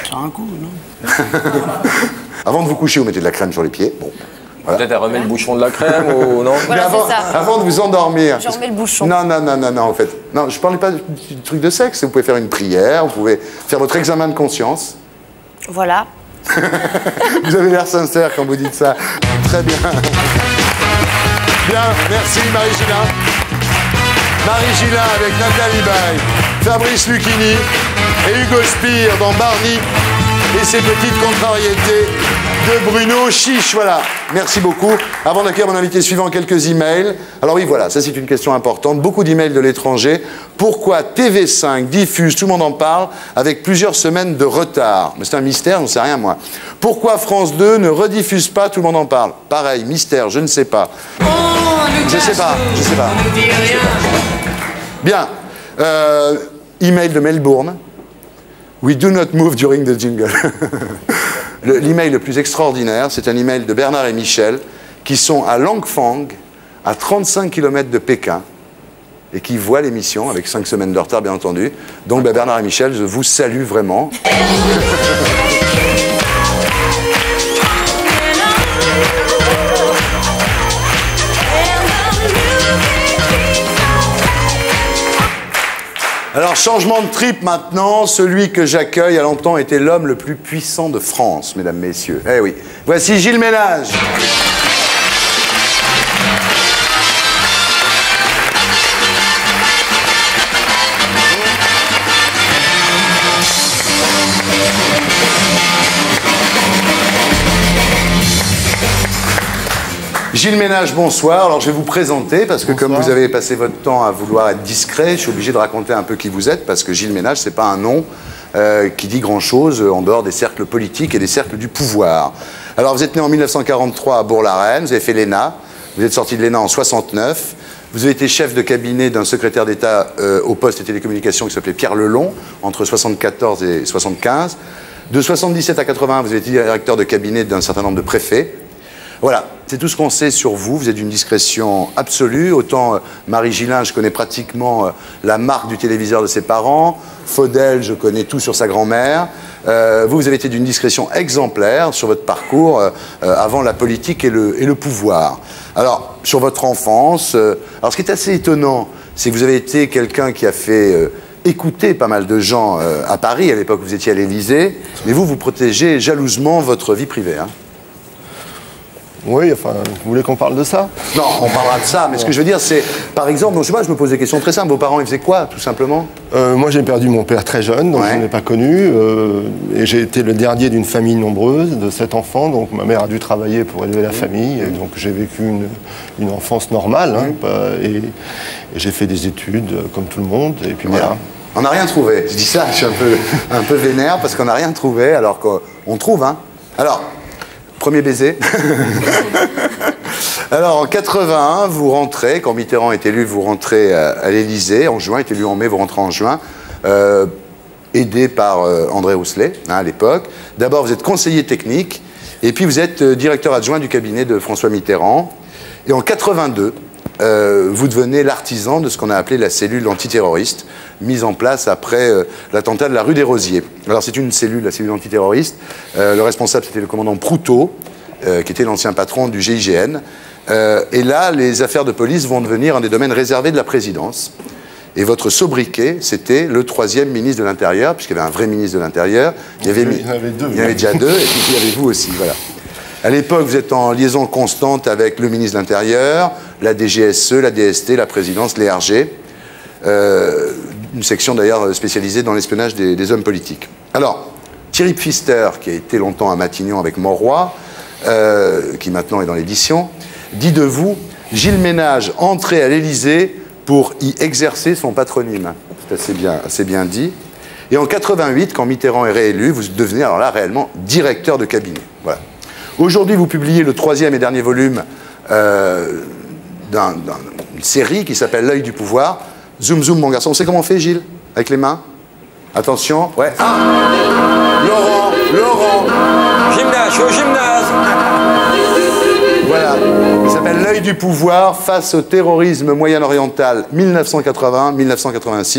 faire un coup, non? Avant de vous coucher, vous mettez de la crème sur les pieds. Bon. Voilà. Peut-être elle remet le bouchon de la crème ou non? Voilà, avant, c'est ça. avant de vous endormir. Je remets le bouchon. Non, non, non, non, non, en fait. Non, je parlais pas du truc de sexe. Vous pouvez faire une prière, vous pouvez faire votre examen de conscience. Voilà. Vous avez l'air sincère quand vous dites ça. Très bien. Bien, merci Marie-Gilin. Marie-Gilin avec Nathalie Baye, Fabrice Lucchini et Hugo Spire dans Barney et ses petites contrariétés de Bruno Chiche. Voilà, merci beaucoup. Avant d'accueillir mon invité suivant, quelques emails. Alors oui, voilà, ça c'est une question importante. Beaucoup d'emails de l'étranger. Pourquoi T V cinq diffuse, tout le monde en parle, avec plusieurs semaines de retard? Mais c'est un mystère, je ne sais rien moi. Pourquoi France deux ne rediffuse pas, tout le monde en parle? Pareil, mystère, je ne sais pas. Je ne sais pas, je ne sais pas. Bien. Euh, email de Melbourne. We do not move during the jingle. L'email le, le plus extraordinaire, c'est un email de Bernard et Michel qui sont à Langfang, à trente-cinq kilomètres de Pékin, et qui voient l'émission, avec cinq semaines de retard, bien entendu. Donc, ben, Bernard et Michel, je vous salue vraiment. Alors, changement de trip maintenant. Celui que j'accueille a longtemps été l'homme le plus puissant de France, mesdames, messieurs. Eh oui. Voici Gilles Ménage. Gilles Ménage, bonsoir. Alors je vais vous présenter parce que bonsoir. Comme vous avez passé votre temps à vouloir être discret, je suis obligé de raconter un peu qui vous êtes parce que Gilles Ménage, c'est pas un nom euh, qui dit grand-chose en dehors des cercles politiques et des cercles du pouvoir. Alors vous êtes né en mille neuf cent quarante-trois à Bourg-la-Reine, vous avez fait l'E N A, vous êtes sorti de l'E N A en soixante-neuf, vous avez été chef de cabinet d'un secrétaire d'État euh, au poste et télécommunications qui s'appelait Pierre Lelon entre soixante-quatorze et soixante-quinze. De soixante-dix-sept à quatre-vingts, vous avez été directeur de cabinet d'un certain nombre de préfets. Voilà, c'est tout ce qu'on sait sur vous. Vous êtes d'une discrétion absolue. Autant euh, Marie-Gilin, je connais pratiquement euh, la marque du téléviseur de ses parents. Faudel, je connais tout sur sa grand-mère. Euh, vous, vous avez été d'une discrétion exemplaire sur votre parcours euh, euh, avant la politique et le, et le pouvoir. Alors, sur votre enfance, euh, alors ce qui est assez étonnant, c'est que vous avez été quelqu'un qui a fait euh, écouter pas mal de gens euh, à Paris. À l'époque, vous étiez à l'Élysée. Mais vous, vous protégez jalousement votre vie privée, hein. Oui, enfin, vous voulez qu'on parle de ça? Non, on parlera de ça, mais ce que je veux dire, c'est, par exemple, non, je sais pas, je me pose des questions très simples. Vos parents, ils faisaient quoi, tout simplement? euh, Moi, j'ai perdu mon père très jeune, donc ouais. Je ne l'ai pas connu. Euh, et j'ai été le dernier d'une famille nombreuse, de sept enfants, donc ma mère a dû travailler pour élever la mmh. famille. Et donc j'ai vécu une, une enfance normale, hein, mmh. et, et j'ai fait des études euh, comme tout le monde, et puis voilà. On n'a rien trouvé. Je dis ça, je suis un peu, un peu vénère, parce qu'on n'a rien trouvé, alors qu'on trouve, hein. Alors... Premier baiser. Alors, en quatre-vingt-un, vous rentrez, quand Mitterrand est élu, vous rentrez à, à l'Élysée. En juin, est élu en mai, vous rentrez en juin. Euh, aidé par euh, André Rousselet, hein, à l'époque. D'abord, vous êtes conseiller technique, et puis vous êtes euh, directeur adjoint du cabinet de François Mitterrand. Et en quatre-vingt-deux, euh, vous devenez l'artisan de ce qu'on a appelé la cellule antiterroriste, mise en place après euh, l'attentat de la rue des Rosiers. Alors c'est une cellule, la cellule antiterroriste. Euh, le responsable, c'était le commandant Proutot, euh, qui était l'ancien patron du G I G N. Euh, et là, les affaires de police vont devenir un des domaines réservés de la présidence. Et votre sobriquet, c'était le troisième ministre de l'Intérieur, puisqu'il y avait un vrai ministre de l'Intérieur. Il y avait, il y en avait deux. Il y en avait déjà deux, et puis il y avait vous aussi, voilà. À l'époque, vous êtes en liaison constante avec le ministre de l'Intérieur, la D G S E, la D S T, la présidence, l'E R G. Euh, une section d'ailleurs spécialisée dans l'espionnage des, des hommes politiques. Alors, Thierry Pfister, qui a été longtemps à Matignon avec Mauroy, euh, qui maintenant est dans l'édition, dit de vous, Gilles Ménage entrait à l'Élysée pour y exercer son patronyme. C'est assez bien, assez bien dit. Et en quatre-vingt-huit, quand Mitterrand est réélu, vous devenez alors là réellement directeur de cabinet. Voilà. Aujourd'hui, vous publiez le troisième et dernier volume euh, d'un, d'un, d'une série qui s'appelle L'œil du pouvoir. Zoom, zoom, mon garçon. On sait comment on fait, Gilles? Avec les mains? Attention. Ouais. Ah, Laurent, Laurent. Gymnase, je suis au gymnase. Voilà. Il s'appelle L'œil du pouvoir face au terrorisme moyen-oriental mille neuf cent quatre-vingt à mille neuf cent quatre-vingt-six.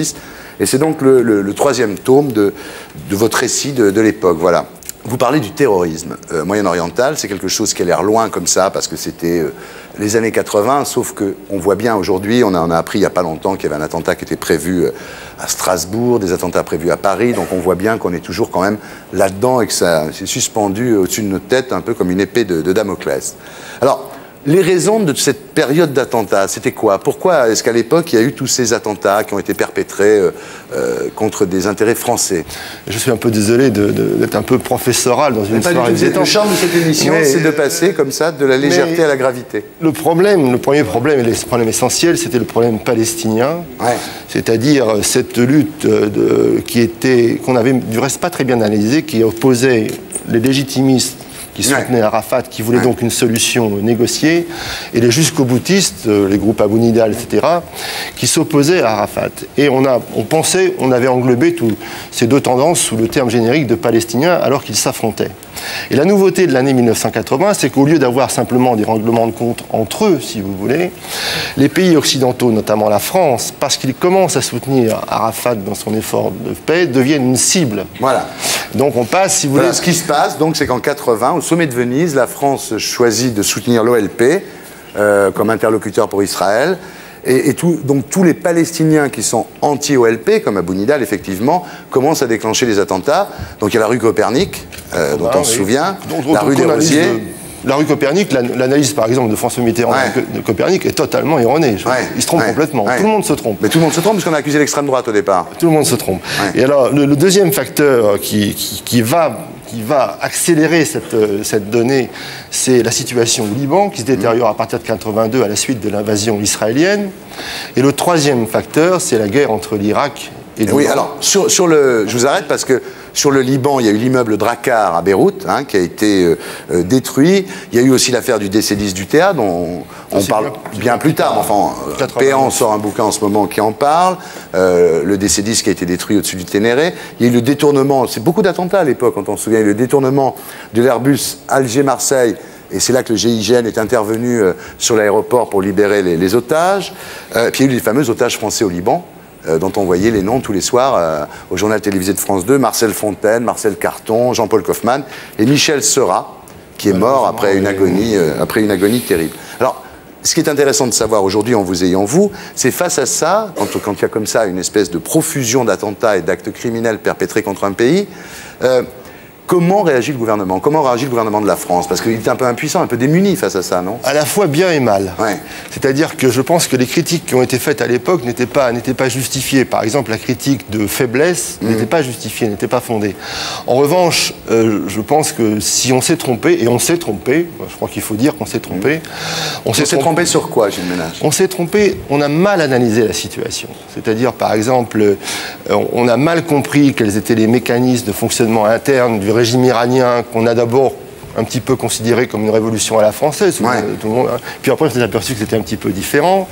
Et c'est donc le, le, le troisième tome de, de votre récit de, de l'époque. Voilà. Vous parlez du terrorisme euh, moyen-oriental, c'est quelque chose qui a l'air loin comme ça, parce que c'était euh, les années quatre-vingts, sauf qu'on voit bien aujourd'hui, on, on a appris il n'y a pas longtemps qu'il y avait un attentat qui était prévu euh, à Strasbourg, des attentats prévus à Paris, donc on voit bien qu'on est toujours quand même là-dedans et que ça c'est suspendu au-dessus de notre tête, un peu comme une épée de, de Damoclès. Alors, les raisons de cette période d'attentats, c'était quoi? Pourquoi est-ce qu'à l'époque, il y a eu tous ces attentats qui ont été perpétrés euh, euh, contre des intérêts français? Je suis un peu désolé de, de, d'être un peu professoral dans une soirée détente. Le charme de cette émission, c'est de passer comme ça de la légèreté à la gravité. Le problème, le premier problème, et le problème essentiel, c'était le problème palestinien. Ouais. C'est-à-dire cette lutte de, qui était, qu'on avait du reste pas très bien analysée, qui opposait les légitimistes qui soutenaient ouais. Arafat, qui voulaient ouais. donc une solution négociée, et les jusqu'au-boutistes, les groupes Abou Nidal, et cetera, qui s'opposaient à Arafat. Et on, a, on pensait, on avait englobé tous ces deux tendances sous le terme générique de Palestiniens, alors qu'ils s'affrontaient. Et la nouveauté de l'année mille neuf cent quatre-vingts, c'est qu'au lieu d'avoir simplement des règlements de compte entre eux, si vous voulez, les pays occidentaux, notamment la France, parce qu'ils commencent à soutenir Arafat dans son effort de paix, deviennent une cible. Voilà. Donc on passe, si vous voilà, voulez... Ce qui se passe, donc, c'est qu'en quatre-vingts, au sommet de Venise, la France choisit de soutenir l'O L P euh, comme interlocuteur pour Israël. Et, et tout, donc tous les Palestiniens qui sont anti-O L P, comme Abou Nidal, effectivement, commencent à déclencher les attentats. Donc il y a la rue Copernic, euh, dont ah, on oui. se souvient, donc, la rue des Rosiers. De... La rue Copernic, l'analyse par exemple de François Mitterrand ouais. de Copernic est totalement erronée. Ouais. Il se trompe ouais. complètement. Ouais. Tout le monde se trompe. Mais tout le monde se trompe parce qu'on a accusé l'extrême droite au départ. Tout le monde se trompe. Ouais. Et alors le, le deuxième facteur qui, qui, qui va... qui va accélérer cette, cette donnée, c'est la situation au Liban, qui se détériore à partir de quatre-vingt-deux à la suite de l'invasion israélienne. Et le troisième facteur, c'est la guerre entre l'Irak et l'Iran. Oui, alors, sur, sur le, je vous arrête parce que sur le Liban, il y a eu l'immeuble Drakkar à Beyrouth, hein, qui a été euh, détruit. Il y a eu aussi l'affaire du D C dix du T A, dont on, on parle bien, bien plus tard. Enfin, Péan sort un bouquin en ce moment qui en parle. Euh, le D C dix qui a été détruit au-dessus du Ténéré. Il y a eu le détournement, c'est beaucoup d'attentats à l'époque, quand on se souvient, le détournement de l'Airbus Alger-Marseille. Et c'est là que le G I G N est intervenu euh, sur l'aéroport pour libérer les, les otages. Euh, puis il y a eu les fameux otages français au Liban, Euh, dont on voyait les noms tous les soirs euh, au journal télévisé de France deux, Marcel Fontaine, Marcel Carton, Jean-Paul Kaufmann et Michel Seurat, qui est mort après une agonie, euh, après une agonie terrible. Alors, ce qui est intéressant de savoir aujourd'hui en vous ayant vous, c'est face à ça, quand, quand il y a comme ça une espèce de profusion d'attentats et d'actes criminels perpétrés contre un pays, euh, comment réagit le gouvernement? Comment réagit le gouvernement de la France? Parce qu'il est un peu impuissant, un peu démuni face à ça, non? À la fois bien et mal. Ouais. C'est-à-dire que je pense que les critiques qui ont été faites à l'époque n'étaient pas, n'étaient pas justifiées. Par exemple, la critique de faiblesse mmh. n'était pas justifiée, n'était pas fondée. En revanche, euh, je pense que si on s'est trompé, et on s'est trompé, je crois qu'il faut dire qu'on s'est trompé. Mmh. On s'est trompé, trompé sur quoi, Gilles Ménage? On s'est trompé, on a mal analysé la situation. C'est-à-dire, par exemple, euh, on a mal compris quels étaient les mécanismes de fonctionnement interne du régime iranien, qu'on a d'abord un petit peu considéré comme une révolution à la française. Ouais. Tout le monde, puis après, on s'est aperçu que c'était un petit peu différent.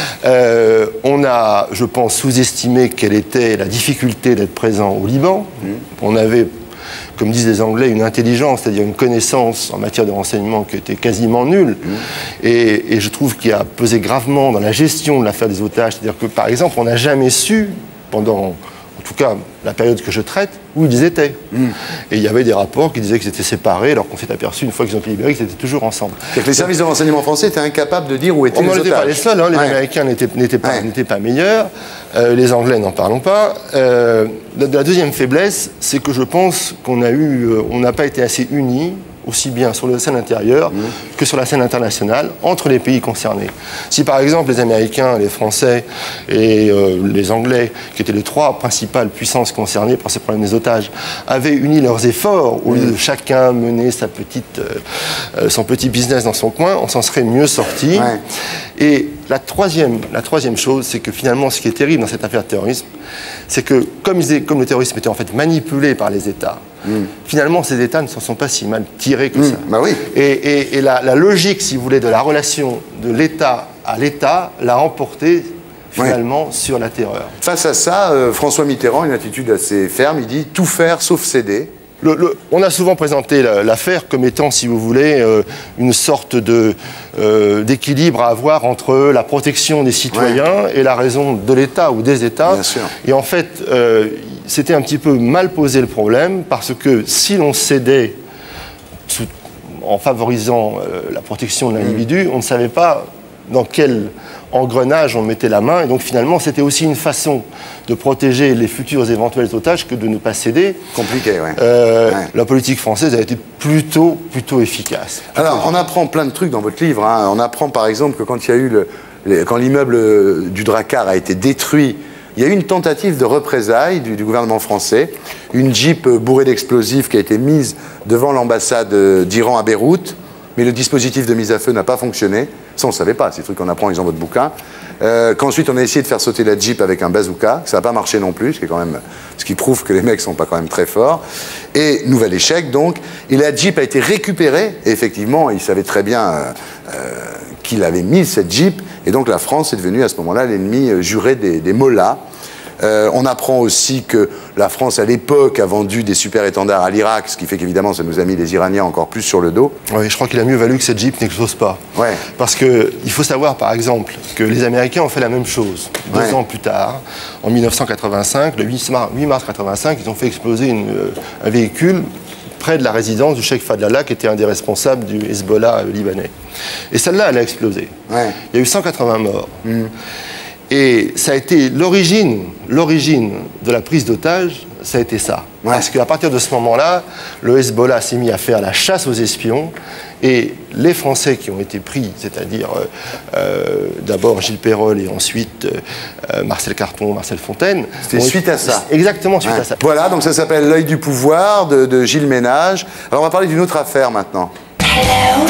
Euh, on a, je pense, sous-estimé quelle était la difficulté d'être présent au Liban. Mmh. On avait, comme disent les Anglais, une intelligence, c'est-à-dire une connaissance en matière de renseignement qui était quasiment nulle. Mmh. Et, et je trouve qu'il a pesé gravement dans la gestion de l'affaire des otages. C'est-à-dire que, par exemple, on n'a jamais su, pendant... en tout cas la période que je traite, où ils étaient. Mm. Et il y avait des rapports qui disaient qu'ils étaient séparés, alors qu'on s'est aperçu, une fois qu'ils ont été libérés, qu'ils étaient toujours ensemble. C'est que les services de renseignement français étaient incapables de dire où étaient les otages. On n'était pas les seuls, hein. Les ouais. Américains n'étaient, n'étaient, pas, ouais. n'étaient pas meilleurs, euh, les Anglais n'en parlons pas. Euh, la, la deuxième faiblesse, c'est que je pense qu'on a eu, euh, on n'a pas été assez unis, aussi bien sur la scène intérieure mmh. que sur la scène internationale, entre les pays concernés. Si par exemple les Américains, les Français et euh, les Anglais, qui étaient les trois principales puissances concernées par ces problèmes des otages, avaient uni leurs efforts, au lieu mmh. de chacun mener sa petite, euh, son petit business dans son coin, on s'en serait mieux sorti. Ouais. Et la troisième, la troisième chose, c'est que finalement, ce qui est terrible dans cette affaire de terrorisme, c'est que comme, ils, comme le terrorisme était en fait manipulé par les États, mm. finalement, ces États ne s'en sont pas si mal tirés que mm. ça. Bah oui. Et, et, et la, la logique, si vous voulez, de la relation de l'État à l'État l'a remporté finalement ouais. sur la terreur. Face à ça, euh, François Mitterrand a une attitude assez ferme. Il dit tout faire sauf céder. Le, le, on a souvent présenté l'affaire comme étant, si vous voulez, euh, une sorte de, euh, d'équilibre à avoir entre la protection des citoyens ouais. et la raison de l'État ou des États. Bien sûr. Et en fait, euh, c'était un petit peu mal posé le problème, parce que si l'on cédait sous, en favorisant euh, la protection de l'individu, mmh. on ne savait pas dans quel engrenage on mettait la main, et donc finalement c'était aussi une façon de protéger les futurs éventuels otages que de ne pas céder. Compliqué, oui. Euh, ouais. La politique française a été plutôt, plutôt efficace. Plutôt Alors, efficace. on apprend plein de trucs dans votre livre. Hein. On apprend par exemple que quand il y a eu le, les, quand l'immeuble du Drakkar a été détruit, il y a eu une tentative de représailles du, du gouvernement français, une Jeep bourrée d'explosifs qui a été mise devant l'ambassade d'Iran à Beyrouth. Mais le dispositif de mise à feu n'a pas fonctionné. Ça, on ne savait pas, c'est des trucs qu'on apprend en lisant votre bouquin. Euh, qu'ensuite, on a essayé de faire sauter la Jeep avec un bazooka. Ça n'a pas marché non plus, ce qui, est quand même, ce qui prouve que les mecs ne sont pas quand même très forts. Et nouvel échec, donc. Et la Jeep a été récupérée. Et effectivement, il savait très bien euh, euh, qu'il avait mis cette Jeep. Et donc, la France est devenue, à ce moment-là, l'ennemi juré des, des mollahs. Euh, on apprend aussi que la France, à l'époque, a vendu des super-étendards à l'Irak, ce qui fait qu'évidemment, ça nous a mis les Iraniens encore plus sur le dos. Oui, je crois qu'il a mieux valu que cette Jeep n'explose pas. Ouais. Parce qu'il faut savoir, par exemple, que les Américains ont fait la même chose. Deux ouais. ans plus tard, en mille neuf cent quatre-vingt-cinq, le huit mars mille neuf cent quatre-vingt-cinq, ils ont fait exploser une, euh, un véhicule près de la résidence du cheikh Fadlallah, qui était un des responsables du Hezbollah euh, libanais. Et celle-là, elle a explosé. Ouais. Il y a eu cent quatre-vingts morts. Mmh. Et ça a été l'origine, l'origine de la prise d'otages, ça a été ça. Ouais. Parce qu'à partir de ce moment-là, le Hezbollah s'est mis à faire la chasse aux espions, et les Français qui ont été pris, c'est-à-dire euh, euh, d'abord Gilles Perrol et ensuite euh, Marcel Carton, Marcel Fontaine. C'était suite été... à ça. Exactement suite ouais. à ça. Voilà, donc ça s'appelle L'œil du pouvoir de, de Gilles Ménage. Alors on va parler d'une autre affaire maintenant. Hello.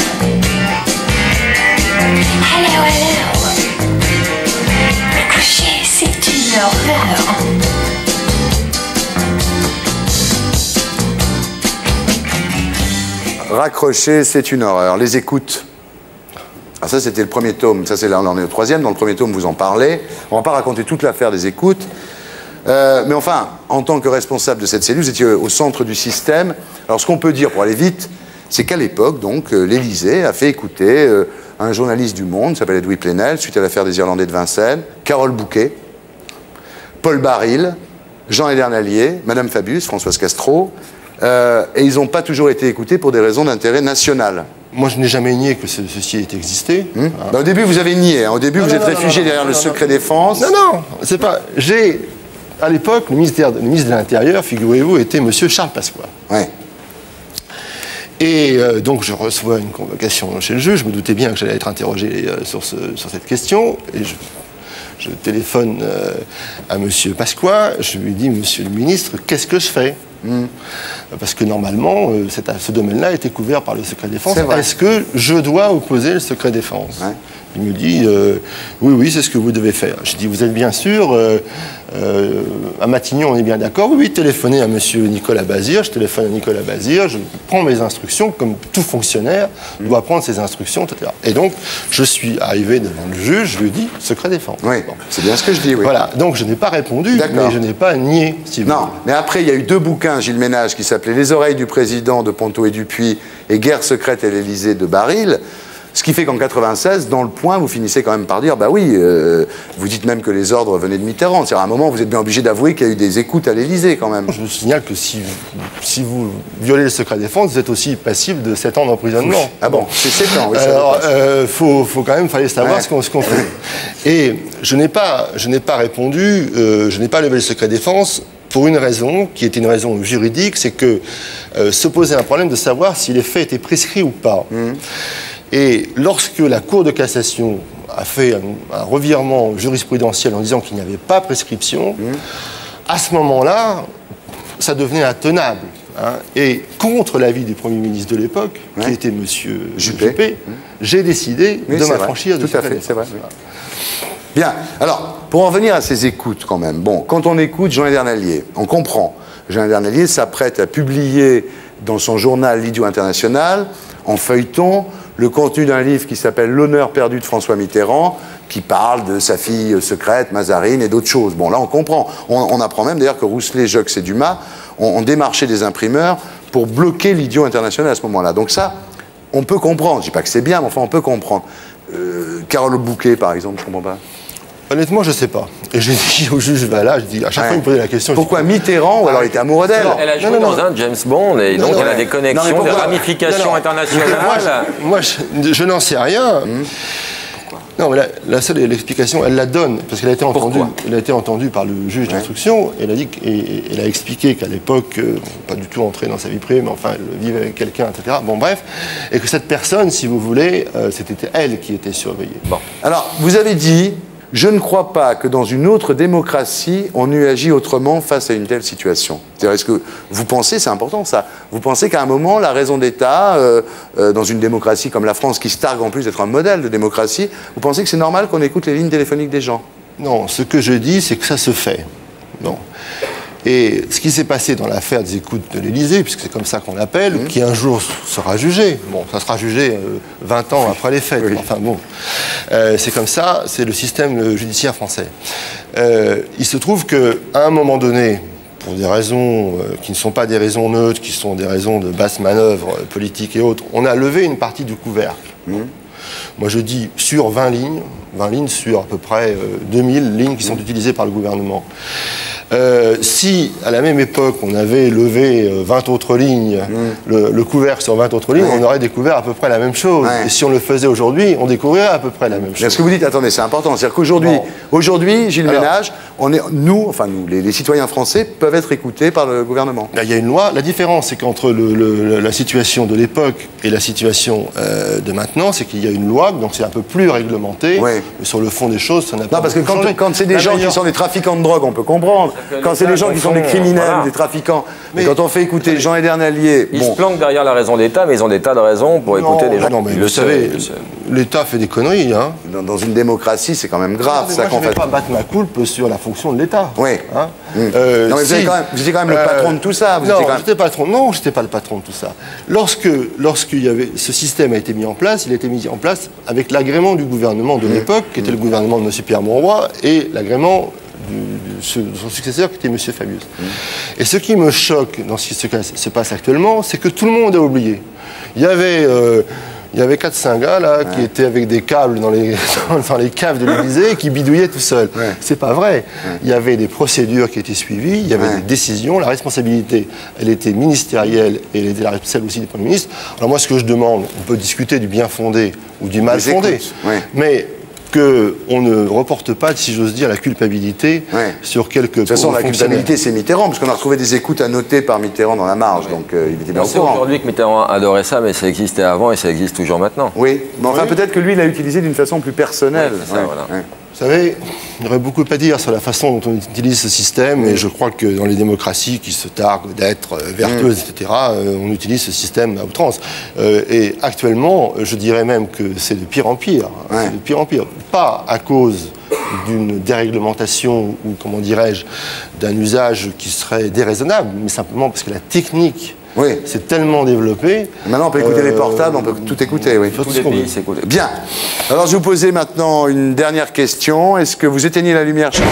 Hello, hello. Coucher, c'est une horreur. Raccrocher, c'est une horreur. Les écoutes. Alors ça, c'était le premier tome. Ça, c'est là, on est au troisième. Dans le premier tome, vous en parlez. On ne va pas raconter toute l'affaire des écoutes. Euh, mais enfin, en tant que responsable de cette cellule, vous étiez au centre du système. Alors, ce qu'on peut dire, pour aller vite, c'est qu'à l'époque, donc, euh, l'Élysée a fait écouter euh, un journaliste du Monde, qui s'appelle Edoui Plenel, suite à l'affaire des Irlandais de Vincennes, Carole Bouquet, Paul Baril, Jean Edernalier, Madame Fabius, Françoise Castro, euh, et ils n'ont pas toujours été écoutés pour des raisons d'intérêt national. Moi, je n'ai jamais nié que ce, ceci ait existé. Mmh. Hein. Ben, au début, vous avez nié. Hein. Au début, non, vous non, êtes non, réfugié non, derrière non, le non, secret non, défense. Non, non, c'est pas... J'ai... À l'époque, le, ministère, le ministre de l'Intérieur, figurez-vous, était M. Charles Pasqua. Ouais. Et euh, donc, je reçois une convocation chez le juge. Je me doutais bien que j'allais être interrogé euh, sur, ce, sur cette question. Et je, je téléphone euh, à M. Pasqua. Je lui dis, Monsieur le ministre, qu'est-ce que je fais ? Mmh. Parce que normalement, euh, cet, ce domaine-là était couvert par le secret défense. Est-ce que je dois opposer le secret défense ? Ouais. Il me dit, euh, oui, oui, c'est ce que vous devez faire. Je dis, vous êtes bien sûr, euh, euh, à Matignon, on est bien d'accord. Oui, oui, téléphonez à M. Nicolas Bazir. Je téléphone à Nicolas Bazir, je prends mes instructions, comme tout fonctionnaire mmh. doit prendre ses instructions, et cetera. Et donc, je suis arrivé devant le juge, je lui ai dit, secret défense. Oui, bon. C'est bien ce que je dis, oui. Voilà, donc je n'ai pas répondu, mais je n'ai pas nié, si vous Non, voulez. Mais après, il y a eu deux bouquins, Gilles Ménage, qui s'appelaient Les oreilles du président de Ponto et Dupuis et Guerre secrète à l'Élysée de Baril. Ce qui fait qu'en quatre-vingt-seize, dans le point, vous finissez quand même par dire, bah oui, euh, vous dites même que les ordres venaient de Mitterrand. C'est-à-dire, à un moment, vous êtes bien obligé d'avouer qu'il y a eu des écoutes à l'Élysée, quand même. Je vous signale que si, si vous violez le secret défense, vous êtes aussi passible de sept ans d'emprisonnement. Ah bon, c'est sept ans, oui. Alors, il euh, faut, faut quand même fallait savoir ouais. ce qu'on ce qu'on fait. Et je n'ai pas, je n'ai pas répondu, euh, je n'ai pas levé le secret défense pour une raison, qui était une raison juridique, c'est que euh, se posait un problème de savoir si les faits étaient prescrits ou pas. Mmh. Et lorsque la Cour de cassation a fait un, un revirement jurisprudentiel en disant qu'il n'y avait pas prescription, mmh. à ce moment-là, ça devenait intenable. Hein, et contre l'avis du Premier ministre de l'époque, ouais. qui était M. Juppé, Juppé mmh. j'ai décidé oui, de m'affranchir de Tout à fait, c'est vrai. Bien, alors, pour en venir à ces écoutes quand même, bon, quand on écoute Jean Edernalier, on comprend. Jean Edernalier s'apprête à publier dans son journal L'Idiot International, en feuilleton, le contenu d'un livre qui s'appelle L'honneur perdu de François Mitterrand, qui parle de sa fille secrète, Mazarine, et d'autres choses. Bon, là, on comprend. On, on apprend même d'ailleurs que Rousselet, Jox et Dumas ont, ont démarché des imprimeurs pour bloquer l'idiot international à ce moment-là. Donc ça, on peut comprendre. Je ne dis pas que c'est bien, mais enfin, on peut comprendre. Euh, Carole Bouquet, par exemple, je ne comprends pas. Honnêtement, je ne sais pas. Et j'ai dit au juge Vallat, je dis, à chaque ouais. fois, il me posait la question. Pourquoi Mitterrand, ou alors il était amoureux d'elle? Elle a joué non, non, dans non. un James Bond, et non, donc non, elle a des connexions, non, des ramifications non, non. internationales. Moi, je, moi, je, je n'en sais rien. Hum. Non, mais la, la seule l'explication, elle la donne, parce qu'elle a été entendue, elle a été entendue par le juge d'instruction, et elle a dit, et, elle a expliqué qu'à l'époque, euh, pas du tout entrée dans sa vie privée, mais enfin, elle vivait avec quelqu'un, et cetera. Bon, bref, et que cette personne, si vous voulez, euh, c'était elle qui était surveillée. Bon. Alors, vous avez dit, je ne crois pas que dans une autre démocratie, on eût agi autrement face à une telle situation. C'est-à-dire, est-ce que vous pensez, c'est important ça, vous pensez qu'à un moment, la raison d'État, euh, euh, dans une démocratie comme la France, qui se targue en plus d'être un modèle de démocratie, vous pensez que c'est normal qu'on écoute les lignes téléphoniques des gens? Non, ce que je dis, c'est que ça se fait. Non. Et ce qui s'est passé dans l'affaire des écoutes de l'Élysée, puisque c'est comme ça qu'on l'appelle, mmh. qui un jour sera jugé. Bon, ça sera jugé euh, vingt ans après les faits. Oui. Enfin bon, euh, c'est comme ça, c'est le système judiciaire français. Euh, il se trouve qu'à un moment donné, pour des raisons euh, qui ne sont pas des raisons neutres, qui sont des raisons de basse manœuvre euh, politique et autres, on a levé une partie du couvercle. Mmh. Moi je dis sur vingt lignes, vingt lignes sur à peu près euh, deux mille lignes qui sont mmh. utilisées par le gouvernement. Euh, si, à la même époque, on avait levé euh, vingt autres lignes, mmh. le, le couvercle sur vingt autres lignes, ouais. on aurait découvert à peu près la même chose. Ouais. Et si on le faisait aujourd'hui, on découvrirait à peu près la même chose. Mais ce que vous dites, attendez, c'est important. C'est-à-dire qu'aujourd'hui, bon. aujourd'hui, Gilles Alors, Ménage, on est, nous, enfin nous, les, les citoyens français, peuvent être écoutés par le gouvernement. Là, il y a une loi. La différence, c'est qu'entre le, le, la situation de l'époque et la situation euh, de maintenant, c'est qu'il y a une loi, donc c'est un peu plus réglementé. Ouais. Mais sur le fond des choses, ça n'a pas. Non, parce que quand, quand c'est des la gens meilleure... qui sont des trafiquants de drogue, on peut comprendre. Quand c'est des gens qui sont des criminels, voilà. des trafiquants. Mais, mais quand on fait écouter Jean Edernalier... Ils bon. se planquent derrière la raison d'État, mais ils ont des tas de raisons pour non, écouter des gens. Non, mais vous le savez, l'État fait des conneries. Hein. Dans, dans une démocratie, c'est quand même grave. Non, ça moi, qu'on je ne vais fait... pas battre ma coulpe sur la fonction de l'État. Oui. Hein mmh. euh, non, mais si, vous, étiez quand même, vous étiez quand même le patron euh, de tout ça. Vous non, étiez quand même... j'étais patron. Non, je n'étais pas le patron de tout ça. Lorsque, lorsqu'il y avait, ce système a été mis en place, il a été mis en place avec l'agrément du gouvernement de mmh. l'époque, qui était mmh. le gouvernement de M. Pierre Mauroy, et l'agrément de son successeur qui était M. Fabius. Mmh. Et ce qui me choque dans ce qui se, se passe actuellement, c'est que tout le monde a oublié. Il y avait, euh, il y avait quatre cinq gars là, ouais. qui étaient avec des câbles dans les, dans les caves de l'Élysée et qui bidouillaient tout seuls. Ouais. C'est pas vrai. Ouais. Il y avait des procédures qui étaient suivies, il y avait ouais. des décisions, la responsabilité, elle était ministérielle et elle était la, celle aussi du Premier ministre. Alors moi, ce que je demande, on peut discuter du bien fondé ou du mal fondé, ouais. mais qu'on ne reporte pas, si j'ose dire, la culpabilité ouais. sur quelques... De toute façon, la culpabilité, c'est Mitterrand, parce qu'on a retrouvé des écoutes à noter par Mitterrand dans la marge, ouais. donc euh, il était bien au courant. C'est aujourd'hui que Mitterrand adorait ça, mais ça existait avant et ça existe toujours maintenant. Oui, mais enfin oui. peut-être que lui, il l'a utilisé d'une façon plus personnelle. Ouais, ça, ouais. Voilà. Ouais. Vous savez, il y aurait beaucoup à dire sur la façon dont on utilise ce système, et je crois que dans les démocraties qui se targuent d'être vertueuses, mmh. et cetera, euh, on utilise ce système à outrance. Euh, et actuellement, je dirais même que c'est de pire en pire. Ouais. C'est de pire en pire. Pas à cause d'une déréglementation ou, comment dirais-je, d'un usage qui serait déraisonnable, mais simplement parce que la technique oui. c'est tellement développé. Maintenant, on peut écouter euh, les portables, on peut tout écouter, oui. Tous les pays s'écoutent. Bien. Alors, je vais vous poser maintenant une dernière question. Est-ce que vous éteignez la lumière chez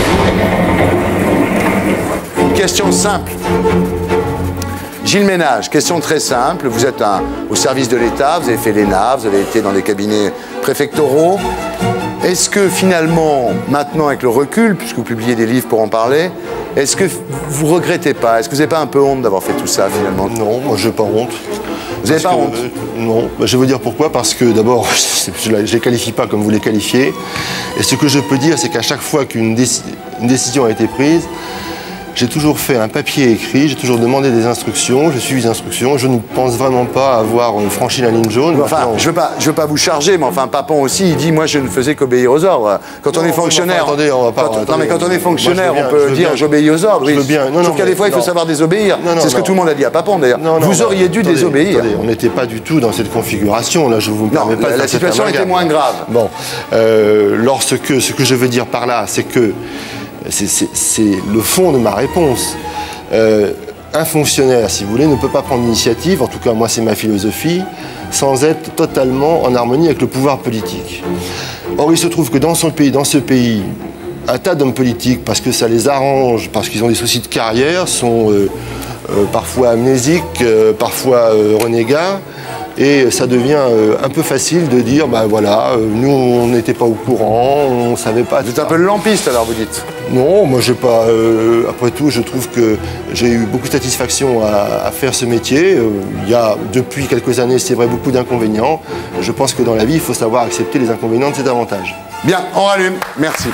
vous? Une question simple. Gilles Ménage, question très simple. Vous êtes un, au service de l'État, vous avez fait l'E N A, vous avez été dans des cabinets préfectoraux. Est-ce que finalement, maintenant avec le recul, puisque vous publiez des livres pour en parler, est-ce que vous ne regrettez pas? Est-ce que vous n'avez pas un peu honte d'avoir fait tout ça finalement? Non, moi je n'ai pas honte. Vous n'avez pas que, honte euh, Non, bah, je vais vous dire pourquoi. Parce que d'abord, je ne les qualifie pas comme vous les qualifiez. Et ce que je peux dire, c'est qu'à chaque fois qu'une déci une décision a été prise, j'ai toujours fait un papier écrit, j'ai toujours demandé des instructions, j'ai suivi les instructions. Je ne pense vraiment pas avoir franchi la ligne jaune. Enfin, je ne veux pas, je veux pas vous charger, mais enfin, Papon aussi, il dit, moi, je ne faisais qu'obéir aux ordres. Quand non, on est fonctionnaire, enfin, attendez, on va pas, quand, attendez, non, mais quand on est fonctionnaire, moi, bien, on peut dire, j'obéis aux ordres. Oui. Bien. Non, Sauf qu'à des fois, il faut savoir désobéir. C'est ce que tout le monde a dit à Papon, d'ailleurs. Vous auriez dû attendez, désobéir. Attendez, on n'était pas du tout dans cette configuration. Là, je vous permets pas. La situation était moins grave. Bon, lorsque ce que je veux dire par là, c'est que c'est le fond de ma réponse. Euh, un fonctionnaire, si vous voulez, ne peut pas prendre l'initiative, en tout cas moi c'est ma philosophie, sans être totalement en harmonie avec le pouvoir politique. Or il se trouve que dans son pays, dans ce pays, un tas d'hommes politiques, parce que ça les arrange, parce qu'ils ont des soucis de carrière, sont euh, euh, parfois amnésique, euh, parfois euh, renégat. Et ça devient euh, un peu facile de dire, ben voilà, euh, nous on n'était pas au courant, on ne savait pas. Vous êtes un peu le lampiste alors, vous dites? Non, moi j'ai pas. Euh, après tout, je trouve que j'ai eu beaucoup de satisfaction à, à faire ce métier. Euh, il y a depuis quelques années, c'est vrai, beaucoup d'inconvénients. Je pense que dans la vie, il faut savoir accepter les inconvénients de ses avantages. Bien, on rallume. Merci.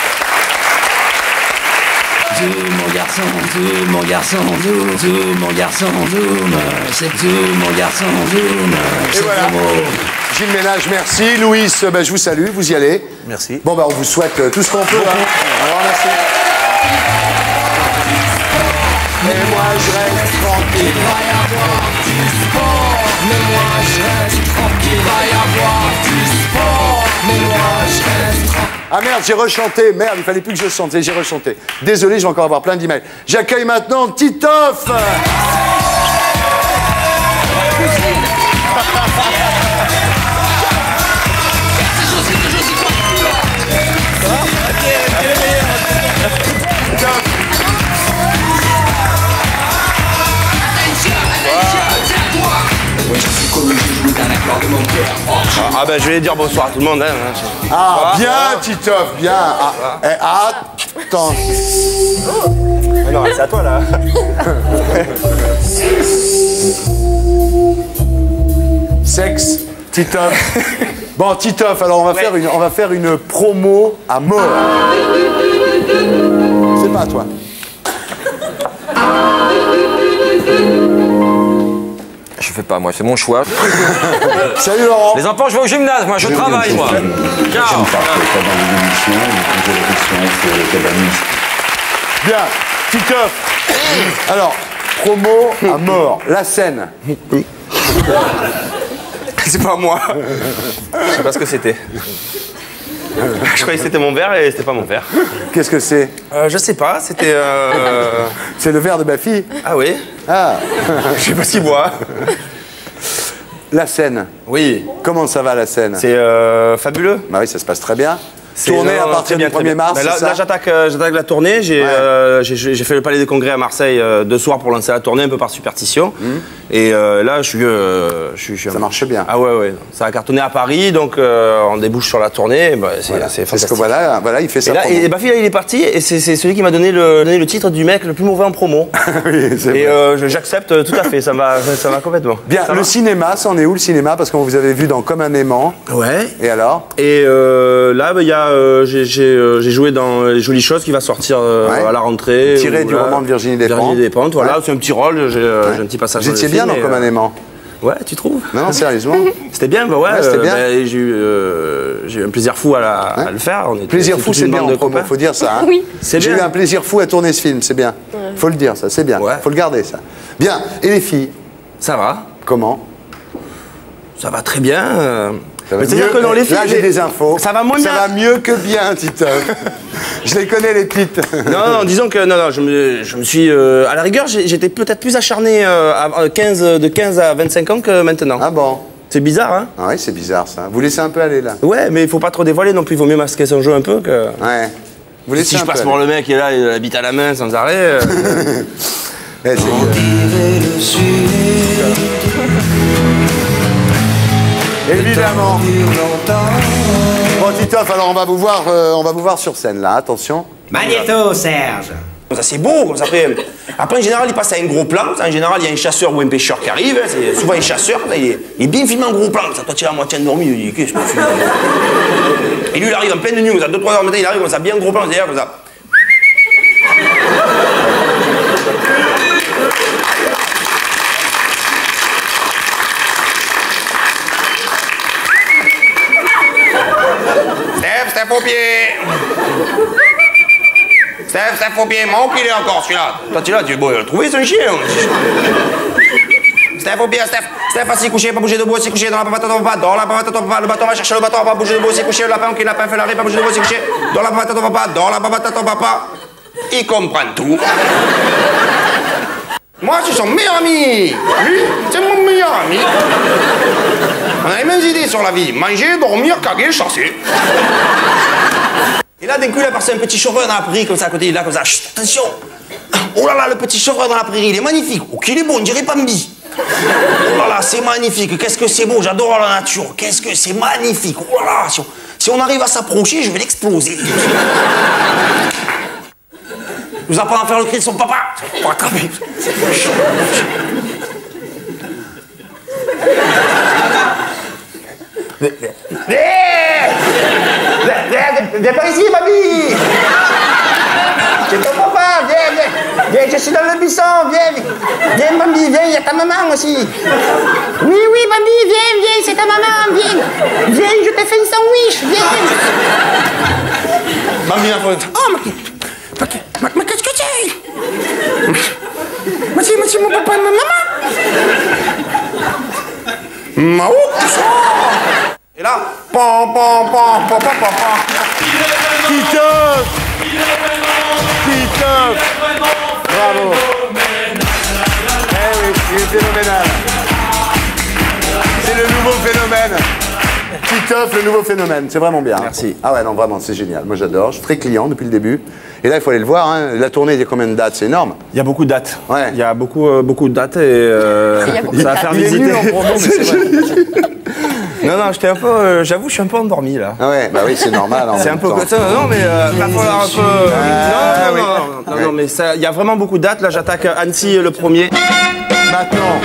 Zoom, mon garçon, zoom, mon garçon, zoom, zoom, mon garçon, zoom, c'est zoom, mon garçon, zoom, c'est voilà. Gilles Ménage, merci. Louis, ben, je vous salue, vous y allez. Merci. Bon, ben, on vous souhaite euh, tout ce qu'on peut. Hein. Alors, merci. Mais moi je reste tranquille, il va y avoir du sport. Mais moi je reste tranquille, il va y avoir du sport. Mais moi je reste tranquille. Ah merde, j'ai rechanté. Merde, il fallait plus que je chante, j'ai rechanté. Désolé, je vais encore avoir plein d'emails. J'accueille maintenant Titoff. Ah ben je vais dire bonsoir à tout le monde. Hein. Ah bien Titoff, bien. Ah, eh, attends. Ah non, c'est à toi là. Sexe, Titoff. Bon Titoff, alors on va, ouais. faire une, on va faire une promo à mort. C'est pas à toi. Je fais pas, moi, c'est mon choix. Salut Laurent. Les enfants, je vais au gymnase, moi, je, je travaille, moi. J'aime pas que pendant les émissions, vous posez la question sur le cabaniste. Bien, Titoff. Alors, promo à mort, la scène. C'est pas moi. Je sais pas ce que c'était. Je croyais que c'était mon verre et c'était pas mon verre. Qu'est-ce que c'est? euh, Je sais pas, c'était... Euh... C'est le verre de ma fille. Ah oui? Ah. Je sais pas ce qu'il boit. La scène. Oui. Comment ça va la scène? C'est euh, fabuleux. Bah oui, ça se passe très bien. Tournée à partir du premier mars, ben là, ça là j'attaque euh, la tournée. J'ai ouais. euh, fait le Palais des Congrès à Marseille euh, deux soirs pour lancer la tournée, un peu par superstition. Mmh. Et euh, là, je suis, euh, je suis... Ça marche bien. Ah ouais, ouais. Ça a cartonné à Paris, donc euh, on débouche sur la tournée. Bah, c'est voilà. fantastique. Parce que voilà, voilà, il fait ça. Et, là, et Bafi, là, il est parti, et c'est celui qui m'a donné le, donné le titre du mec le plus mauvais en promo. Oui, et euh, j'accepte tout à fait, ça va complètement. Bien, ça le va. cinéma, c'en est où le cinéma? Parce qu'on vous avait vu dans Comme un aimant. Ouais. Et alors? Et euh, là, il bah, y a... Euh, j'ai euh, joué dans Les Jolies Choses qui va sortir euh, ouais. à la rentrée. Tiré du là, roman de Virginie Despentes. Virginie Despentes, voilà, ouais. c'est un petit rôle, j'ai euh, ouais. un petit passage. Vous étiez bien dans Comme un aimant? Ouais, tu trouves? Non, sérieusement. C'était bien, bah ouais. ouais c'était bien. Euh, bah, j'ai eu, euh, eu un plaisir fou à, la, ouais. à le faire. On était, plaisir fou, c'est bien en promo, faut dire ça. Hein. Oui. J'ai eu un plaisir fou à tourner ce film, c'est bien. Ouais. Faut le dire, ça, c'est bien. Ouais. Faut le garder, ça. Bien. Et les filles? Ça va. Comment? Ça va très bien. Euh... C'est-à-dire que dans les filles, là j'ai des infos. Ça va moins bien. Ça va mieux que bien, Titoff. Je les connais les petites. Non, non, disons que non, non, je me, je me suis euh, à la rigueur, j'étais peut-être plus acharné euh, à quinze, de quinze à vingt-cinq ans que maintenant. Ah bon? C'est bizarre, hein? Ah oui, c'est bizarre ça. Vous laissez un peu aller là. Ouais, mais il faut pas trop dévoiler non plus. Il vaut mieux masquer son jeu un peu que. Ouais. Vous laissez si un je peu passe aller. pour le mec qui est là, il habite à la main sans arrêt. Euh... ouais, c'est évidemment. Bon, Titoff, alors on va vous voir, euh, on va vous voir sur scène là. Attention. Magnéto, Serge. Ça c'est beau, comme ça après. Après en général il passe à un gros plan. En général il y a un chasseur ou un pêcheur qui arrive. C'est souvent un chasseur. Il est, il est bien filmé en gros plan. Ça, toi tu es à moitié endormi. Il dit qu'est-ce que tu fais? Et lui il arrive en pleine nuit. deux trois heures matin il arrive comme ça bien gros plan. C'est-à-dire comme ça. Steph, Steph au pied. Steph, Steph au pied, manque il est encore celui-là. Toi tu es là, tu veux le trouver ce chien. Steph au pied, Steph. Steph assis couché, pas bouger debout, assis couché dans la pavate à ton papa, dans la pavate à ton papa, le bâton va chercher le bâton, pas bouger debout, assis couché, le lapin qui lapin fait l'arrêt, pas bouger debout, assis couché, dans la pavate à ton papa, dans la pavate à ton papa. Ils comprennent tout. Moi, c'est son meilleur ami. Lui, c'est mon meilleur ami. On a les mêmes idées sur la vie. Manger, dormir, caguer, chasser. Et là, d'un coup, il a passé un petit chevreuil dans la prairie, comme ça, à côté, là, comme ça. Chut, attention. Oh là là, le petit chevreuil dans la prairie, il est magnifique. Oh, qu'il est beau, on dirait Bambi. Oh là là, c'est magnifique. Qu'est-ce que c'est beau, j'adore la nature. Qu'est-ce que c'est magnifique. Oh là là, si on, si on arrive à s'approcher, je vais l'exploser. Nous apprend à faire le cri de son papa. Pour attraper. Viens par ici, mamie. C'est ton papa, viens, viens. Viens, je suis dans le buisson, viens. Viens, mamie, viens, il y a ta maman aussi. Oui, oui, mamie, viens, viens, c'est ta maman, viens. Viens, je te fais une sandwich, viens. Mamie, la faute. Oh, ma, ma, ma, qu'est-ce que c'est? Mais c'est, c'est mon papa et ma maman. Maou. Et là, pom, pom, pom, pom, pom, pom, pom. Titoff! Titoff! Bravo! Eh oui, il est phénoménal. C'est le nouveau phénomène. Titoff, le nouveau phénomène. C'est vraiment bien. Merci. Ah ouais, non, vraiment, c'est génial. Moi, j'adore. Je suis très client depuis le début. Et là, il faut aller le voir. Hein. La tournée, il y a combien de dates? C'est énorme. Il y a beaucoup de dates. Ouais. Il y a beaucoup, euh, beaucoup de dates et euh, Il y a beaucoup ça de va dates. faire Il est visiter. nul en promo, mais c'est vrai. Non, non, j'étais un peu, euh, j'avoue, je suis un peu endormi là. Ah ouais, bah oui, c'est normal. C'est un peu comme ça, non, mais euh, va falloir un peu. Ah, non, oui. non, non, non, non, non, mais ça, il y a vraiment beaucoup de dates. Là, j'attaque Annecy le premier. Maintenant,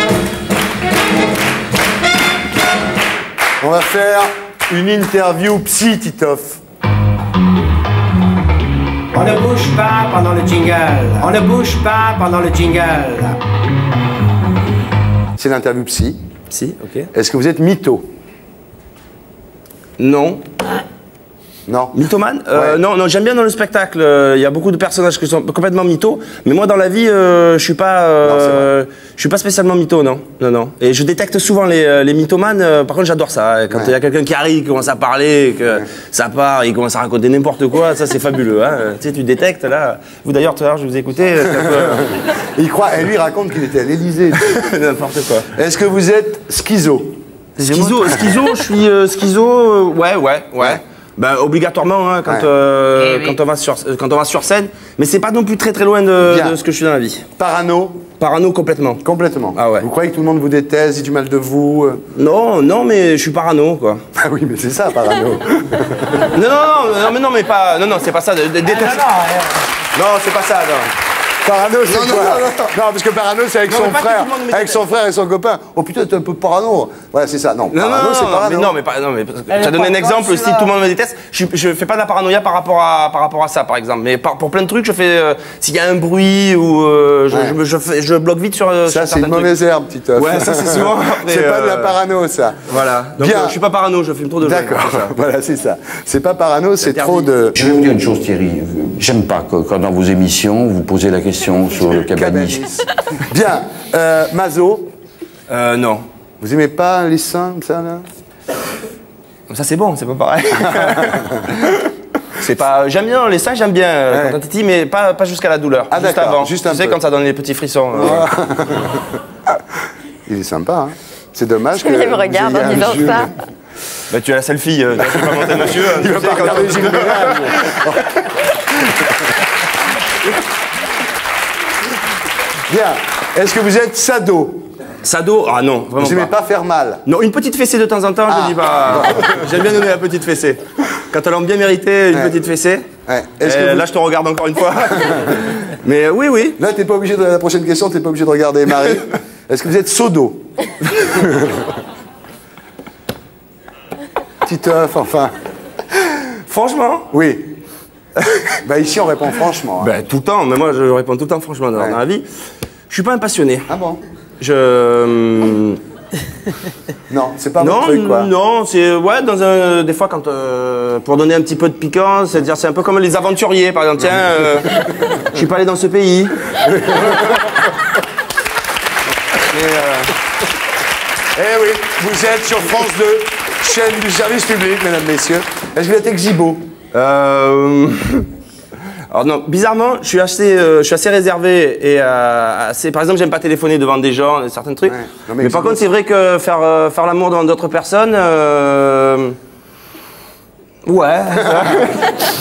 on va faire une interview psy, Titoff. On ne bouge pas pendant le jingle. On ne bouge pas pendant le jingle. C'est l'interview psy. Si, ok. Est-ce que vous êtes mytho? Non. Non. Mythomane euh, Ouais. Non, non, j'aime bien dans le spectacle. euh, Il y a beaucoup de personnages qui sont complètement mythos, mais moi dans la vie, euh, je suis pas, euh, je suis pas spécialement mytho, non, non, non. Et je détecte souvent les, euh, les mythomanes. euh, par contre, j'adore ça. hein. Quand il Ouais. y a quelqu'un qui arrive, qui commence à parler, que Ouais. ça part, il commence à raconter n'importe quoi, ça c'est fabuleux. Hein. Tu sais, tu détectes là. Vous d'ailleurs, tout à l'heure, je vous ai écouté. c'est un peu- Il croit, et lui il raconte qu'il était à l'Élysée. N'importe quoi. Est-ce que vous êtes schizo? Schizo, schizo, je suis euh, schizo. euh, ouais, ouais, ouais. Ben, obligatoirement hein, quand, Ouais. euh, Eh oui. quand, on va sur, quand on va sur scène, mais c'est pas non plus très très loin de, Bien. de ce que je suis dans la vie. Parano? Parano complètement. Complètement. Ah ouais. Vous croyez que tout le monde vous déteste, dit du mal de vous? euh Non, non, mais je suis parano quoi. Ah oui, mais c'est ça, parano. non, non, non, non, mais non, mais pas, non, non, c'est pas ça. De, de, déteste- non, c'est pas ça. Non. Parano, c'est Non, non, quoi non, non. Non, parce que parano, c'est avec Non, son mais pas frère, tout le monde me avec déteste. son frère et son copain. Oh putain, t'es un peu parano. Voilà, c'est ça. Non, Non, non, parano, non, c'est non, parano. mais non, mais pas, non, mais parce que Elle je te est donne pas un exemple. grave, Si celui-là. tout le monde me déteste, je, je fais pas de la paranoïa par rapport à, par rapport à ça, par exemple. Mais par- pour plein de trucs, je fais, euh, s'il y a un bruit ou euh, je, Ouais. je, me- je fais- je bloque vite sur. Ça, euh, sur c'est une certains trucs. mauvaise herbe, petite œuf. Ouais, ça, c'est souvent après, C'est pas de la euh, parano, ça. Voilà. Donc Bien. euh, je suis pas parano, je fume trop de joints, D'accord, c'est ça. voilà, c'est ça. C'est pas parano, c'est interdit. trop de. Je vais vous dire une chose, Thierry. J'aime pas que, quand dans vos émissions, vous posez la question sur le cabanisme. Bien, euh, Mazo, Euh, non. vous aimez pas les seins, comme ça, là Ça c'est bon, c'est pas pareil. C'est pas, j'aime bien les seins, j'aime bien euh, Ouais. quand on titille, mais pas, pas jusqu'à la douleur. Ah, juste d'accord, avant. juste tu un sais peu. quand ça donne les petits frissons. euh. Il est sympa, hein. C'est dommage que. Il me regarde vous ayez en un disant jeu. ça. Bah tu as la selfie, euh, tu vas pas monter monsieur. hein, Il tu va sais, pas quand regarder on- Gilles Ménage. Bien. Est-ce que vous êtes sado? Sado, ah non, vraiment Vous aimez pas. pas faire mal? Non, une petite fessée de temps en temps, Ah. je dis pas. J'aime bien donner la petite fessée. Quand elle a bien mérité, une Ouais. petite fessée. Ouais. Est-ce Euh, que vous- Là, je te regarde encore une fois. Mais euh, oui, oui. Là, t'es pas obligé de la prochaine question, t'es pas obligé de regarder Marie. Est-ce que vous êtes sodo? Titeuf, enfin. Franchement. Oui. Bah ici, on répond franchement. hein. Ben, tout le temps, mais moi je réponds tout le temps franchement dans, Ouais. dans la vie. Je suis pas un passionné. Ah bon? Je. hum, Non, c'est pas non, mon truc, quoi. non, c'est. Ouais, dans un. Des fois, quand. euh, pour donner un petit peu de piquant, c'est-à-dire, c'est un peu comme les aventuriers, par exemple. Tiens, euh, je suis pas allé dans ce pays. Et, euh, eh oui, vous êtes sur France deux, chaîne du service public, mesdames, messieurs. Est-ce que vous êtes exhibo? Euh. Alors non, bizarrement, je suis assez, euh, je suis assez réservé et euh, assez. Par exemple, j'aime pas téléphoner devant des gens, certains trucs. Ouais. Non, mais mais par exhibo, contre, c'est vrai que faire euh, faire l'amour devant d'autres personnes, euh, ouais.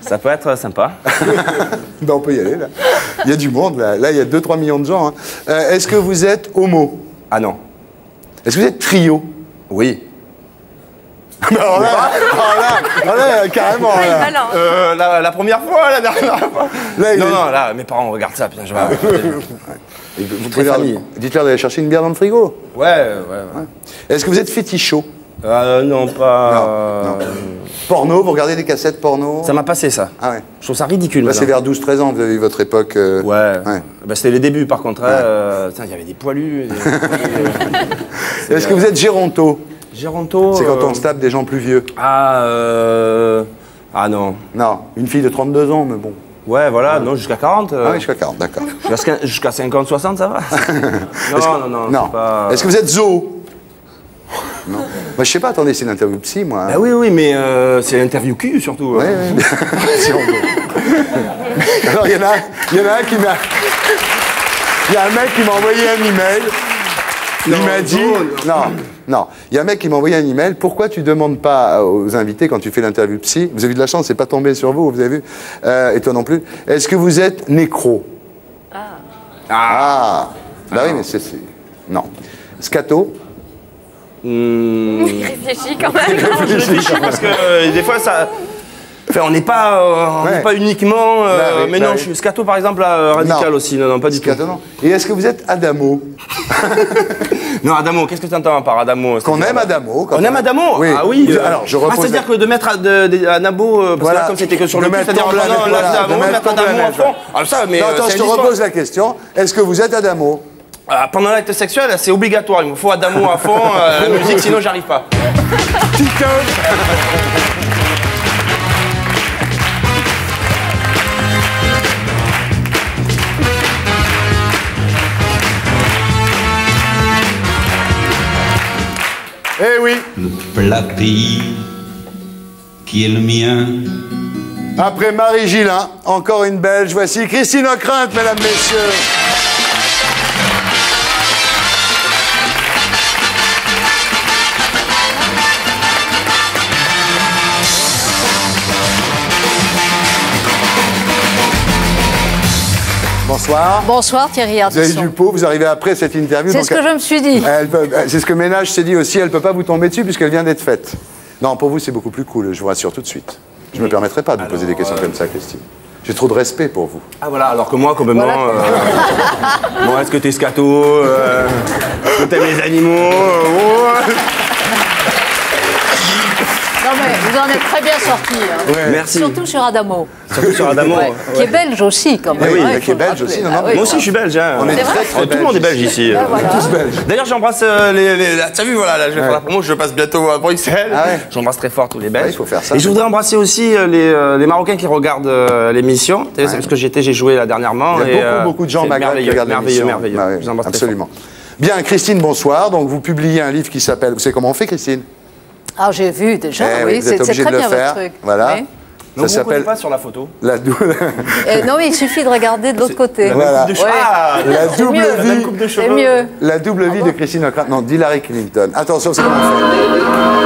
Ça peut être sympa. Ben, on peut y aller, là. Il y a du monde, là. Là, il y a deux trois millions de gens. Hein. Euh, Est-ce que vous êtes homo? Ah non. Est-ce que vous êtes trio? Oui. Alors là, alors là, alors là, carrément. Là. Euh, la, la première fois, la dernière fois. Là, non, est... non, là, mes parents regardent ça, putain, je vais... Vous pouvez leur... Dites-leur d'aller chercher une bière dans le frigo. Ouais, ouais, ouais. Est-ce que vous êtes fétichot? Euh, non, pas... Non, non. Porno, vous regardez des cassettes porno? Ça m'a passé, ça. Ah ouais. Je trouve ça ridicule. Là, c'est vers douze treize ans, vous avez eu votre époque... Euh... Ouais. ouais. Bah, c'était les débuts, par contre. Il ouais. euh, y avait des poilus. Des... Est-ce que vous êtes géronto? Géronto... C'est quand euh... on se tape des gens plus vieux. Ah, euh... Ah non. Non, une fille de trente-deux ans, mais bon. Ouais, voilà, ouais. Non, jusqu'à quarante. Euh... Ah oui, jusqu'à quarante, d'accord. Jusqu'à cinquante, soixante, ça va. non, que... non, non, non. Pas... Est-ce que vous êtes zoo? Non. Moi, je sais pas, attendez, c'est une interview psy, moi. Bah oui, oui, mais euh, c'est l'interview cul, surtout. Oui, oui. Si on veut. Alors, il y en a, il y en a un qui m'a... Il y a un mec qui m'a envoyé un email. Non, il m'a dit... Non, non. non. Il y a un mec qui m'a envoyé un email. Pourquoi tu demandes pas aux invités, quand tu fais l'interview psy, vous avez eu de la chance, c'est pas tombé sur vous, vous avez vu, euh, et toi non plus, est-ce que vous êtes nécro? Ah. Ah. Bah ah, oui, mais c'est... Non. Scato? Mmh. Il réfléchit quand même. Je réfléchis parce que euh, des fois ça. Enfin, on n'est pas, euh, on ouais. pas uniquement. Euh, bah oui, mais bah non, oui. je suis scato par exemple, là, radical non. aussi. Non, non, pas du scato, tout. Non. Et est-ce que vous êtes Adamo? Non, Adamo, qu'est-ce que tu entends par Adamo? Qu'on aime Adamo. On aime Adamo? Oui. Ah oui. Alors, je repose. Ah, c'est-à-dire que de mettre Adamo, parce voilà. que là, comme c'était que sur le cul, c'est-à-dire voilà, non, voilà, là, Adamo, mettre Adamo à fond. Ah, ça, mais. Non, attends, je te repose la question. Est-ce que vous êtes Adamo? Ah, pendant l'acte sexuel, c'est obligatoire. Il me faut Adamo à fond, euh, la musique, sinon j'arrive pas. Eh oui. Le plat pays qui est le mien. Après Marie Gillin, encore une Belge. Voici Christine Ockrent, mesdames, messieurs. Bonsoir. Bonsoir Thierry Ardisson. Vous avez du pot, vous arrivez après cette interview. C'est ce que je me suis dit. C'est ce que Ménage s'est dit aussi, elle ne peut pas vous tomber dessus puisqu'elle vient d'être faite. Non, pour vous c'est beaucoup plus cool, je vous rassure tout de suite. Je ne me permettrai pas de vous alors, poser des questions euh... comme ça, Christine. J'ai trop de respect pour vous. Ah voilà, alors que moi, complètement... Voilà. Euh... bon, est-ce que t'es scato euh... Est-ce que t'aimes les animaux euh... Non mais vous en êtes très bien sortis. Hein. Ouais. Merci. Surtout sur Adamo. Surtout sur Adamo. Ouais. Qui est belge aussi, quand même. Oui, ouais, qui est belge aussi. Non, non, ah, oui, moi aussi, je suis belge. Hein. On est, est très, très Tout le monde est belge ici. Ah, voilà. Tous belges. D'ailleurs, j'embrasse euh, les... les T'as vu, voilà, là, je vais ouais. faire la promo, je passe bientôt à Bruxelles. Ah ouais. J'embrasse très fort tous les Belges. Il ouais, faut faire ça. Et je voudrais embrasser aussi euh, les, euh, les Marocains qui regardent euh, l'émission. Ouais. C'est parce que j'étais, j'ai joué là dernièrement. Il y a et, beaucoup, euh, beaucoup de gens maghrébins qui regardent l'émission. Merveilleux, merveilleux. Je vous embrasse absolument. Bien, Christine, bonsoir. Donc, vous publiez un livre qui s'appelle... Vous savez comment on fait, Christine? Ah, j'ai vu déjà, eh oui, c'est très bien votre truc. Voilà. Oui. Ça s'appelle pas sur la photo. La double. euh, non, mais il suffit de regarder de l'autre côté. La voilà. coupe de ouais. ah, la double mieux. vie. La coupe de cheveux. C'est mieux. La double vie ah bon de Christine Ockrent. Non, d'Hillary Clinton. Attention, c'est comment on fait.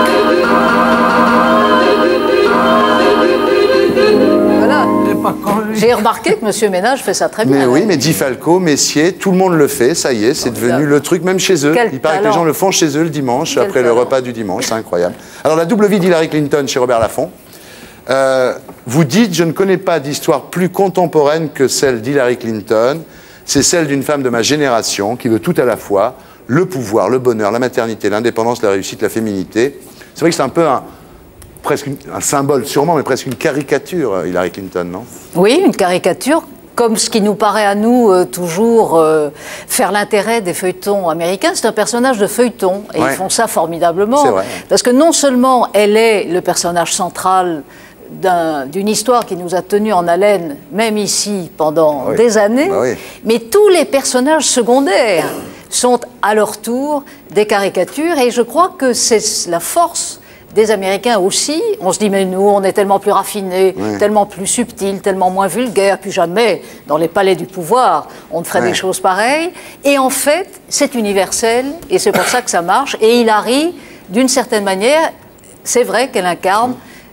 Voilà. J'ai remarqué que M. Ménage fait ça très bien. Mais oui, mais Di Falco, Messier, tout le monde le fait. Ça y est, c'est devenu le truc, même chez eux. Quel Il paraît talent. que les gens le font chez eux le dimanche, Quel après talent. le repas du dimanche. C'est incroyable. Alors, la double vie d'Hillary Clinton chez Robert Laffont. Euh, vous dites, je ne connais pas d'histoire plus contemporaine que celle d'Hillary Clinton. C'est celle d'une femme de ma génération qui veut tout à la fois, le pouvoir, le bonheur, la maternité, l'indépendance, la réussite, la féminité. C'est vrai que c'est un peu un, presque une, un symbole, sûrement, mais presque une caricature, Hillary Clinton, non? Oui, une caricature, comme ce qui nous paraît à nous euh, toujours euh, faire l'intérêt des feuilletons américains. C'est un personnage de feuilleton, et ouais. ils font ça formidablement. C'est vrai. Parce que non seulement elle est le personnage central d'une histoire qui nous a tenus en haleine, même ici, pendant oui. des années, bah oui. mais tous les personnages secondaires sont à leur tour des caricatures, et je crois que c'est la force des Américains aussi. On se dit, mais nous, on est tellement plus raffinés, oui. tellement plus subtils, tellement moins vulgaires, plus jamais, dans les palais du pouvoir, on ne ferait oui. des choses pareilles. Et en fait, c'est universel, et c'est pour ça que ça marche. Et Hillary, d'une certaine manière, c'est vrai qu'elle incarne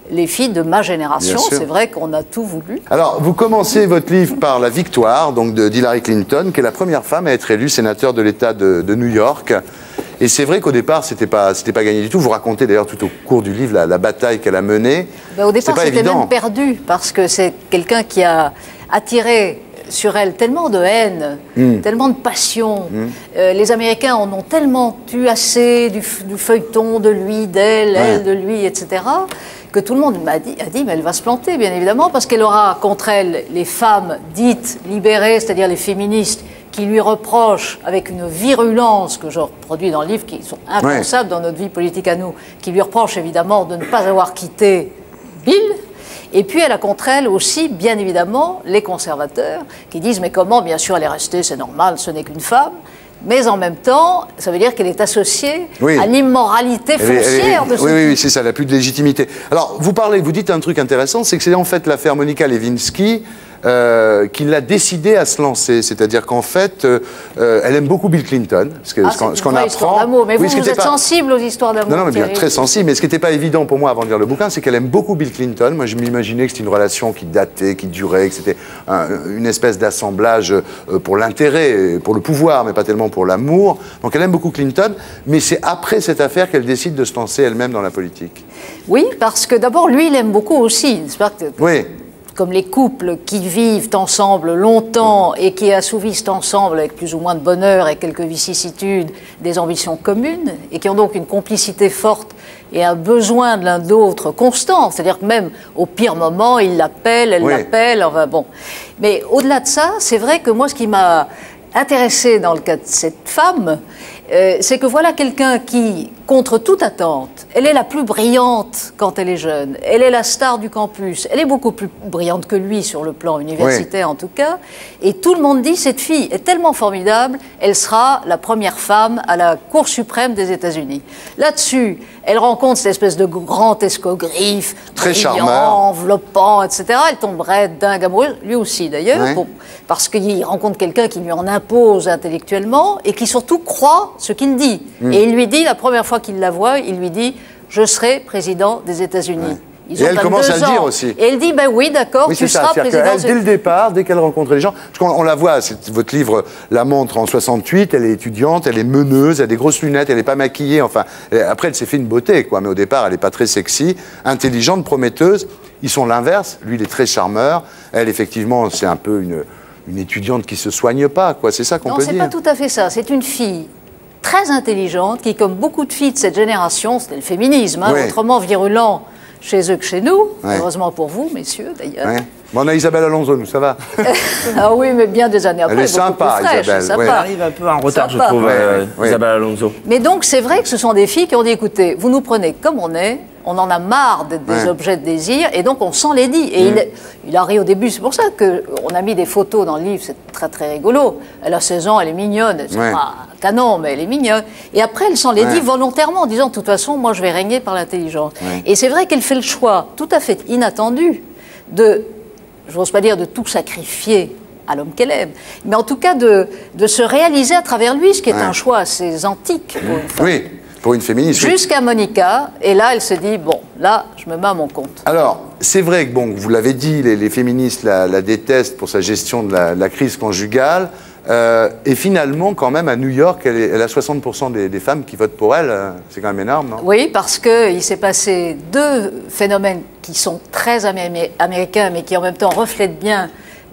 les filles de ma génération. C'est vrai qu'on a tout voulu. Alors, vous commencez votre livre par la victoire donc de d'Hillary Clinton, qui est la première femme à être élue sénateur de l'État de, de New York. Et c'est vrai qu'au départ, c'était pas, c'était pas gagné du tout. Vous racontez d'ailleurs tout au cours du livre la, la bataille qu'elle a menée. Ben, au départ, c'était évident. même perdu, parce que c'est quelqu'un qui a attiré sur elle tellement de haine, mm. tellement de passion. Mm. Euh, les Américains en ont tellement eu assez du, du feuilleton de lui, d'elle, ouais. elle de lui, et cetera, que tout le monde m'a dit, a dit, mais elle va se planter, bien évidemment, parce qu'elle aura contre elle les femmes dites libérées, c'est-à-dire les féministes, qui lui reprochent, avec une virulence que je reproduis dans le livre, qui sont impensables ouais. dans notre vie politique à nous, qui lui reprochent évidemment de ne pas avoir quitté Bill. Et puis elle a contre elle aussi, bien évidemment, les conservateurs, qui disent, mais comment, bien sûr, elle est restée, c'est normal, ce n'est qu'une femme. Mais en même temps, ça veut dire qu'elle est associée oui. à l'immoralité foncière elle est, elle est, de ce Oui, oui, oui c'est ça, elle n'a plus de légitimité. Alors, vous parlez, vous dites un truc intéressant, c'est que c'est en fait l'affaire Monica Lewinsky euh, qui l'a décidé à se lancer. C'est-à-dire qu'en fait, euh, elle aime beaucoup Bill Clinton, ce qu'on ah, ce qu'on ce qu'on apprend. Mais oui, vous, vous êtes pas... sensible aux histoires d'amour. Non, non, mais bien, Thierry. très sensible. Mais ce qui n'était pas évident pour moi avant de lire le bouquin, c'est qu'elle aime beaucoup Bill Clinton. Moi, je m'imaginais que c'était une relation qui datait, qui durait, que c'était un, une espèce d'assemblage euh, pour l'intérêt, pour le pouvoir, mais pas tellement pour l'amour. Donc elle aime beaucoup Clinton, mais c'est après cette affaire qu'elle décide de se lancer elle-même dans la politique. Oui, parce que d'abord, lui, il aime beaucoup aussi. Pas que... Oui. Comme les couples qui vivent ensemble longtemps et qui assouvissent ensemble, avec plus ou moins de bonheur et quelques vicissitudes, des ambitions communes, et qui ont donc une complicité forte et un besoin de l'un de l'autre constant. C'est-à-dire que même au pire moment, il l'appelle, elle oui. l'appelle, enfin bon. Mais au-delà de ça, c'est vrai que moi, ce qui m'a intéressée dans le cas de cette femme, euh, c'est que voilà quelqu'un qui, contre toute attente, elle est la plus brillante quand elle est jeune, elle est la star du campus, elle est beaucoup plus brillante que lui sur le plan universitaire oui. en tout cas, et tout le monde dit cette fille est tellement formidable, elle sera la première femme à la Cour suprême des États-Unis. Là-dessus, elle rencontre cette espèce de grand escogriffe, très brillant, charmeur, enveloppant, et cetera. Elle tomberait dingue amoureuse, lui aussi d'ailleurs, oui. bon, parce qu'il rencontre quelqu'un qui lui en impose intellectuellement et qui surtout croit ce qu'il dit. Mm. Et il lui dit, la première fois qu'il la voit, il lui dit « Je serai président des États-Unis ouais. ». Et elle commence à le dire aussi. Et elle dit, ben oui, d'accord, oui, tu seras ça. président. Elle, dès le départ, dès qu'elle rencontre les gens, parce qu'on on la voit, votre livre la montre en soixante-huit, elle est étudiante, elle est meneuse, elle a des grosses lunettes, elle n'est pas maquillée, enfin, après elle s'est fait une beauté, quoi, mais au départ, elle n'est pas très sexy, intelligente, prometteuse. Ils sont l'inverse, lui, il est très charmeur, elle, effectivement, c'est un peu une, une étudiante qui se soigne pas, quoi, c'est ça qu'on peut dire. Non, c'est pas tout à fait ça, c'est une fille très intelligente, qui, comme beaucoup de filles de cette génération, c'était le féminisme, hein, oui. autrement virulent chez eux que chez nous, ouais. heureusement pour vous, messieurs, d'ailleurs. Ouais. Bon, on a Isabelle Alonso, nous, ça va. Ah oui, mais bien des années après, elle est sympa, fraîche, Isabelle. Sympa. Ouais. Elle arrive un peu en retard, sympa. je trouve, euh, ouais. Isabelle Alonso. Mais donc, c'est vrai que ce sont des filles qui ont dit, écoutez, vous nous prenez comme on est, on en a marre d'être des ouais. objets de désir, et donc on s'en les dit. Et mmh. il, il a ri au début, c'est pour ça qu'on a mis des photos dans le livre, c'est très très rigolo. Elle a seize ans, elle est mignonne, c'est ouais. pas canon, mais elle est mignonne. Et après, elle s'en les ouais. dit volontairement, en disant, de toute façon, moi je vais régner par l'intelligence. Ouais. Et c'est vrai qu'elle fait le choix, tout à fait inattendu, de, je n'ose pas dire de tout sacrifier à l'homme qu'elle aime, mais en tout cas de, de se réaliser à travers lui, ce qui est ouais. un choix assez antique pour une femme. Oui. Pour une féministe. Jusqu'à Monica, et là, elle se dit, bon, là, je me mets à mon compte. Alors, c'est vrai que, bon, vous l'avez dit, les, les féministes la, la détestent pour sa gestion de la, de la crise conjugale, euh, et finalement, quand même, à New York, elle, est, elle a soixante pour cent des, des femmes qui votent pour elle, c'est quand même énorme, non? Oui, parce qu'il s'est passé deux phénomènes qui sont très amé américains, mais qui en même temps reflètent bien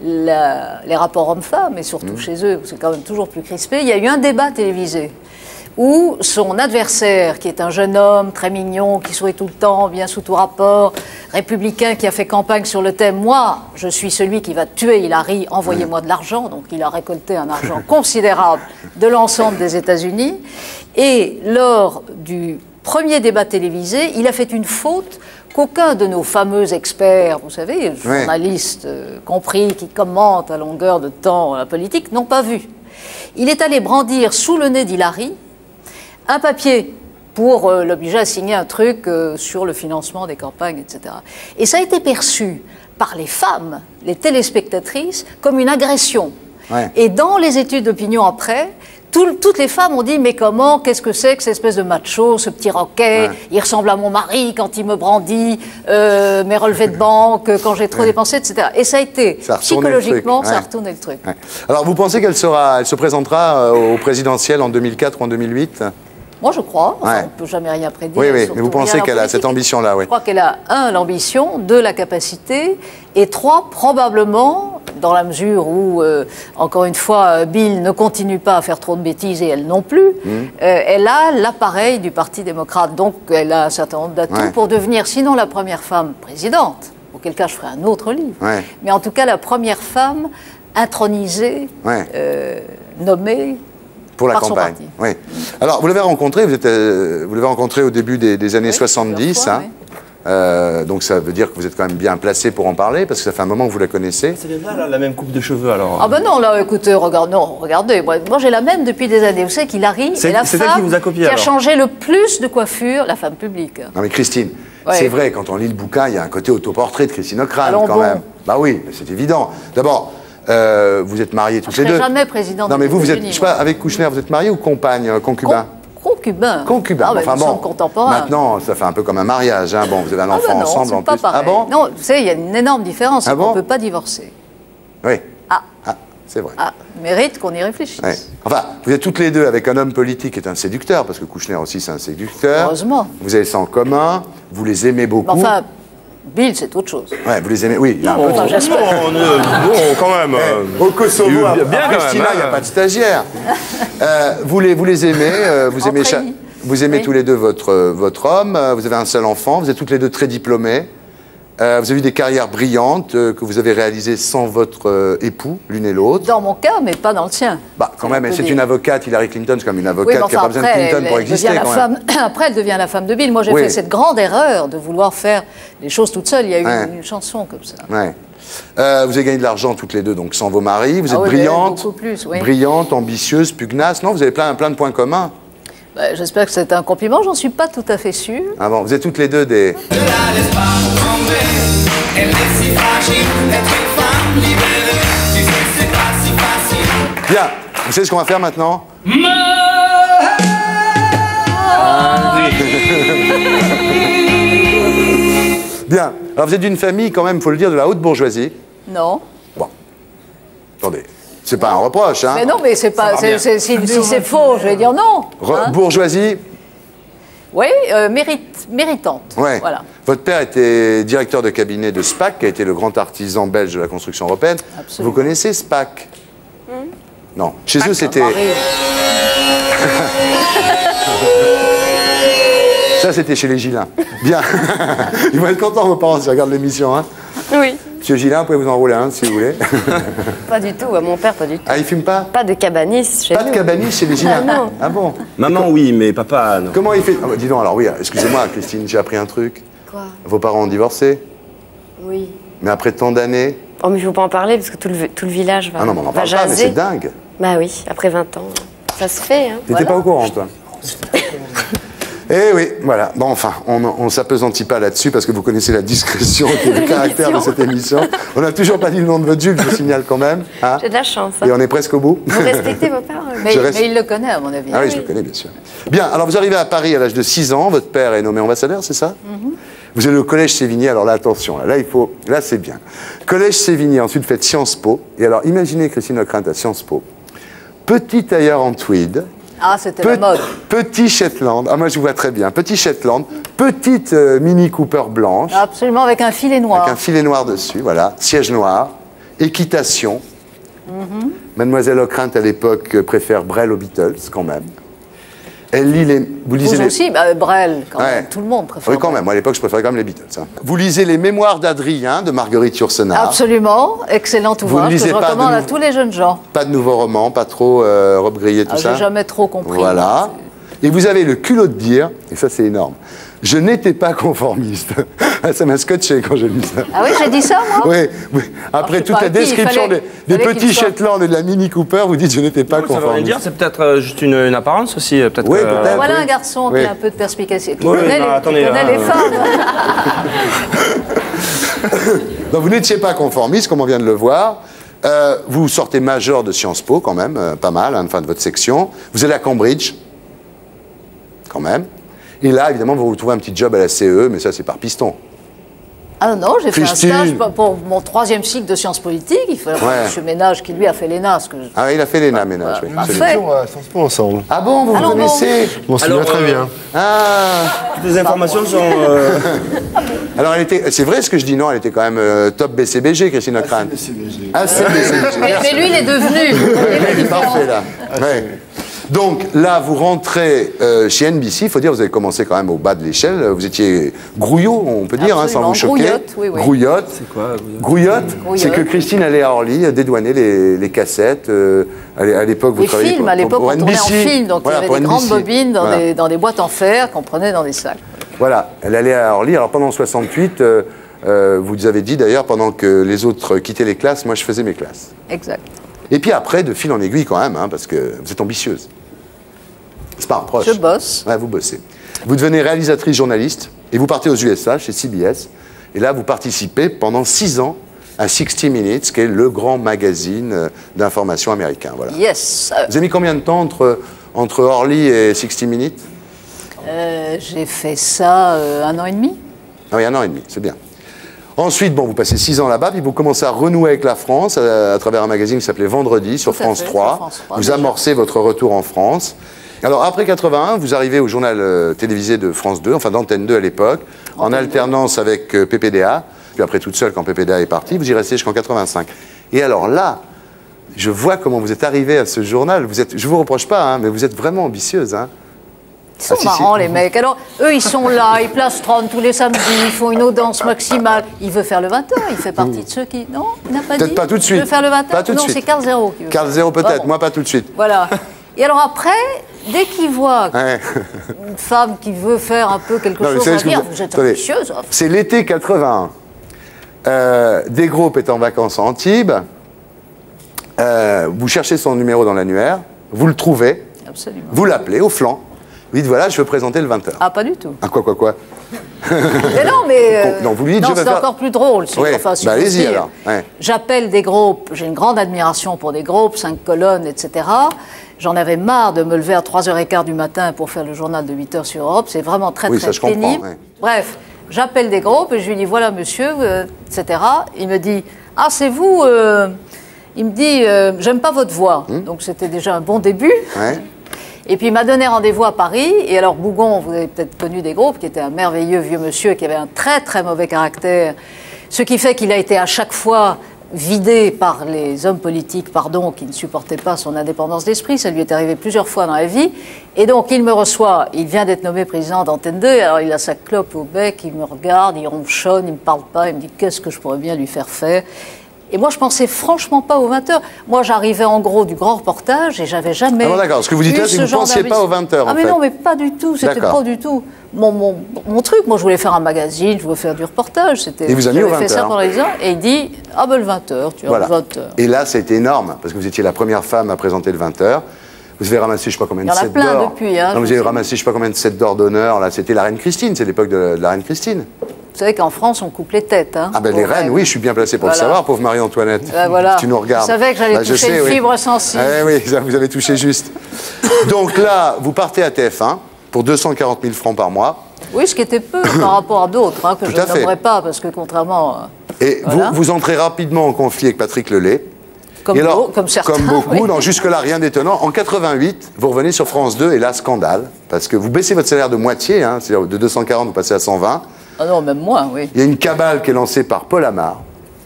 la, les rapports hommes-femmes, et surtout mmh. chez eux, c'est quand même toujours plus crispé. Il y a eu un débat télévisé où son adversaire, qui est un jeune homme très mignon, qui sourit tout le temps, bien sous tout rapport, républicain, qui a fait campagne sur le thème « Moi, je suis celui qui va tuer Hillary, envoyez-moi de l'argent ». Donc il a récolté un argent considérable de l'ensemble des États-Unis. Et lors du premier débat télévisé, il a fait une faute qu'aucun de nos fameux experts, vous savez, journalistes euh, compris, qui commentent à longueur de temps la politique, n'ont pas vu. Il est allé brandir sous le nez d'Hillary un papier pour euh, l'obliger à signer un truc euh, sur le financement des campagnes, et cetera. Et ça a été perçu par les femmes, les téléspectatrices, comme une agression. Ouais. Et dans les études d'opinion après, tout, toutes les femmes ont dit, mais comment, qu'est-ce que c'est que cette espèce de macho, ce petit roquet, Ouais. il ressemble à mon mari quand il me brandit euh, mes relevés de banque, quand j'ai trop Ouais. dépensé, et cetera. Et ça a été, Ça a retourné le psychologiquement, truc, ça a ouais. retourné le truc. Ouais. Alors, vous pensez qu'elle sera, elle se présentera euh, au présidentiel en deux mille quatre ou en deux mille huit? Moi, je crois. Enfin, Ouais. on ne peut jamais rien prédire. Oui, oui, surtout mais vous rien pensez en qu'elle a politique. cette ambition-là, oui. Je crois qu'elle a, un, l'ambition, deux, la capacité, et trois, probablement, dans la mesure où, euh, encore une fois, Bill ne continue pas à faire trop de bêtises et elle non plus, Mmh. euh, elle a l'appareil du Parti démocrate. Donc, elle a un certain nombre d'atouts Ouais. pour devenir, sinon la première femme présidente, auquel cas je ferai un autre livre, Ouais. mais en tout cas la première femme intronisée, Ouais. euh, nommée Pour la par son campagne. parti. Oui. Alors, vous l'avez rencontré, vous, êtes, euh, vous l'avez rencontré au début des, des années soixante-dix. fois, hein. Euh, donc, ça veut dire que vous êtes quand même bien placé pour en parler, parce que ça fait un moment que vous la connaissez. C'est bien là, la même coupe de cheveux alors. Ah ben non, là, écoutez, regarde, non, regardez, moi, moi j'ai la même depuis des années. Vous savez qu'Hilary C'est- est la c'est femme elle qui vous a copié, qui a alors. changé le plus de coiffure, la femme publique. Non, mais Christine, Ouais. c'est vrai, quand on lit le bouquin, il y a un côté autoportrait de Christine Ockrent, Allons quand bon. même. Bah oui, mais c'est évident. D'abord, euh, vous êtes mariés toutes Je les serai deux. jamais présidente Non, mais des vous, vous êtes, États-Unis, je sais pas, avec Kouchner, vous êtes marié ou compagne, euh, concubin Concubin. Concubin. Ah, ben, Enfin nous bon, sommes contemporains. maintenant, ça fait un peu comme un mariage. Hein. Bon, vous avez un Ah enfant ben non, ensemble c'est en pas plus. pareil. Ah bon Non, vous savez, il y a une énorme différence, c'est Ah qu'on bon ne peut pas divorcer. Oui. Ah. Ah, c'est vrai. Ah, mérite qu'on y réfléchisse. Ouais. Enfin, vous êtes toutes les deux avec un homme politique qui est un séducteur, parce que Kouchner aussi c'est un séducteur. Heureusement. Vous avez ça en commun, vous les aimez beaucoup. Mais enfin, Bill, c'est autre chose. Ouais, vous les aimez, oui. il y a un Non, peu de- enfin, j'espère. Non, non, non, quand même. euh, Au Kosovo, bien, à, bien à quand même, Pristina, il n'y a hein. pas de stagiaire. Euh, vous, les, vous les aimez, euh, vous aimez, cha- vous aimez Oui. tous les deux votre, euh, votre homme, euh, vous avez un seul enfant, vous êtes toutes les deux très diplômées. Euh, vous avez eu des carrières brillantes euh, que vous avez réalisées sans votre euh, époux, l'une et l'autre. Dans mon cas, mais pas dans le sien. Bah, quand même, on peut c'est dire. une avocate, Hillary Clinton, c'est comme une Oui, avocate mais qui n'a enfin, pas besoin de après, Clinton elle, pour elle exister devient la quand même. femme, après, elle devient la femme de Bill. Moi, j'ai Oui. fait cette grande erreur de vouloir faire les choses toute seule. Il y a eu Ouais. une, une chanson comme ça. Ouais. Euh, vous avez gagné de l'argent toutes les deux, donc sans vos maris. Vous Ah êtes oui, mais brillante, beaucoup plus, oui. brillante, ambitieuse, pugnace. Non, vous avez plein, plein de points communs. Bah, j'espère que c'est un compliment, j'en suis pas tout à fait sûre. Ah bon, vous êtes toutes les deux des... Elle est si fragile, être une femme libérée. Tu sais, c'est pas si facile. Bien, vous savez ce qu'on va faire maintenant? Bien, alors vous êtes d'une famille quand même, il faut le dire, de la haute bourgeoisie. Non. Attendez, c'est pas un reproche, hein? Mais non, mais c'est pas. c'est- c'est- si si c'est faux, je vais dire non. Re- hein. bourgeoisie, Oui, euh, mérite, méritante. ouais. Voilà. Votre père était directeur de cabinet de SPAC, qui a été le grand artisan belge de la construction européenne. Absolument. Vous connaissez SPAC? Non. Chez eux, c'était... Ça, c'était chez les Gillins. Bien. Ils vont être contents, vos parents, s'ils regardent l'émission. Hein. Oui. Monsieur Gillin, vous pouvez vous enrouler un, si vous voulez. Pas du tout, à mon père, pas du tout. Ah, il fume pas? Pas de cabanis chez Pas nous. de cabanis chez les Gillins? Ah non. Ah bon? Maman, oui, mais papa, non. Comment il fait? Ah bah, dis donc, alors oui, excusez-moi, Christine, j'ai appris un truc. Quoi? Vos parents ont divorcé, Oui. mais après tant d'années... Oh, mais il faut pas en parler parce que tout le, tout le village va, Ah non, mais on en va parle pas, mais jaser. c'est dingue. Bah oui, après vingt ans, ça se fait. Hein. T'étais pas au courant, toi? Eh oui, voilà. Bon, enfin, on ne s'appesantit pas là-dessus parce que vous connaissez la discrétion qui est le caractère de cette émission. On n'a toujours pas dit le nom de votre Jules, je vous signale quand même. Hein. J'ai de la chance. hein. Et on est presque au bout. Vous respectez vos parents. Mais, Je reste- mais il le connaît, à mon avis. Ah oui, je le connais, bien sûr. Bien, alors vous arrivez à Paris à l'âge de six ans, votre père est nommé ambassadeur, c'est ça? Vous êtes au collège Sévigné, alors là, attention, là, là, il faut, là, c'est bien. Collège Sévigné, ensuite faites Sciences Po, et alors, imaginez Christine Ockrent à Sciences Po, petit tailleur en tweed, Ah, c'était Pe- la mode. petit Shetland, ah moi je vous vois très bien, petit Shetland, petite euh, Mini Cooper blanche, Absolument, avec un filet noir. avec un filet noir dessus, voilà, siège noir, équitation. Mhm. Mademoiselle Ockrent, à l'époque, euh, préfère Brel aux Beatles, quand même. Elle lit les... Vous lisez Vous les... aussi, bah, Brel, quand Ouais. même. Tout le monde préfère. Oui, quand même. Moi, à l'époque, je préférais quand même les Beatles. hein. Vous lisez les Mémoires d'Adrien de Marguerite Yourcenar. Absolument, excellent Vous ne ouvrage que lisez je pas de recommande à nou- tous les jeunes gens. Pas de nouveaux romans, pas trop euh, Robe Grillée, tout Ah, ça. j'ai jamais trop compris. Voilà. Et vous avez le culot de dire, et ça c'est énorme, je n'étais pas conformiste. Ça m'a scotché quand j'ai lu ça. Ah oui, j'ai dit ça, moi Oui, oui. Après je sais toute pas la à qui, il description fallait- des, des fallait qu'il petits soit- Shetland et de la Mini Cooper, vous dites je n'étais pas Ça veut rien conformiste. dire, c'est peut-être euh, juste une, une apparence aussi. euh, Peut-être Oui, que- peut-être. Voilà oui. un garçon Oui. qui a un peu de perspicacité, qui Oui, connaît, non, les, attendez, qui connaît hein, les euh, femmes. Donc vous n'étiez pas conformiste, comme on vient de le voir. Euh, vous sortez major de Sciences Po, quand même, euh, pas mal, hein, enfin de votre section. Vous allez à Cambridge, quand même. Et là, évidemment, vous retrouvez un petit job à la C E E, mais ça, c'est par piston. Ah non, j'ai fait un Christine. stage pour- pour mon troisième cycle de sciences politiques. Il fallait Ouais. M. Ménage, qui lui a fait l'E N A. Ce que je- Ah, il a fait l'E N A, Ménage, oui. Parfait. absolument. à Sciences Po ensemble. Ah bon, vous vous Alors, bon. connaissez On se souvient Alors, très euh, bien. Ah Toutes les informations sont. euh, Alors, elle était, c'est vrai ce que je dis, non, elle était quand même euh, top B C B G, Christine Ockrent. Ah, c'est B C B G. Mais, mais lui, il est devenu. Elle est parfait, là. Ouais. Donc, là, vous rentrez euh, chez N B C. Il faut dire, vous avez commencé quand même au bas de l'échelle. Vous étiez grouillot, on peut dire, hein, sans vous choquer. Grouillotte, oui, oui. Grouillotte. C'est quoi Grouillotte, Grouillotte. c'est que Christine allait à Orly dédouaner les, les cassettes. euh, à l'é- à l'époque, vous Les travailliez films, pour, à l'époque, pour on tournait N B C. en film, donc Voilà, il y pour avait des N B C. grandes bobines dans, Voilà. des, dans des boîtes en fer qu'on prenait dans des sacs. Voilà, elle allait à Orly. Alors pendant soixante-huit, euh, euh, vous avez dit d'ailleurs, pendant que les autres quittaient les classes, moi je faisais mes classes. Exact. Et puis après, de fil en aiguille quand même, hein, parce que vous êtes ambitieuse. C'est pas un reproche. Je bosse. Ouais, vous bossez. Vous devenez réalisatrice journaliste et vous partez aux U S A, chez C B S. Et là, vous participez pendant six ans à sixty minutes, qui est le grand magazine euh, d'information américain. Voilà. Yes. Euh, Vous avez mis combien de temps entre, entre Orly et sixty minutes? euh, j'ai fait ça euh, un an et demi. Ah oui, un an et demi, c'est bien. Ensuite, bon, vous passez six ans là-bas, puis vous commencez à renouer avec la France à, à travers un magazine qui s'appelait Vendredi sur Tout à France fait, trois. sur France trois, Vous déjà. amorcez votre retour en France. Alors, après quatre-vingt-un, vous arrivez au journal euh, télévisé de France deux, enfin d'Antenne deux à l'époque, en alternance avec euh, P P D A, puis après toute seule quand P P D A est parti. Vous y restez jusqu'en quatre-vingt-cinq. Et alors là, je vois comment vous êtes arrivé à ce journal. Vous êtes, je vous reproche pas, hein, mais vous êtes vraiment ambitieuse. Hein. Ils sont Ah, si, marrants, si. les mecs. Alors, eux, ils sont là, ils plastronnent tous les samedis, ils font une audience maximale. Il veut faire le vingt heures, il fait partie de ceux qui... Non, il n'a pas dit. Peut-être pas tout de Il suite. veut faire le vingt heures. Pas tout de non, suite. c'est Carl Zéro qui veut Carl faire. Zéro peut-être, Ah bon. moi pas tout de suite. Voilà. Et alors après, dès qu'il voit Ouais. une femme qui veut faire un peu quelque Non, mais chose, vous savez on va ce que dire, vous- vous êtes attendez. ambitieuse. C'est l'été quatre-vingt-un. Euh, des groupes est en vacances à Antibes. Euh, vous cherchez son numéro dans l'annuaire. Vous le trouvez. Absolument. Vous l'appelez au flanc. Vous dites voilà, je veux présenter le vingt heures. Ah, pas du tout. Ah, quoi, quoi, quoi Mais non, mais... euh, Non, vous lui dites, non, je vais c'est faire- encore plus drôle. si- Ouais, enfin, si bah, je peux allez-y dire. alors. Ouais. J'appelle des groupes, j'ai une grande admiration pour des groupes, cinq colonnes, et cetera. J'en avais marre de me lever à trois heures quinze du matin pour faire le journal de huit heures sur Europe. C'est vraiment très, Oui, très ça, je comprends, pénible. ouais. Bref, j'appelle des groupes et je lui dis, voilà, monsieur, euh, et cetera. Il me dit, ah, c'est vous euh, Il me dit, euh, j'aime pas votre voix. Donc, c'était déjà un bon début. Ouais. Et puis il m'a donné rendez-vous à Paris. Et alors Bougon, vous avez peut-être connu des groupes, qui était un merveilleux vieux monsieur qui avait un très très mauvais caractère. Ce qui fait qu'il a été à chaque fois vidé par les hommes politiques, pardon, qui ne supportaient pas son indépendance d'esprit. Ça lui est arrivé plusieurs fois dans la vie. Et donc il me reçoit, il vient d'être nommé président d'Antenne deux, alors il a sa clope au bec, il me regarde, il ronchonne, il me parle pas, il me dit qu'est-ce que je pourrais bien lui faire faire. Et moi, je pensais franchement pas aux vingt heures. Moi, j'arrivais en gros du grand reportage et j'avais jamais. Ah bon, d'accord. Ce que vous dites eu là, c'est que ce vous genre pensiez pas d'ambition. aux vingt heures, Ah, en mais fait. non, mais pas du tout. C'était D'accord. pas du tout mon, mon, mon truc. Moi, je voulais faire un magazine, je voulais faire du reportage. C'était. Et vous avez mis aux j'avais fait vingt ça heures. pendant les ans. Et il dit ah ben le vingt heures, tu as Voilà. le vingt heures. Et là, ça a été énorme, parce que vous étiez la première femme à présenter le vingt heures. Vous avez ramassé, je sais pas combien Il de y en a sets plein d'or. depuis, hein, Non, je vous avez sais. ramassé, je sais pas combien de sets d'or d'honneur. Là, c'était la reine Christine. C'est l'époque de, de la reine Christine. Vous savez qu'en France, on coupe les têtes. Hein, Ah ben les Pour- reines, oui, je suis bien placé pour Voilà. le savoir, pauvre Marie-Antoinette. Ben voilà. Tu nous regardes. Je savais que j'allais Bah, je toucher sais, une oui. fibre sensible. Ah oui, ça, vous avez touché juste. Donc là, vous partez à T F un pour deux cent quarante mille francs par mois. Oui, ce qui était peu par rapport à d'autres, hein, que Tout je à ne fait. nommerai pas, parce que contrairement. euh, Et Voilà. vous, vous entrez rapidement en conflit avec Patrick Lelay. Comme Et alors, beau- comme certains, Comme beaucoup, oui. non, jusque-là, rien d'étonnant. En quatre-vingt-huit, vous revenez sur France deux, et là, scandale, parce que vous baissez votre salaire de moitié, hein, c'est-à-dire de deux cent quarante, vous passez à cent vingt. Ah non, même moins, oui. Il y a une cabale qui est lancée par Paul Amar,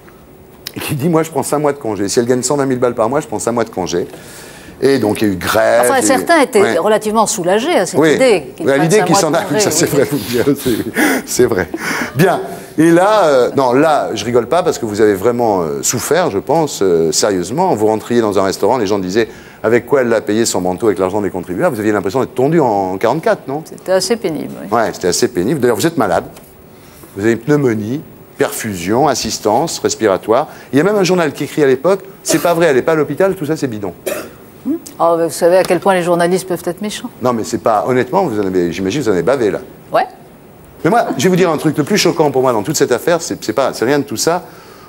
et qui dit, moi, je prends cinq mois de congé. Si elle gagne cent vingt mille balles par mois, je prends cinq mois de congé. Et donc, il y a eu grève. Enfin, et- certains étaient Ouais. relativement soulagés à cette Oui, idée. qu'ils Oui, à prennent l'idée cinq qu'il mois s'en de a, oui, congé, ça c'est oui. vrai, vous le dites, c'est- c'est vrai. Bien, et là, euh, non, là, je rigole pas parce que vous avez vraiment euh, souffert, je pense, euh, sérieusement. Vous rentriez dans un restaurant, les gens disaient avec quoi elle a payé son manteau avec l'argent des contribuables. Vous aviez l'impression d'être tondu en quarante-quatre, non? C'était assez pénible, oui. Ouais, c'était assez pénible. D'ailleurs, vous êtes malade. Vous avez une pneumonie, perfusion, assistance respiratoire. Il y a même un journal qui écrit à l'époque, c'est pas vrai, elle n'est pas à l'hôpital, tout ça c'est bidon. Oh, mais vous savez à quel point les journalistes peuvent être méchants. Non, mais c'est pas, honnêtement, vous en avez, j'imagine, vous en avez bavé là. Ouais. Mais moi, je vais vous dire un truc, le plus choquant pour moi dans toute cette affaire, c'est c'est pas, c'est rien de tout ça.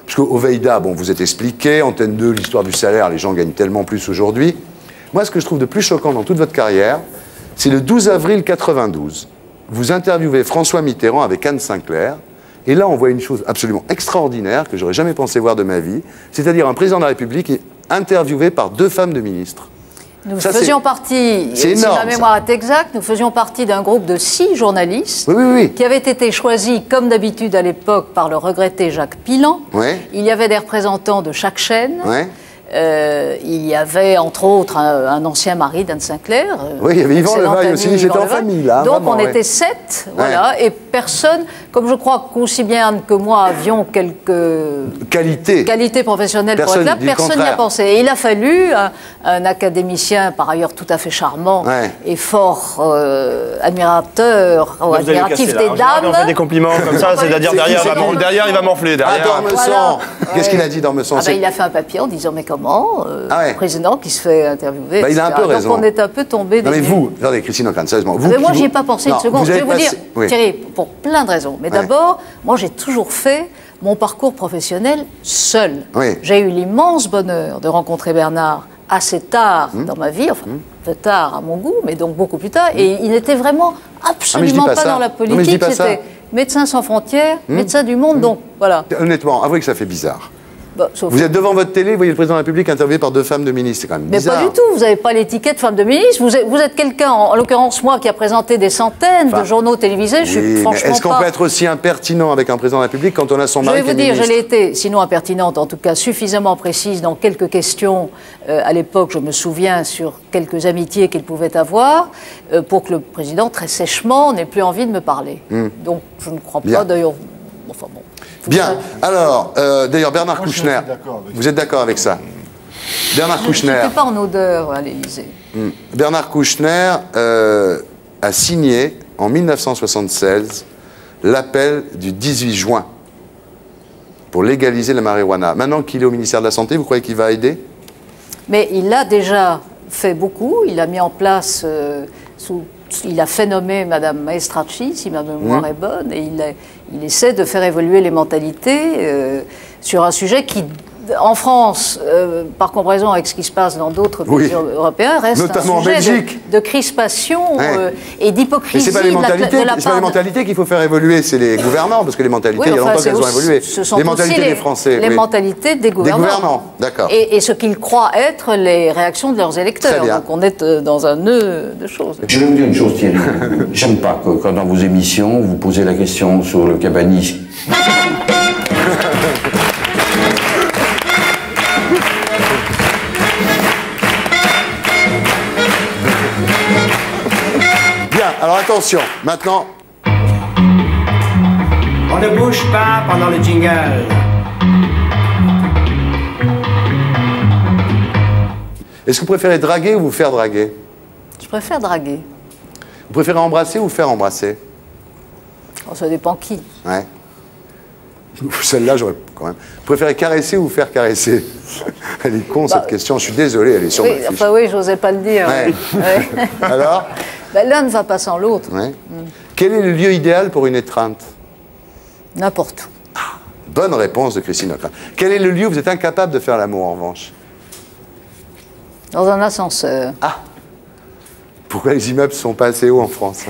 Parce qu'au Veïda, bon, vous êtes expliqué, Antenne deux, l'histoire du salaire, les gens gagnent tellement plus aujourd'hui. Moi, ce que je trouve de plus choquant dans toute votre carrière, c'est le douze avril quatre-vingt-douze. Vous interviewez François Mitterrand avec Anne Sinclair, et là, on voit une chose absolument extraordinaire que j'aurais jamais pensé voir de ma vie, c'est-à-dire un président de la République interviewé par deux femmes de ministres. Nous ça, faisions partie, si énorme, ma mémoire est exacte, nous faisions partie d'un groupe de six journalistes oui, oui, oui. qui avaient été choisis, comme d'habitude à l'époque, par le regretté Jacques Pilan. Ouais. Il y avait des représentants de chaque chaîne. Ouais. Euh, il y avait, entre autres, un, un ancien mari d'Anne Sinclair. Oui, il y avait Yvan Levaille aussi, j'étais en famille, là. Donc, vraiment, on ouais. était sept, voilà, et personne, comme je crois qu'aussi bien Anne que moi avions quelques qualités qualités professionnelles pour être là, personne n'y a pensé. Et il a fallu un, un académicien, par ailleurs tout à fait charmant ouais. et fort euh, admirateur, ou admiratif des dames. On fait des compliments comme ça, c'est-à-dire derrière, derrière, il va morfler. Derrière. Ah, Dormesson. Voilà. Qu'est-ce qu'il a dit, Dormesson? Ah ben, il a fait un papier en disant, mais comment euh, ah ouais. le président qui se fait interviewer, bah, il a un peu Donc raison. on est un peu tombé. Non mais vous, regardez Christine Ockrent, sérieusement. Vous ah mais moi, vous... j'y ai pas pensé non, une seconde. Vous Je vais vous passé... dire, oui. Thierry, pour plein de raisons. Mais ouais. d'abord, moi, j'ai toujours fait mon parcours professionnel seul. Oui. J'ai eu l'immense bonheur de rencontrer Bernard assez tard mmh. dans ma vie, enfin, mmh. peu tard à mon goût, mais donc beaucoup plus tard. Mmh. Et il n'était vraiment absolument ah, pas, pas dans la politique. C'était Médecins sans frontières, mmh. Médecins du monde, mmh. donc voilà. Honnêtement, avouez que ça fait bizarre. Bah, vous êtes devant votre télé, vous voyez le président de la République interviewé par deux femmes de ministres, c'est quand même bizarre. Mais pas du tout, vous n'avez pas l'étiquette femme de ministre, vous êtes, vous êtes quelqu'un, en, en l'occurrence moi, qui a présenté des centaines enfin, de journaux télévisés, je oui, suis franchement est-ce qu'on pas... peut être aussi impertinent avec un président de la République quand on a son mari qui est ministre? Je vais vous dire, je l'ai été, sinon impertinente, en tout cas suffisamment précise dans quelques questions, euh, à l'époque, je me souviens, sur quelques amitiés qu'il pouvait avoir, euh, pour que le président, très sèchement, n'ait plus envie de me parler. Hum. Donc je ne crois pas, d'ailleurs... Enfin bon... Bien. Alors, euh, d'ailleurs, Bernard Moi, Kouchner, vous êtes d'accord avec ça? Bernard Kouchner. Je n'étais pas en odeur à l'Élysée. Hmm. Bernard Kouchner euh, a signé en mille neuf cent soixante-seize l'appel du dix-huit juin pour légaliser la marijuana. Maintenant qu'il est au ministère de la Santé, vous croyez qu'il va aider? Mais il a déjà fait beaucoup. Il a mis en place euh, sous. Il a fait nommer Mme Maestracci, si ma mémoire mmh. est bonne, et il, a, il essaie de faire évoluer les mentalités euh, sur un sujet qui, en France, euh, par comparaison avec ce qui se passe dans d'autres pays oui. européens, reste notamment un sujet en Belgique. De, de crispation ouais. euh, et d'hypocrisie. Mais ce n'est pas les mentalités, de pas les mentalités qu'il faut faire évoluer, c'est les gouvernants, parce que les mentalités, oui, enfin, il y a longtemps qu'elles ont évolué. Ce sont les mentalités les, des Français. Les oui. mentalités des gouvernants. Des gouvernants, d'accord. Et, et ce qu'ils croient être les réactions de leurs électeurs. Donc on est dans un nœud de choses. Je vais vous dire une chose, Thierry. J'aime pas que quand dans vos émissions, vous posez la question sur le cabanisme. Bien, alors attention, maintenant... On ne bouge pas pendant le jingle. Est-ce que vous préférez draguer ou vous faire draguer? Je préfère draguer. Vous préférez embrasser ou faire embrasser? Oh, ça dépend qui. Ouais. Celle-là, j'aurais quand même. Vous préférez caresser ou faire caresser? Elle est con, bah, cette question, je suis désolé, elle est sur oui, ma fiche. Enfin oui, j'osais pas le dire. Ouais. Ouais. Alors ben, l'un ne va pas sans l'autre. Ouais. Mm. Quel est le lieu idéal pour une étreinte? N'importe où. Ah, bonne réponse de Christine Ockrent. Quel est le lieu où vous êtes incapable de faire l'amour, en revanche? Dans un ascenseur. Ah. Pourquoi les immeubles ne sont pas assez hauts en France?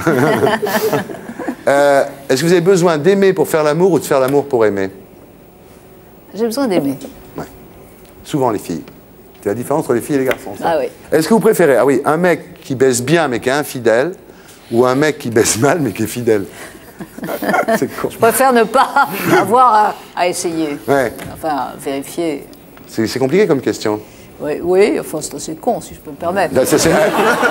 euh, Est-ce que vous avez besoin d'aimer pour faire l'amour ou de faire l'amour pour aimer? J'ai besoin d'aimer. Ouais. Souvent les filles. C'est la différence entre les filles et les garçons. Ça. Ah oui. Est-ce que vous préférez, ah oui, un mec qui baisse bien mais qui est infidèle, ou un mec qui baisse mal mais qui est fidèle? C'est con. Je préfère ne pas avoir à, à essayer. Ouais. Enfin, à vérifier. C'est compliqué comme question. Oui, oui, enfin c'est assez con si je peux me permettre. C'est pas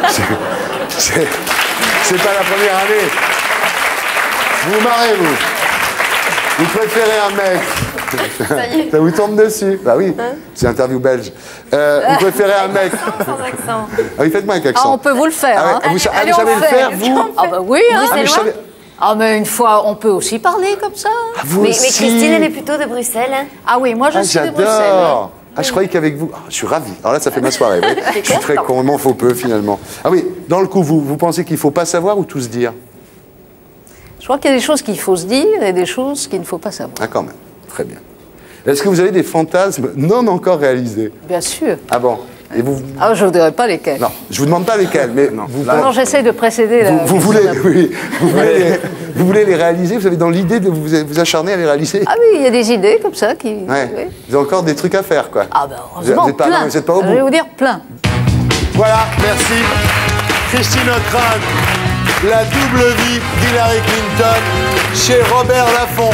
la première année. Vous vous marrez, vous. Vous préférez un mec. Ça y est. Ça vous tombe dessus. Bah oui, hein? C'est interview belge. Euh, vous préférez un mec. Sans accent. Ah oui, faites-moi avec accent. Ah, on peut vous le faire. Ah, ouais. Hein? ah, vous, ah, allez, vous savez le faire, vous? Ah bah oui, hein. Oui, c'est loin. Savez... Ah mais une fois, on peut aussi parler comme ça. Ah, vous mais, aussi. mais Christine, elle est plutôt de Bruxelles. Hein? Ah oui, moi je ah, suis de Bruxelles. Hein. Ah, je croyais qu'avec vous... Oh, je suis ravi. Alors là, ça fait ma soirée. Oui. Je suis très con, il m'en faut peu, finalement. Ah oui, dans le coup, vous, vous pensez qu'il ne faut pas savoir ou tout se dire? Je crois qu'il y a des choses qu'il faut se dire et des choses qu'il ne faut pas savoir. Ah, quand même. Très bien. Est-ce que vous avez des fantasmes non encore réalisés? Bien sûr. Ah bon? Et vous... Ah, je ne vous dirai pas lesquels. Non, je vous demande pas lesquels, mais non. Vous, non, j'essaie de précéder la... Vous, vous, voulez, oui, vous, voulez les, vous voulez les réaliser? Vous avez dans l'idée de vous, vous acharner à les réaliser? Ah oui, il y a des idées comme ça qui... Ouais. Oui. Vous avez encore des trucs à faire, quoi. Ah ben, heureusement, vous n'êtes pas, plein. non, vous êtes pas au bout. Je vais vous dire plein. Voilà, merci. Christine Ockrent, la double vie d'Hillary Clinton chez Robert Laffont.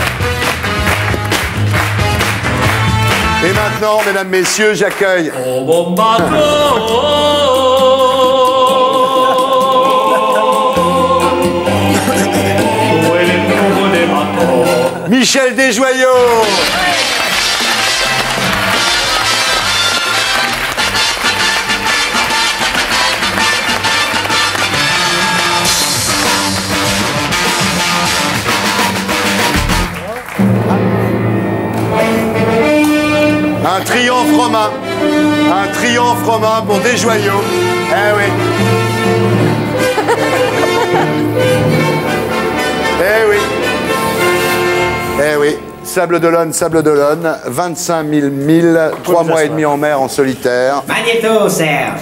Et maintenant, mesdames, messieurs, j'accueille... Michel Desjoyaux. Un triomphe romain. Un triomphe romain pour Desjoyaux. Eh oui. Eh oui. Eh oui. Sable d'Olonne, Sable d'Olonne. vingt-cinq mille milles, trois mois et demi en mer en solitaire. Magnéto, Serge.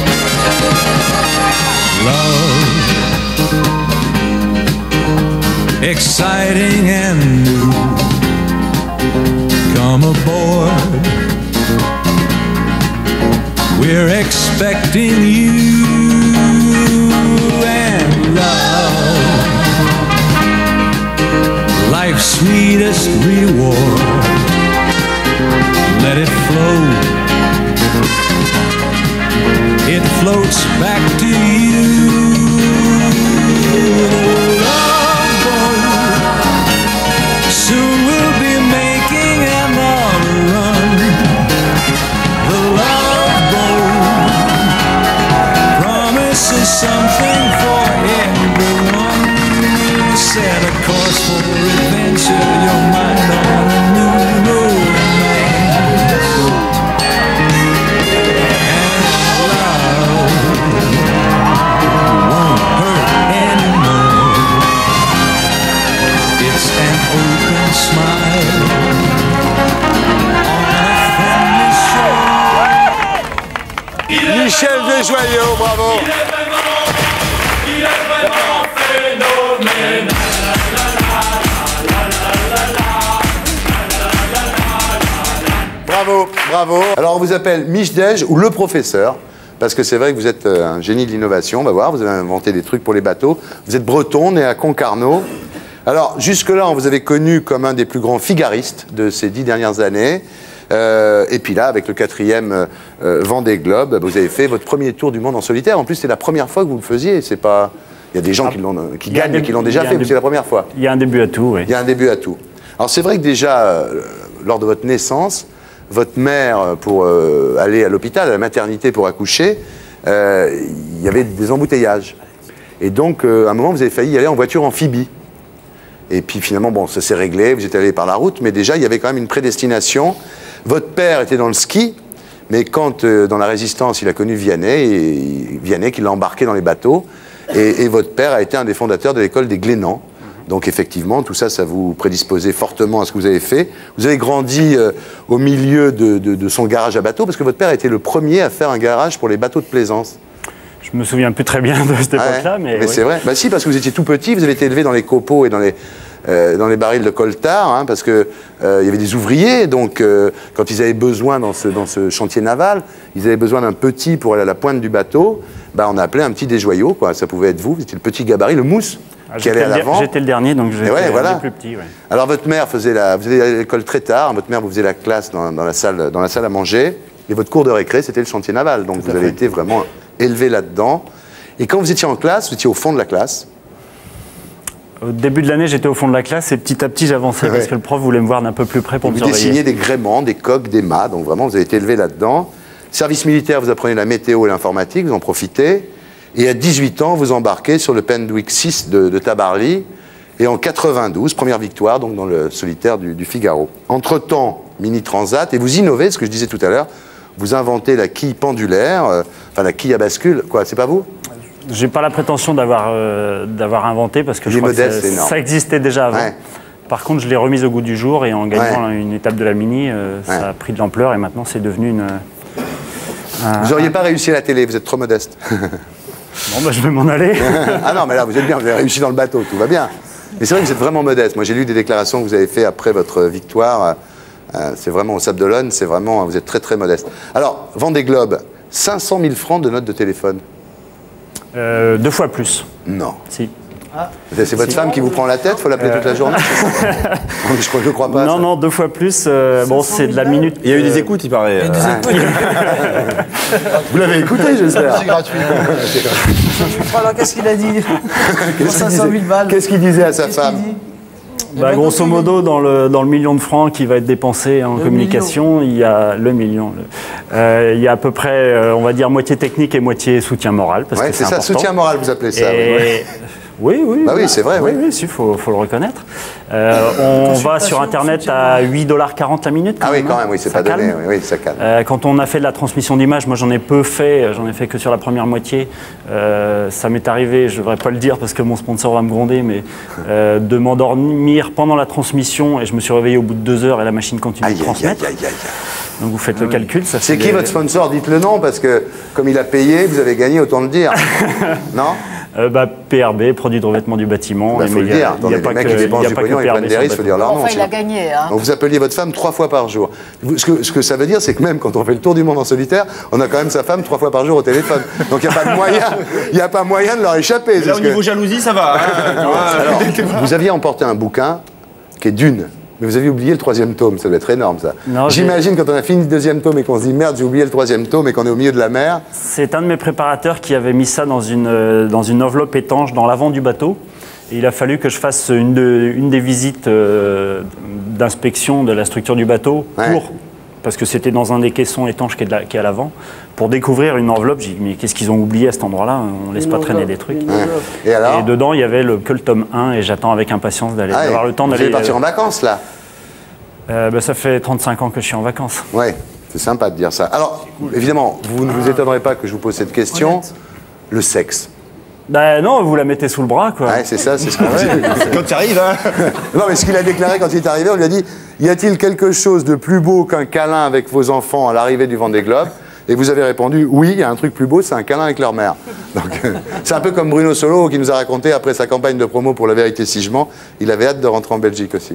Love, exciting and new. Come aboard, we're expecting you, and love, life's sweetest reward, let it flow, it floats back to you. Love boat, soon we'll be making another run. The love boat promises something for everyone. Set a course for adventure, your mind on a new romance. And love won't hurt anymore. It's an open smile on a friendly shore. Michel Desjoyaux, bravo. Il est vraiment, il est vraiment phénoménal. Bravo, bravo. Alors on vous appelle Mich Dej ou le professeur, parce que c'est vrai que vous êtes un génie de l'innovation, on va voir, vous avez inventé des trucs pour les bateaux. Vous êtes breton, né à Concarneau. Alors jusque-là, on vous avait connu comme un des plus grands figaristes de ces dix dernières années. Euh, et puis là, avec le quatrième euh, Vendée Globe, vous avez fait votre premier tour du monde en solitaire. En plus, c'est la première fois que vous le faisiez. C'est pas... Il y a des gens qui, l'ont, qui gagnent et qui l'ont déjà fait, mais c'est la première fois. Il y a un début à tout, oui. Il y a un début à tout. Alors c'est vrai que déjà, euh, lors de votre naissance, votre mère, pour euh, aller à l'hôpital, à la maternité pour accoucher, euh, il y avait des embouteillages. Et donc, euh, à un moment, vous avez failli y aller en voiture amphibie. Et puis finalement, bon, ça s'est réglé, vous êtes allé par la route, mais déjà, il y avait quand même une prédestination. Votre père était dans le ski, mais quand, euh, dans la Résistance, il a connu Vianney, et Vianney qui l'a embarqué dans les bateaux, et, et votre père a été un des fondateurs de l'école des Glénans. Donc effectivement, tout ça, ça vous prédisposait fortement à ce que vous avez fait. Vous avez grandi euh, au milieu de, de, de son garage à bateaux, parce que votre père a été le premier à faire un garage pour les bateaux de plaisance. Je me souviens plus très bien de cette époque-là, mais... Mais oui. c'est vrai. Bah si, parce que vous étiez tout petit, vous avez été élevé dans les copeaux et dans les, euh, dans les barils de coltard, hein, parce qu'il euh, y avait des ouvriers, donc euh, quand ils avaient besoin dans ce, dans ce chantier naval, ils avaient besoin d'un petit pour aller à la pointe du bateau, bah, on appelait un petit Desjoyaux, quoi. Ça pouvait être vous, vous étiez le petit gabarit, le mousse. Ah, qui allait à l'avant. J'étais le dernier, donc j'étais ouais, voilà. le plus petit. Ouais. Alors votre mère faisait la, vous allez à l'école très tard, votre mère vous faisait la classe dans, dans, la, salle, dans la salle à manger, et votre cours de récré, c'était le chantier naval, donc Tout vous avez été vraiment élevé là-dedans. Et quand vous étiez en classe, vous étiez au fond de la classe. Au début de l'année, j'étais au fond de la classe, et petit à petit, j'avançais ouais. parce que le prof voulait me voir d'un peu plus près pour et me vous surveiller. Vous dessinez des gréements, des coques, des mâts, donc vraiment vous avez été élevé là-dedans. Service militaire, vous apprenez la météo et l'informatique, vous en profitez. Et à dix-huit ans, vous embarquez sur le Pendwick six de, de Tabarly. Et en quatre-vingt-douze, première victoire donc dans le solitaire du, du Figaro. Entre-temps, Mini Transat, et vous innovez, ce que je disais tout à l'heure, vous inventez la quille pendulaire, euh, enfin la quille à bascule, quoi, c'est pas vous? J'ai pas la prétention d'avoir euh, d'avoir inventé, parce que je Les crois modèles, que ça, ça existait déjà avant. Ouais. par contre, je l'ai remise au goût du jour et en gagnant Ouais. une étape de la Mini, euh, Ouais. ça a pris de l'ampleur et maintenant c'est devenu une. un- Vous n'auriez pas réussi à la télé, vous êtes trop modeste. Bon, bah, je vais m'en aller. Ah non, mais là, vous êtes bien, vous avez réussi dans le bateau, tout va bien. Mais c'est vrai que vous êtes vraiment modeste. Moi, j'ai lu des déclarations que vous avez faites après votre victoire. Euh, c'est vraiment au Sable d'Olonne, c'est vraiment, vous êtes très très modeste. Alors, Vendée Globe, cinq cent mille francs de notes de téléphone. Euh, deux fois plus. Non. Si. C'est votre Si. femme qui vous prend la tête, faut l'appeler Euh. toute la journée. je crois, je crois pas. Non, ça. non, deux fois plus. euh, bon, c'est de la minute. Il y a eu des euh, écoutes, il paraît. euh. Vous l'avez écouté, j'espère. C'est gratuit. Alors, qu'est-ce qu'il a dit Pour Qu'est-ce qu'il cinq cent mille disait- balles. Qu'est-ce qu'il disait à sa Qu'est-ce qu'il femme dit Bah, grosso modo, dans le, dans le million de francs qui va être dépensé en Le communication, il y a le million. le- euh, il y a à peu près, euh, on va dire, moitié technique et moitié soutien moral. Parce Ouais, que c'est c'est ça, important. soutien moral, vous appelez ça. Et- Oui, oui. Bah oui, c'est vrai, Oui, oui. oui, il faut, faut le reconnaître. Euh, on va sur Internet à huit dollars quarante la minute. Ah oui, même, quand hein. même, oui, c'est Ça pas donné. calme. Oui, oui, ça calme. Euh, quand on a fait de la transmission d'image, moi j'en ai peu fait, j'en ai fait que sur la première moitié. Euh, ça m'est arrivé, je ne devrais pas le dire parce que mon sponsor va me gronder, mais euh, de m'endormir pendant la transmission et je me suis réveillé au bout de deux heures et la machine continue Aïe, de aïe, transmettre. aïe, aïe, aïe. Donc vous faites le calcul. ça C'est fait qui des- votre sponsor? Dites le nom, parce que comme il a payé, vous avez gagné, autant le dire. Non? Euh, bah, P R B, produit de revêtement du bâtiment. Il Et faut mais le il y a- dire. il y a Attendez, pas les mecs que- qui il y a dépensent du pas que pognon, ils P R B prennent des sur le risques, il faut dire leur nom. Enfin, il sinon. a gagné. Hein. Donc vous appeliez votre femme trois fois par jour. Vous- Ce que, ce que ça veut dire, c'est que même quand on fait le tour du monde en solitaire, on a quand même sa femme trois fois par jour au téléphone. Donc il n'y a pas de moyen, il y a pas moyen de leur échapper. Là, parce au que- niveau jalousie, ça va. hein, tu vois. Alors, vous aviez emporté un bouquin qui est Dune. Mais vous aviez oublié le troisième tome, ça doit être énorme ça. Non, j'ai- J'imagine quand on a fini le deuxième tome et qu'on se dit merde, j'ai oublié le troisième tome et qu'on est au milieu de la mer. C'est un de mes préparateurs qui avait mis ça dans une, euh, dans une enveloppe étanche dans l'avant du bateau. Et il a fallu que je fasse une, de- une des visites euh, d'inspection de la structure du bateau pour, parce que c'était dans un des caissons étanches qui est, de la- qui est à l'avant, pour découvrir une enveloppe. J'ai dit, mais qu'est-ce qu'ils ont oublié à cet endroit-là? On laisse Une pas traîner enveloppe, des trucs. une enveloppe. Et alors Et dedans, il y avait le, que le tome un et j'attends avec impatience d'aller Ah, d'avoir le temps vous d'aller. allez partir en vacances là. Euh, bah, ça fait trente-cinq ans que je suis en vacances. Ouais, c'est sympa de dire ça. Alors, évidemment, vous ne vous étonnerez pas que je vous pose cette question. Le sexe. Ben non, vous la mettez sous le bras, quoi. Ouais, c'est ça, c'est ce qu'on dit. Quand tu arrives, hein. Non, mais ce qu'il a déclaré quand il est arrivé, on lui a dit y a-t-il quelque chose de plus beau qu'un câlin avec vos enfants à l'arrivée du Vendée Globe? Et vous avez répondu oui, il y a un truc plus beau, c'est un câlin avec leur mère. Donc, euh, c'est un peu comme Bruno Solo qui nous a raconté après sa campagne de promo pour La Vérité si je mens, il avait hâte de rentrer en Belgique aussi.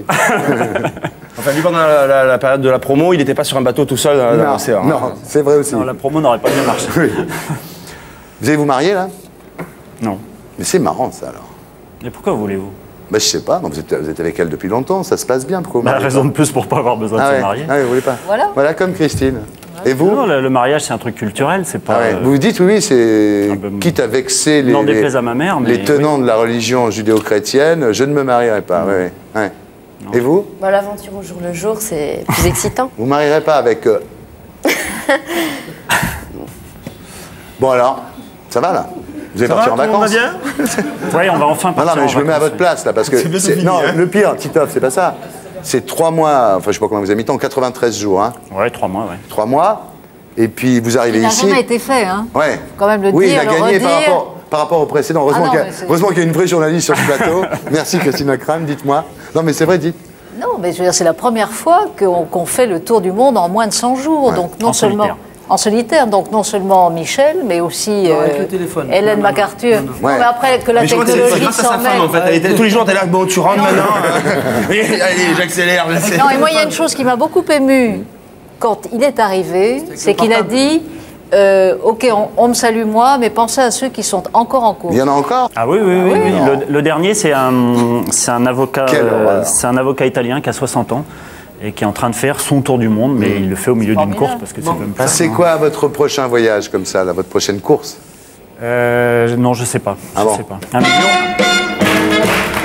Enfin, lui, pendant la, la- la période de la promo, il n'était pas sur un bateau tout seul dans Non, l'océan. non, c'est vrai aussi. Non, la promo n'aurait pas bien marché. Oui. Vous allez vous marier là? Non. Mais c'est marrant ça alors. Et pourquoi voulez-vous? Bah, je sais pas, non, vous, êtes, vous êtes avec elle depuis longtemps, ça se passe bien. Pourquoi vous Bah, mariez raison pas de plus pour pas avoir besoin Ah de ouais. se marier. Ah oui, vous voulez pas Voilà. Voilà, comme Christine. Et vous? Non, le, le mariage, c'est un truc culturel, c'est pas. Ah ouais. euh, Vous vous dites oui, c'est quitte à vexer les, n'en les, déplaise à ma mère, mais les tenants de la religion judéo-chrétienne, je ne me marierai pas. Ouais, ouais. Ouais. Et vous? Bah, l'aventure au jour le jour, c'est plus excitant. Vous ne marierez pas avec... euh, Bon alors, ça va là? Vous allez Ça partir va, en tout le monde vacances? va Oui, on va enfin Non, partir. non, mais en je me mets à vacances, votre place là, parce que C'est bientôt c'est- fini, non, hein. le pire, Titoff, c'est pas ça. C'est trois mois, enfin je sais pas combien vous avez mis de temps, quatre-vingt-treize jours, hein. Ouais, trois mois, ouais. Trois mois, et puis vous arrivez Il n'a ici. jamais été fait, hein. Ouais. Quand même le oui, dire, il a le gagné par redire. rapport, par rapport au précédent. Heureusement Ah non, qu'il y a- mais c'est- heureusement qu'il y a une vraie journaliste sur ce plateau. Merci Christine Ocram, dites-moi. Non mais c'est vrai, dites. Non, mais je veux dire, c'est la première fois qu'on qu'on fait le tour du monde en moins de cent jours. Ouais. Donc non En seulement solitaire. en solitaire, donc non seulement Michel, mais aussi Non, avec euh, le téléphone. Hélène Non, non, MacArthur. non, non. Non, Ouais. mais après que la Mais je crois que c'est technologie grâce à sa s'en femme, en fait. Elle était- tous les jours, t'es là, bon, tu rentres maintenant. Et, allez, j'accélère, j'accélère. Non, et moi, il y a une chose qui m'a beaucoup émue quand il est arrivé, c'est qu'il a dit euh, ok, on, on me salue moi, mais pensez à ceux qui sont encore en cours. Il y en a encore? Ah oui, oui, oui. oui. Non. Le, le dernier, c'est un, c'est un avocat, Quelle euh, horreur. c'est un avocat italien qui a soixante ans et qui est en train de faire son tour du monde, mais il le fait au milieu d'une course parce que c'est même pas. Ah, c'est quoi votre prochain voyage comme ça, là, votre prochaine course? Euh, non, je sais pas. Ah je bon. sais pas. Un million.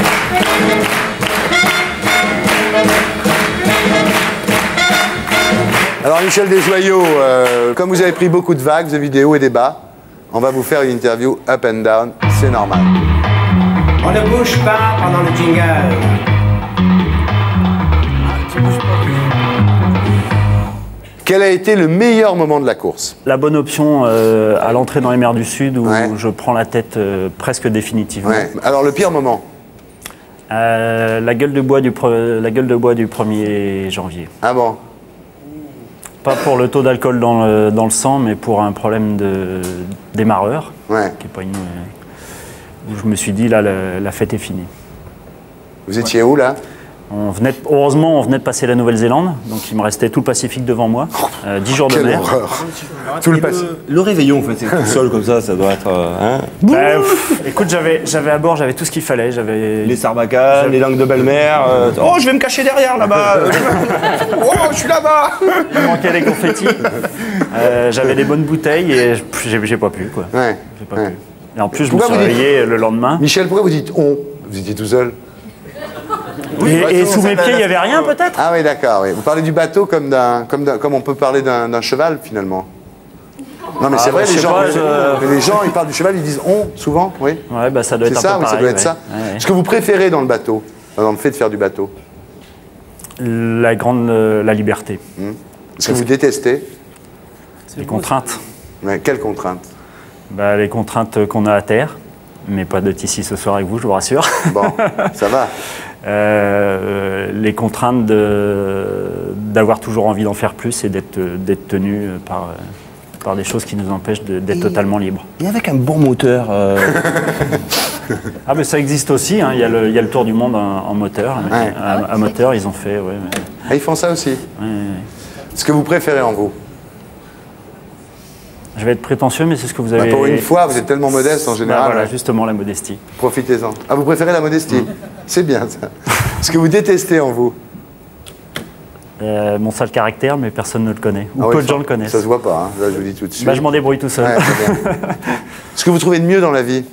Alors Michel Desjoyaux, euh, comme vous avez pris beaucoup de vagues, vous avez vu des hauts et des bas, on va vous faire une interview up and down, c'est normal. On ne bouge pas pendant le jingle. Quel a été le meilleur moment de la course? La bonne option euh, à l'entrée dans les mers du Sud où je prends la tête euh, presque définitivement. Ouais. Alors le pire moment? Euh, la, gueule de bois du pre- la gueule de bois du premier janvier. Ah bon? Pas pour le taux d'alcool dans le, dans le sang, mais pour un problème de démarreur. Ouais. Qui est pas une, où je me suis dit, là, la, la fête est finie. Vous étiez où, là? On venait de- heureusement, on venait de passer la Nouvelle-Zélande, donc il me restait tout le Pacifique devant moi, euh, dix jours de Quelle mer. horreur. Tout le, le, le réveillon, en fait, c'est tout seul comme ça, ça doit être. Euh, hein Bah, pff, écoute, j'avais, j'avais à bord, j'avais tout ce qu'il fallait. J'avais les sarbacanes, les langues de belle-mère. Euh, oh, je vais me cacher derrière là-bas. Oh, je suis là-bas. Il me manquait les confettis. Euh, j'avais des bonnes bouteilles et pff, j'ai, j'ai pas pu, quoi. Ouais. J'ai pas ouais. pu. Et en plus, je Pourquoi me suis vous dites- réveillé le lendemain. Michel, pourquoi vous dites on? Vous étiez tout seul? Et, et sous mes pieds, il n'y avait rien, peut-être? Ah oui, d'accord. Oui. Vous parlez du bateau comme, d'un, comme, d'un, comme on peut parler d'un, d'un cheval, finalement. Non, mais Ah, c'est bah, vrai, je les sais gens, pas, mais je- les gens, ils parlent du cheval, ils disent on, souvent, oui. Ouais, bah ça doit C'est être ça, un peu oui, ça pareil, doit être ouais. ça. Ouais, ouais. Ce que vous préférez dans le bateau, dans le fait de faire du bateau? La grande, euh, la liberté. Hum. Ce que vous détestez? Les contraintes. Mais quelles contraintes? Bah, les contraintes qu'on a à terre, mais pas d'être ici ce soir avec vous, je vous rassure. Bon, ça va. Euh, les contraintes de, d'avoir toujours envie d'en faire plus et d'être, d'être tenu par, par des choses qui nous empêchent de, d'être Et- totalement libres. Et avec un bon moteur. euh, Ah, mais ça existe aussi, hein. il, y a le, il y a le tour du monde en, en moteur. Ouais. Un, un moteur, ils ont fait. Ouais, mais- Ah, ils font ça aussi. ouais, ouais. Ce que vous préférez en vous? Je vais être prétentieux, mais c'est ce que vous Bah, avez. pour une fois, vous êtes tellement modeste en Bah, général. voilà, ouais. justement, la modestie. Profitez-en. Ah, vous préférez la modestie? C'est bien ça. Ce que vous détestez en vous? Euh, mon sale caractère, mais personne ne le connaît. Ou Ah ouais, peu de ça- gens le connaissent. Ça se voit pas, hein. Là, je vous dis tout de suite. Bah, je m'en débrouille tout seul. Ouais, très bien. Ce que vous trouvez de mieux dans la vie?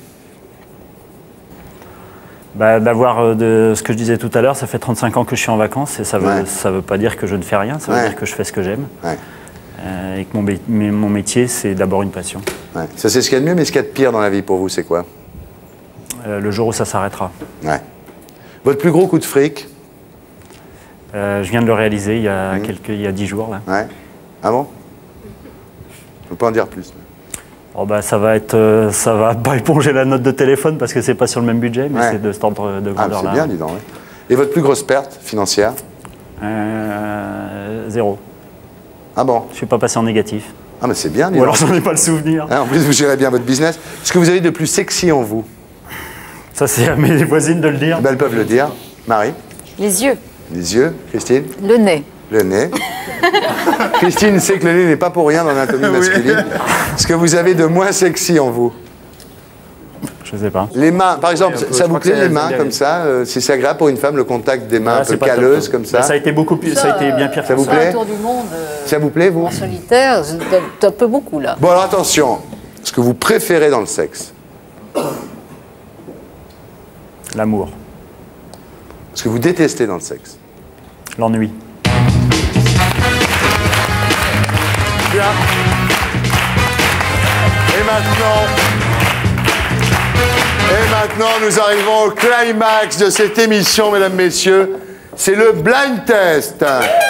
Bah, d'avoir euh, de ce que je disais tout à l'heure, ça fait trente-cinq ans que je suis en vacances et ça veut, Ouais. ça veut pas dire que je ne fais rien, ça veut Ouais. dire que je fais ce que j'aime. Ouais. Euh, et que mon, mé- mais mon métier, c'est d'abord une passion. Ouais. Ça, c'est ce qu'il y a de mieux, mais ce qu'il y a de pire dans la vie pour vous, c'est quoi? Euh, le jour où ça s'arrêtera. Ouais. Votre plus gros coup de fric? Euh, je viens de le réaliser il y a, Mmh. quelques, il y a dix jours. Là. Ouais. Ah bon? Je peux pas en dire plus. Oh, bah, ça va être, euh, ça va pas éponger la note de téléphone parce que c'est pas sur le même budget, mais Ouais. c'est de cet ordre de Ah, grandeur c'est là. bien, dis donc. Ouais. Et votre plus grosse perte financière? Euh, zéro. Ah bon? Je suis pas passé en négatif. Ah, mais c'est bien, dis Ou donc. alors j'en ai pas le souvenir. Ah, en plus, vous gérez bien votre business. Ce que vous avez de plus sexy en vous? Ça, c'est à mes voisines de le dire. Ben, elles peuvent le dire. Marie? Les yeux. Les yeux. Christine? Le nez. Le nez. Christine sait que le nez n'est pas pour rien dans l'anatomie masculine. Ce que vous avez de moins sexy en vous? Je sais pas. Les mains, par exemple, Oui, un peu. ça Je vous crois que plaît c'est- les mains c'est- comme ça euh, Si c'est agréable pour une femme, le contact des mains Ah, un c'est peu pas top. calleuses comme ça? Bah, ça a été beaucoup plus, ça a été bien pire. Ça vous Ça, plaît? un tour du monde euh, Ça vous plaît, vous? en solitaire, c'est un peu beaucoup là. Bon, alors attention. Ce que vous préférez dans le sexe? L'amour. Ce que vous détestez dans le sexe? L'ennui. Bien. Et maintenant, et maintenant, nous arrivons au climax de cette émission, mesdames, messieurs. C'est le blind test.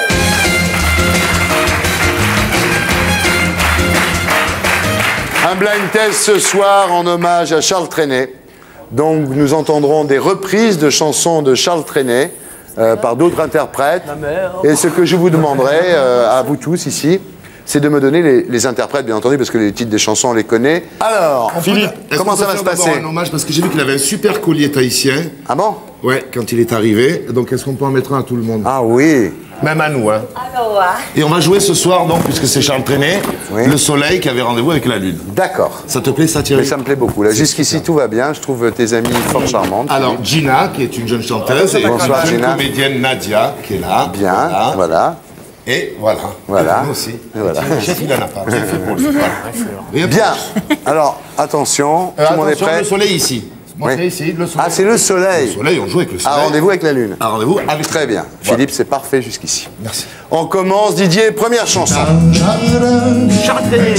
Un blind test ce soir en hommage à Charles Trenet. Donc, nous entendrons des reprises de chansons de Charles Trenet euh, par d'autres interprètes. Et ce que je vous demanderai euh, à vous tous ici, c'est de me donner les, les interprètes, bien entendu, parce que les titres des chansons, on les connaît. Alors, On Philippe, peut- est-ce comment qu'on ça peut va se faire passer? d'abord un hommage parce que j'ai vu qu'il avait un super collier tahitien. Ah bon? Ouais, quand il est arrivé. Donc est-ce qu'on peut en mettre un à tout le monde? Ah oui. Même à nous, hein. Alors, hein. Et on va jouer ce soir, donc, puisque c'est Charles Trenet, le soleil qui avait rendez-vous avec la lune. D'accord. Ça te plaît, ça, Thierry? Mais ça me plaît beaucoup. Là, jusqu'ici, tout va bien. Je trouve tes amis fort charmantes. Alors, Gina, qui est une jeune chanteuse, et Bonsoir, une jeune Gina. comédienne, Nadia, qui est là. Bien, Voilà. voilà. Et voilà. Voilà. Nous aussi. Et voilà. Le chef, il en a pas. J'ai fait pour lui. Voilà. Rien de Bien. plus. Alors, attention, Euh, tout le monde est attention, prêt? le soleil ici. Montrez Oui. ici, le soleil. Ah, c'est le soleil. Le soleil, on joue avec le soleil. À rendez-vous avec la lune. À rendez-vous avec Très bien. Voilà. Philippe, c'est parfait jusqu'ici. Merci. On commence, Didier, première chanson. Charles Trenet.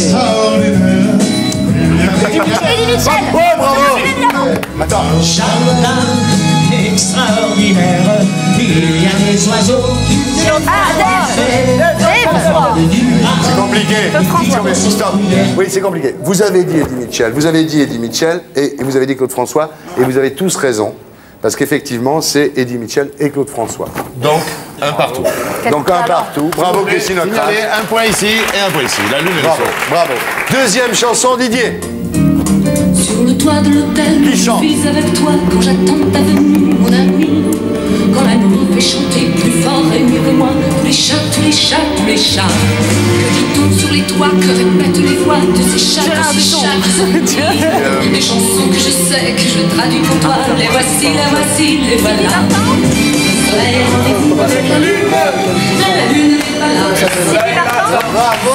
Eddie Mitchell. Oh, bravo. Attends. Extraordinaire, il y a des oiseaux qui Ah, Dave. Dave, François. C'est compliqué. Claude François. Attendez, stop. Oui, c'est compliqué. Vous avez dit Eddie Mitchell, vous avez dit Eddie Mitchell, et, et vous avez dit Claude François, et vous avez tous raison. Parce qu'effectivement, c'est Eddie Mitchell et Claude François. Donc, un partout. Donc un partout. Bravo Christine Ockrent. Allez, un point ici et un point ici. La lune et le Bravo, soleil. bravo. Deuxième chanson, Didier. Sur le toit de l'hôtel, je suis avec toi quand j'attends ta venue, mon ami. Quand la nuit fait chanter plus fort et mieux que moi tous les chats, tous les chats, tous les chats. Que dit-on sur les toits, que répètent les voix de ces chats, de ces chats, de ces chats. Des chansons que je sais, que je traduis pour toi. Les voici, les voici, les voilà. Le soleil est rendez-vous avec la lune, mais la lune n'est pas là. Bravo.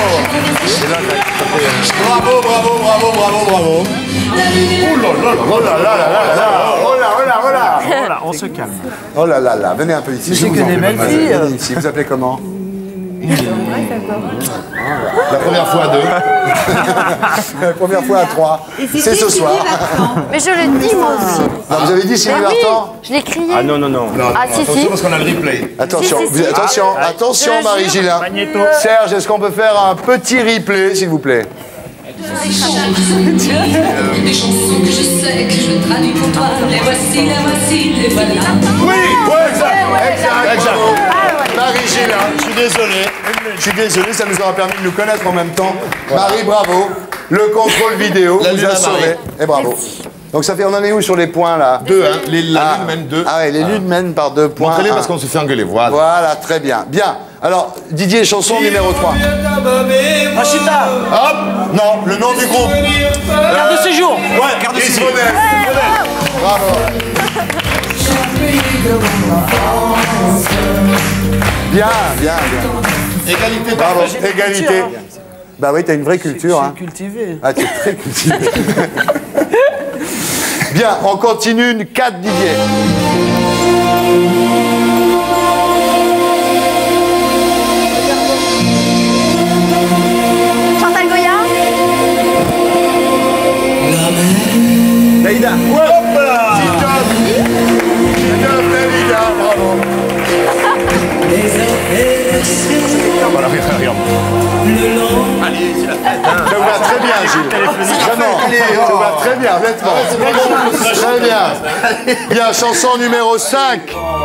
Bravo, bravo, bravo, bravo, bravo. Oh là là là là là là. Oh là, oh là, oh là. Oh là, on se calme. Oh là là là, venez un peu ici. Mais je c'est vous que en des prie, belles mademoiselle. filles. Venez ici, vous appelez comment? La première fois à deux. La première fois à trois. C'est ce soir. Mais je le dis moi aussi. Non, vous avez dit Sylvie Mais oui, Vartan? je l'ai crié. Ah non, non, non. Ah, si, attention si. parce qu'on a le replay. Attention, Si, si, si. vous- attention, Ah, attention je le Marie-Gilin. Magnéto. Serge, est-ce qu'on peut faire un petit replay, s'il vous plaît? Des chansons que je sais, que je traduis pour toi. Les voici, les voici, les voilà. Oui, ouais, exact. Exact, Exact. bravo. Marie-Gilin, je suis désolé. Je suis désolé, ça nous aura permis de nous connaître en même temps. Marie, bravo. Le contrôle vidéo La vous lune a à sauvé. Marie. Et bravo. Donc ça fait, on en est où sur les points là? Deux, hein. Les, la Ah. lune mène deux. Ah ouais, les lunes mènent par deux points. Montrez-les Un. parce qu'on se fait engueuler. Voilà. Voilà, très bien. Bien. Alors, Didier, chanson numéro trois. Rachita. Hop. Non, le nom du groupe. Carte de séjour. Ouais, carte de séjour. Bravo. Bien, bien, bien. Égalité Bravo, parfaite. égalité. Bah oui, t'as une vraie culture. Hein. Cultivé. Ah, t'es très cultivé. Bien, on continue. Une quatre, Didier. Chantal Goya. Dalida. Hop là. Titoff. Titoff, Dalida, bravo. Voilà, regarde. Allez, c'est la fête. Hein. Ça vous va très bien, Gilles. Vraiment, ça vous va très bien, honnêtement. Très bien. Bien, chanson numéro cinq.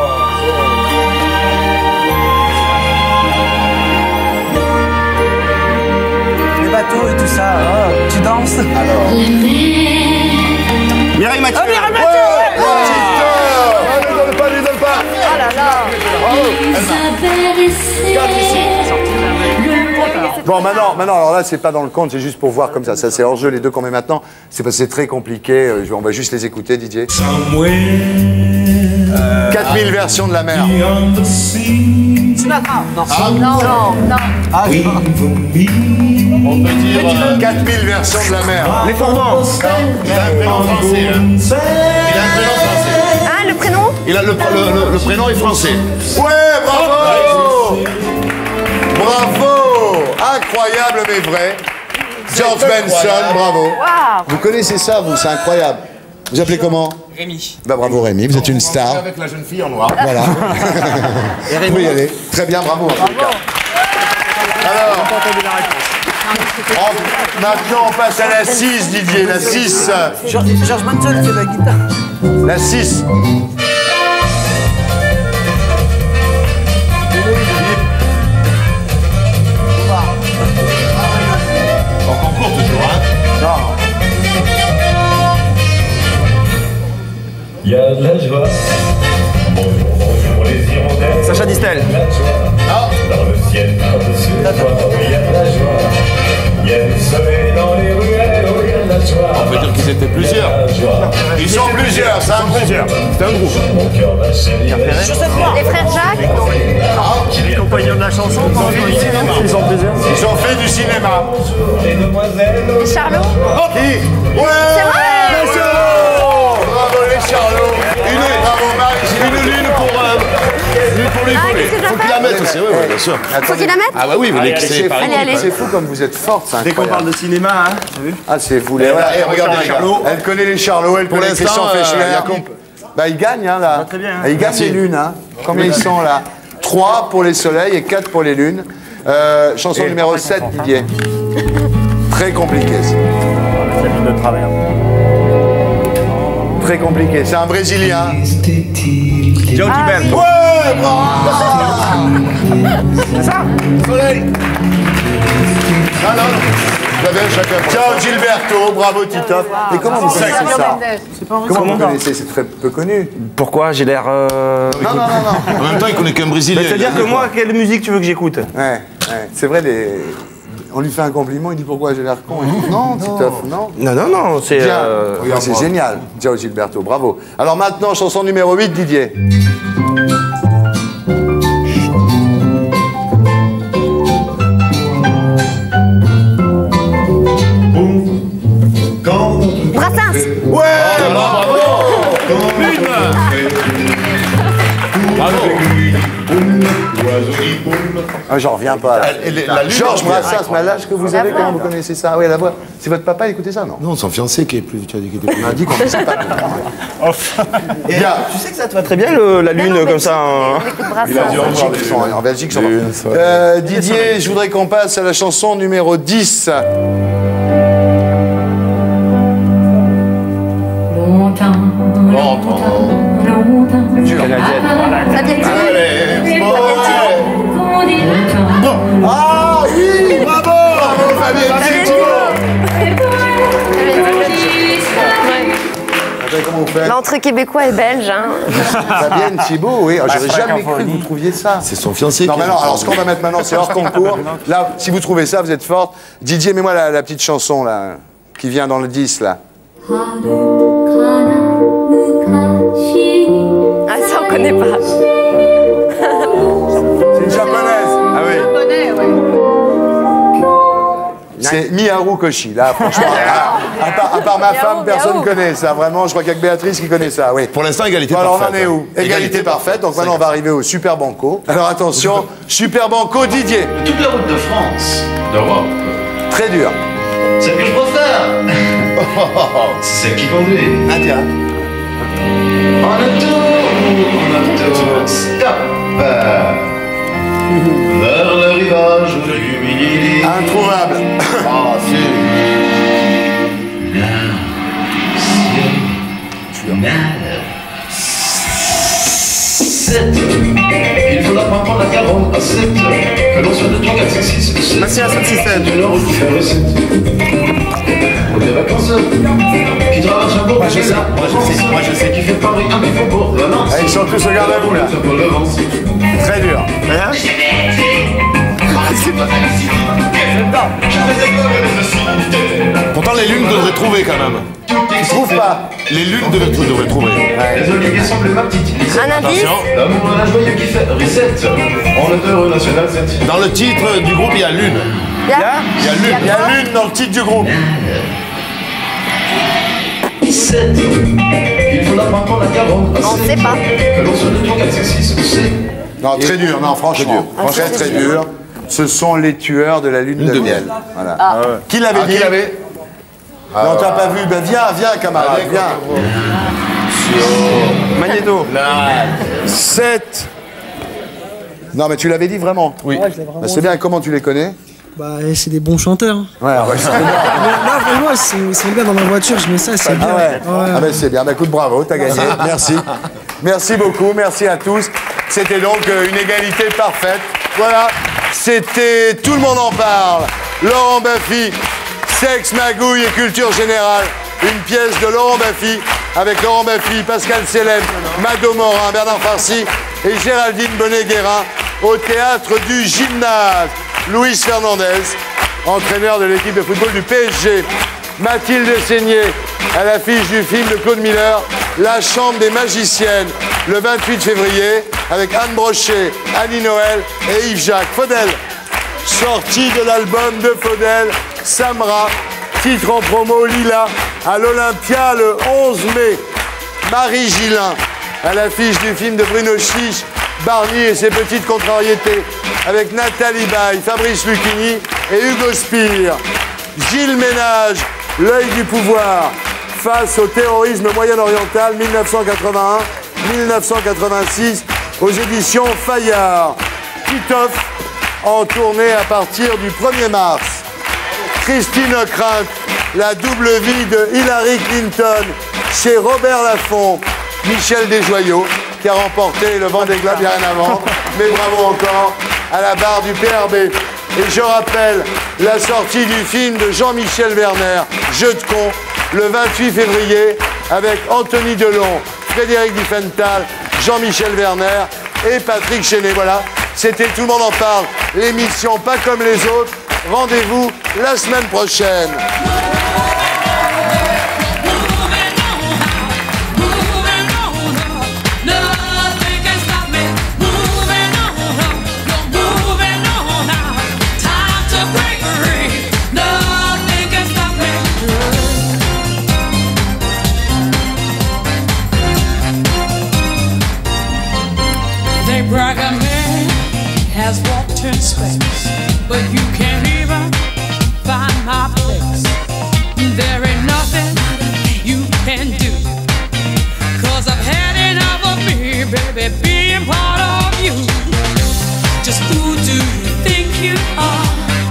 Les bateaux et tout ça. Oh, tu danses. Alors. Mireille Mathieu. Oh, Mireille Ouais, Mathieu. ouais, Titoff. Ah, ne donne pas, ne donne pas. Oh là là. Bon, maintenant, maintenant, alors là, c'est pas dans le compte, c'est juste pour voir comme ça. Ça, c'est hors jeu, les deux qu'on met maintenant. C'est parce que c'est très compliqué. euh, je- On va juste les écouter, Didier. Euh, quatre mille versions de la mer. Sinatra. Non. Non, non, non. Ah, On peut dire. euh, quatre mille versions de la mer. Les Fourmans. Il a un prénom français. Hein. Il a un prénom français. Hein, le prénom? Il a le, le, le, le prénom est français. Ouais, bravo. Bravo. Incroyable mais vrai. George Benson, bravo. Waouh. Vous connaissez ça, vous, c'est incroyable. Vous appelez comment? Rémi. Bah bravo Rémi, vous êtes une star. Avec la jeune fille en noir. Voilà. Vous pouvez y aller. Très bien, bravo. En tous les cas. Alors, on- maintenant on passe à la six, Didier, la six. George George Benson fait la guitare. La six. En concours toujours, hein. Non. Il y a de la joie. Bonjour, bonjour les hirondelles. Sacha Distel. La joie. Dans le ciel, par-dessus les toits, il y a de la joie. Il y a du soleil dans les ruelles, oh, il y a de la joie. On peut dire qu'ils étaient plusieurs. Ils sont plusieurs, c'est un groupe. C'est un groupe. Mon cœur va chérir. Je sais pas. Les frères Jacques? Les compagnons de la chanson, ils sont plusieurs. Ils ont fait du cinéma. Les demoiselles. Les Charlots? Qui? Ouais. C'est vrai? Les Charlots. Bravo les Charlots. Une, bravo Marie. Une lune pour, euh, lune pour lui Ah, voler. qu'est-ce que je Faut dois qu'il la faire? mette aussi, oui, oui, bien sûr. Faut qu'il la mette? Ah bah oui, vous Allez, voulez que c'est c'est par Allez, équipe. allez. C'est fou comme vous êtes forte, c'est Dès qu'on incroyable. parle de cinéma, hein, t'as vu? Ah, c'est vous les. Voilà, et regardez les Charlots. Elle connaît les Charlots, elle Pour connaît l'instant, Christian euh, Fechner. il y a comp- Bah, ils gagnent, hein, là. très bien, hein. Et ils gagnent Merci. les lunes, hein. Combien ils sont, là? trois pour les soleils et quatre pour les lunes. Euh, chanson numéro sept, Didier. Très compliqué, ça. La ligne de travers. très compliqué. C'est un Brésilien. João Gilberto. Ouais, bravo. C'est ça? Soleil. Ah non, non. Vous avez chacun. Ciao Gilberto, bravo Titoff. Et comment vous connaissez ça? Comment vous connaissez? C'est très peu connu. Pourquoi j'ai l'air... Euh... Non, non, non, non. En même temps, il connaît qu'un Brésilien. C'est-à-dire que moi, quelle musique tu veux que j'écoute? Ouais, ouais. C'est vrai, les... on lui fait un compliment, il dit pourquoi j'ai l'air con. Il dit non, Titoff, non. Non, non, non, c'est... Euh... C'est génial. Ciao Gilberto, bravo. Alors maintenant, chanson numéro huit, Didier. Brassens. Ouais, bravo. Ah, j'en reviens pas. Là. La lune, Georges c'est Brassens, mais l'âge que vous avez, comment vous connaissez ça? Oui, la voix. C'est votre papa, il écoutait ça, non? Non, son fiancé qui est plus. Tu as dit qu'il était plus. On a dit qu'on ne sait pas. Et bien, tu sais que ça te va très bien le, la lune comme ça. Hein. Il a dû en Belgique, ils sont, en Belgique, ils sont euh, Didier, je voudrais qu'on passe à la chanson numéro dix. Longtemps, longtemps, longtemps. Canadienne. Fabien Ah oui, bravo, bravo Fabien Comment vous faites? L'entre québécois et belge. Hein. Fabienne Thibault, oui. Oh, j'aurais jamais cru que vous trouviez ça. C'est son fiancé. Non, qui mais a- non, alors ce qu'on va mettre maintenant, c'est hors concours. Là, si vous trouvez ça, vous êtes forte. Didier, mets-moi la, la petite chanson, là, qui vient dans le dix, là. Ah, ça, on connaît pas. C'est une japonaise. Ah oui. C'est Miharu Koshi, là, franchement. là, à, part, à part ma femme, personne ne connaît ça. Vraiment, je crois qu'il n'y a que Béatrice qui connaît ça, oui. Pour l'instant, égalité Bon, alors, parfaite. on en est où? Égalité, Égalité parfaite. Donc maintenant, on va arriver au Super Banco. Alors attention, Super Banco, Didier. Toute la route de France, d'Europe, Très dur. celle que je préfère, c'est celle qui conduit. Ah, tiens. En auto, en auto, stop. Vers le rivage du Midi. Introuvable. Ah, si. sept. Il faudra pas prendre la quarante à sept. Que l'on soit de trois, quatre, cinq, six, sept. Merci à sept, six, sept. Une heure qui fait recette. Pour des vacances. Qui traverse un beau Moi, je sais, moi, je sais, moi, je sais. Qui fait Paris un peu pour la Lance. Ah, ils sont tous au garde à vous, là. Très dur. Hein? Pourtant, les lunes devraient trouver quand même. Ils trouvent pas. Les lunes devraient, devraient trouver. Les obligations emblématiques. Un indice. L'amour et la joie qui fait reset. On est heureux national sept. Dans le titre du groupe, il y a lune. Il y a, Il y a lune, il y a lune dans le titre du groupe. sept. Il faudra pas prendre la quarante. On sait pas. Que l'on soit de trois, quatre, cinq, six, sept. Non, très dur, non, franchement. Ah, Très, c'est très dur. dur. Ce sont les tueurs de la lune, de, miel. Voilà. Ah. Qui l'avait Ah, dit? qui l'avait Non, t'as pas vu. Ben viens, viens, camarade, viens. Magnéto. sept. Non, mais tu l'avais dit vraiment? Oui. Ouais, je l'ai vraiment Ben, c'est bien, comment tu les connais? Bah, c'est des bons chanteurs. hein. Ouais, ouais, c'est bien. Mais là, vraiment, ils sont bien dans ma voiture, je mets ça, c'est bien. Ah ouais. Ouais. Ah ben c'est bien. Ben écoute, bravo, t'as gagné. Merci. Merci beaucoup, merci à tous. C'était donc euh, une égalité parfaite. Voilà, c'était Tout le monde en parle. Laurent Baffy, Sexe, magouille et culture générale. Une pièce de Laurent Baffy avec Laurent Baffy, Pascal Selem, Mado Morin, Bernard Farcy et Géraldine Bonnet-Guérin au théâtre du Gymnase. Luis Fernandez, entraîneur de l'équipe de football du P S G. Mathilde Seigné, à l'affiche du film de Claude Miller, La Chambre des Magiciennes, le vingt-huit février, avec Anne Brochet, Annie Noël et Yves Jacques. Faudel, sortie de l'album de Faudel, Samra, titre en promo Lila, à l'Olympia le onze mai. Marie Gillin, à l'affiche du film de Bruno Chiche, Barney et ses petites contrariétés, avec Nathalie Baye, Fabrice Lucchini et Hugo Spire. Gilles Ménage, L'œil du pouvoir, face au terrorisme moyen-oriental mille neuf cent quatre-vingt-un mille neuf cent quatre-vingt-six, aux éditions Fayard. Titoff, en tournée à partir du premier mars. Christine Ockrent, la double vie de Hillary Clinton, c'est Robert Laffont, Michel Desjoyaux, qui a remporté le Vendée Globe, il n'y a rien à vendre, mais bravo encore, à la barre du P R B. Et je rappelle la sortie du film de Jean-Michel Werner, Jeu de con, le vingt-huit février, avec Anthony Delon, Frédéric Diffenthal, Jean-Michel Werner et Patrick Chenet. Voilà, c'était Tout le monde en parle, l'émission pas comme les autres. Rendez-vous la semaine prochaine. Brag a man has walked in space, but you can't even find my place. There ain't nothing you can do, cause I've had enough of me, baby, being part of you. Just who do you think you are?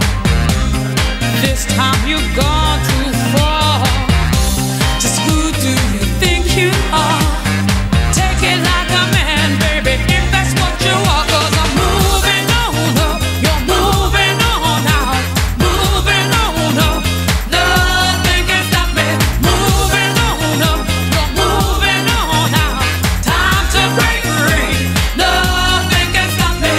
This time you've gone too far. Just who do you think you are? Take it like a man, baby, if that's what you are, cause I'm moving on up, you're moving on out, moving on up, nothing can stop me, moving on up, you're moving on out, time to break free, nothing can stop me.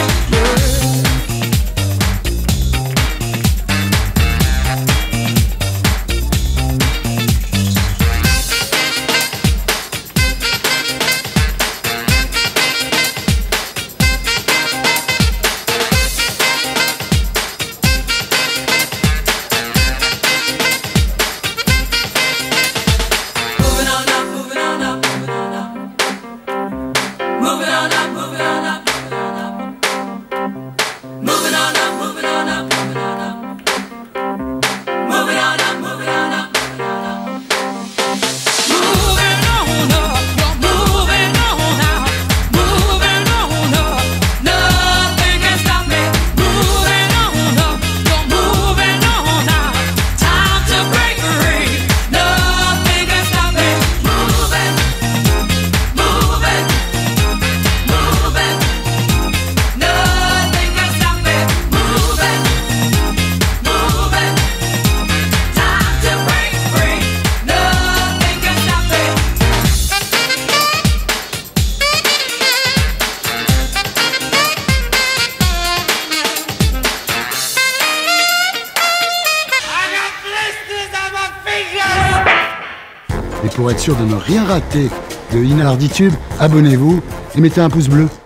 Moving on up, moving on up, moving on up, moving on up, moving on up, moving on up, moving on up, you're moving on out, moving on up, nothing can stop me, moving on up, you're moving on out, time to break free, nothing can stop me, moving, moving. Et pour être sûr de ne rien rater de Inalarditube, abonnez-vous et mettez un pouce bleu.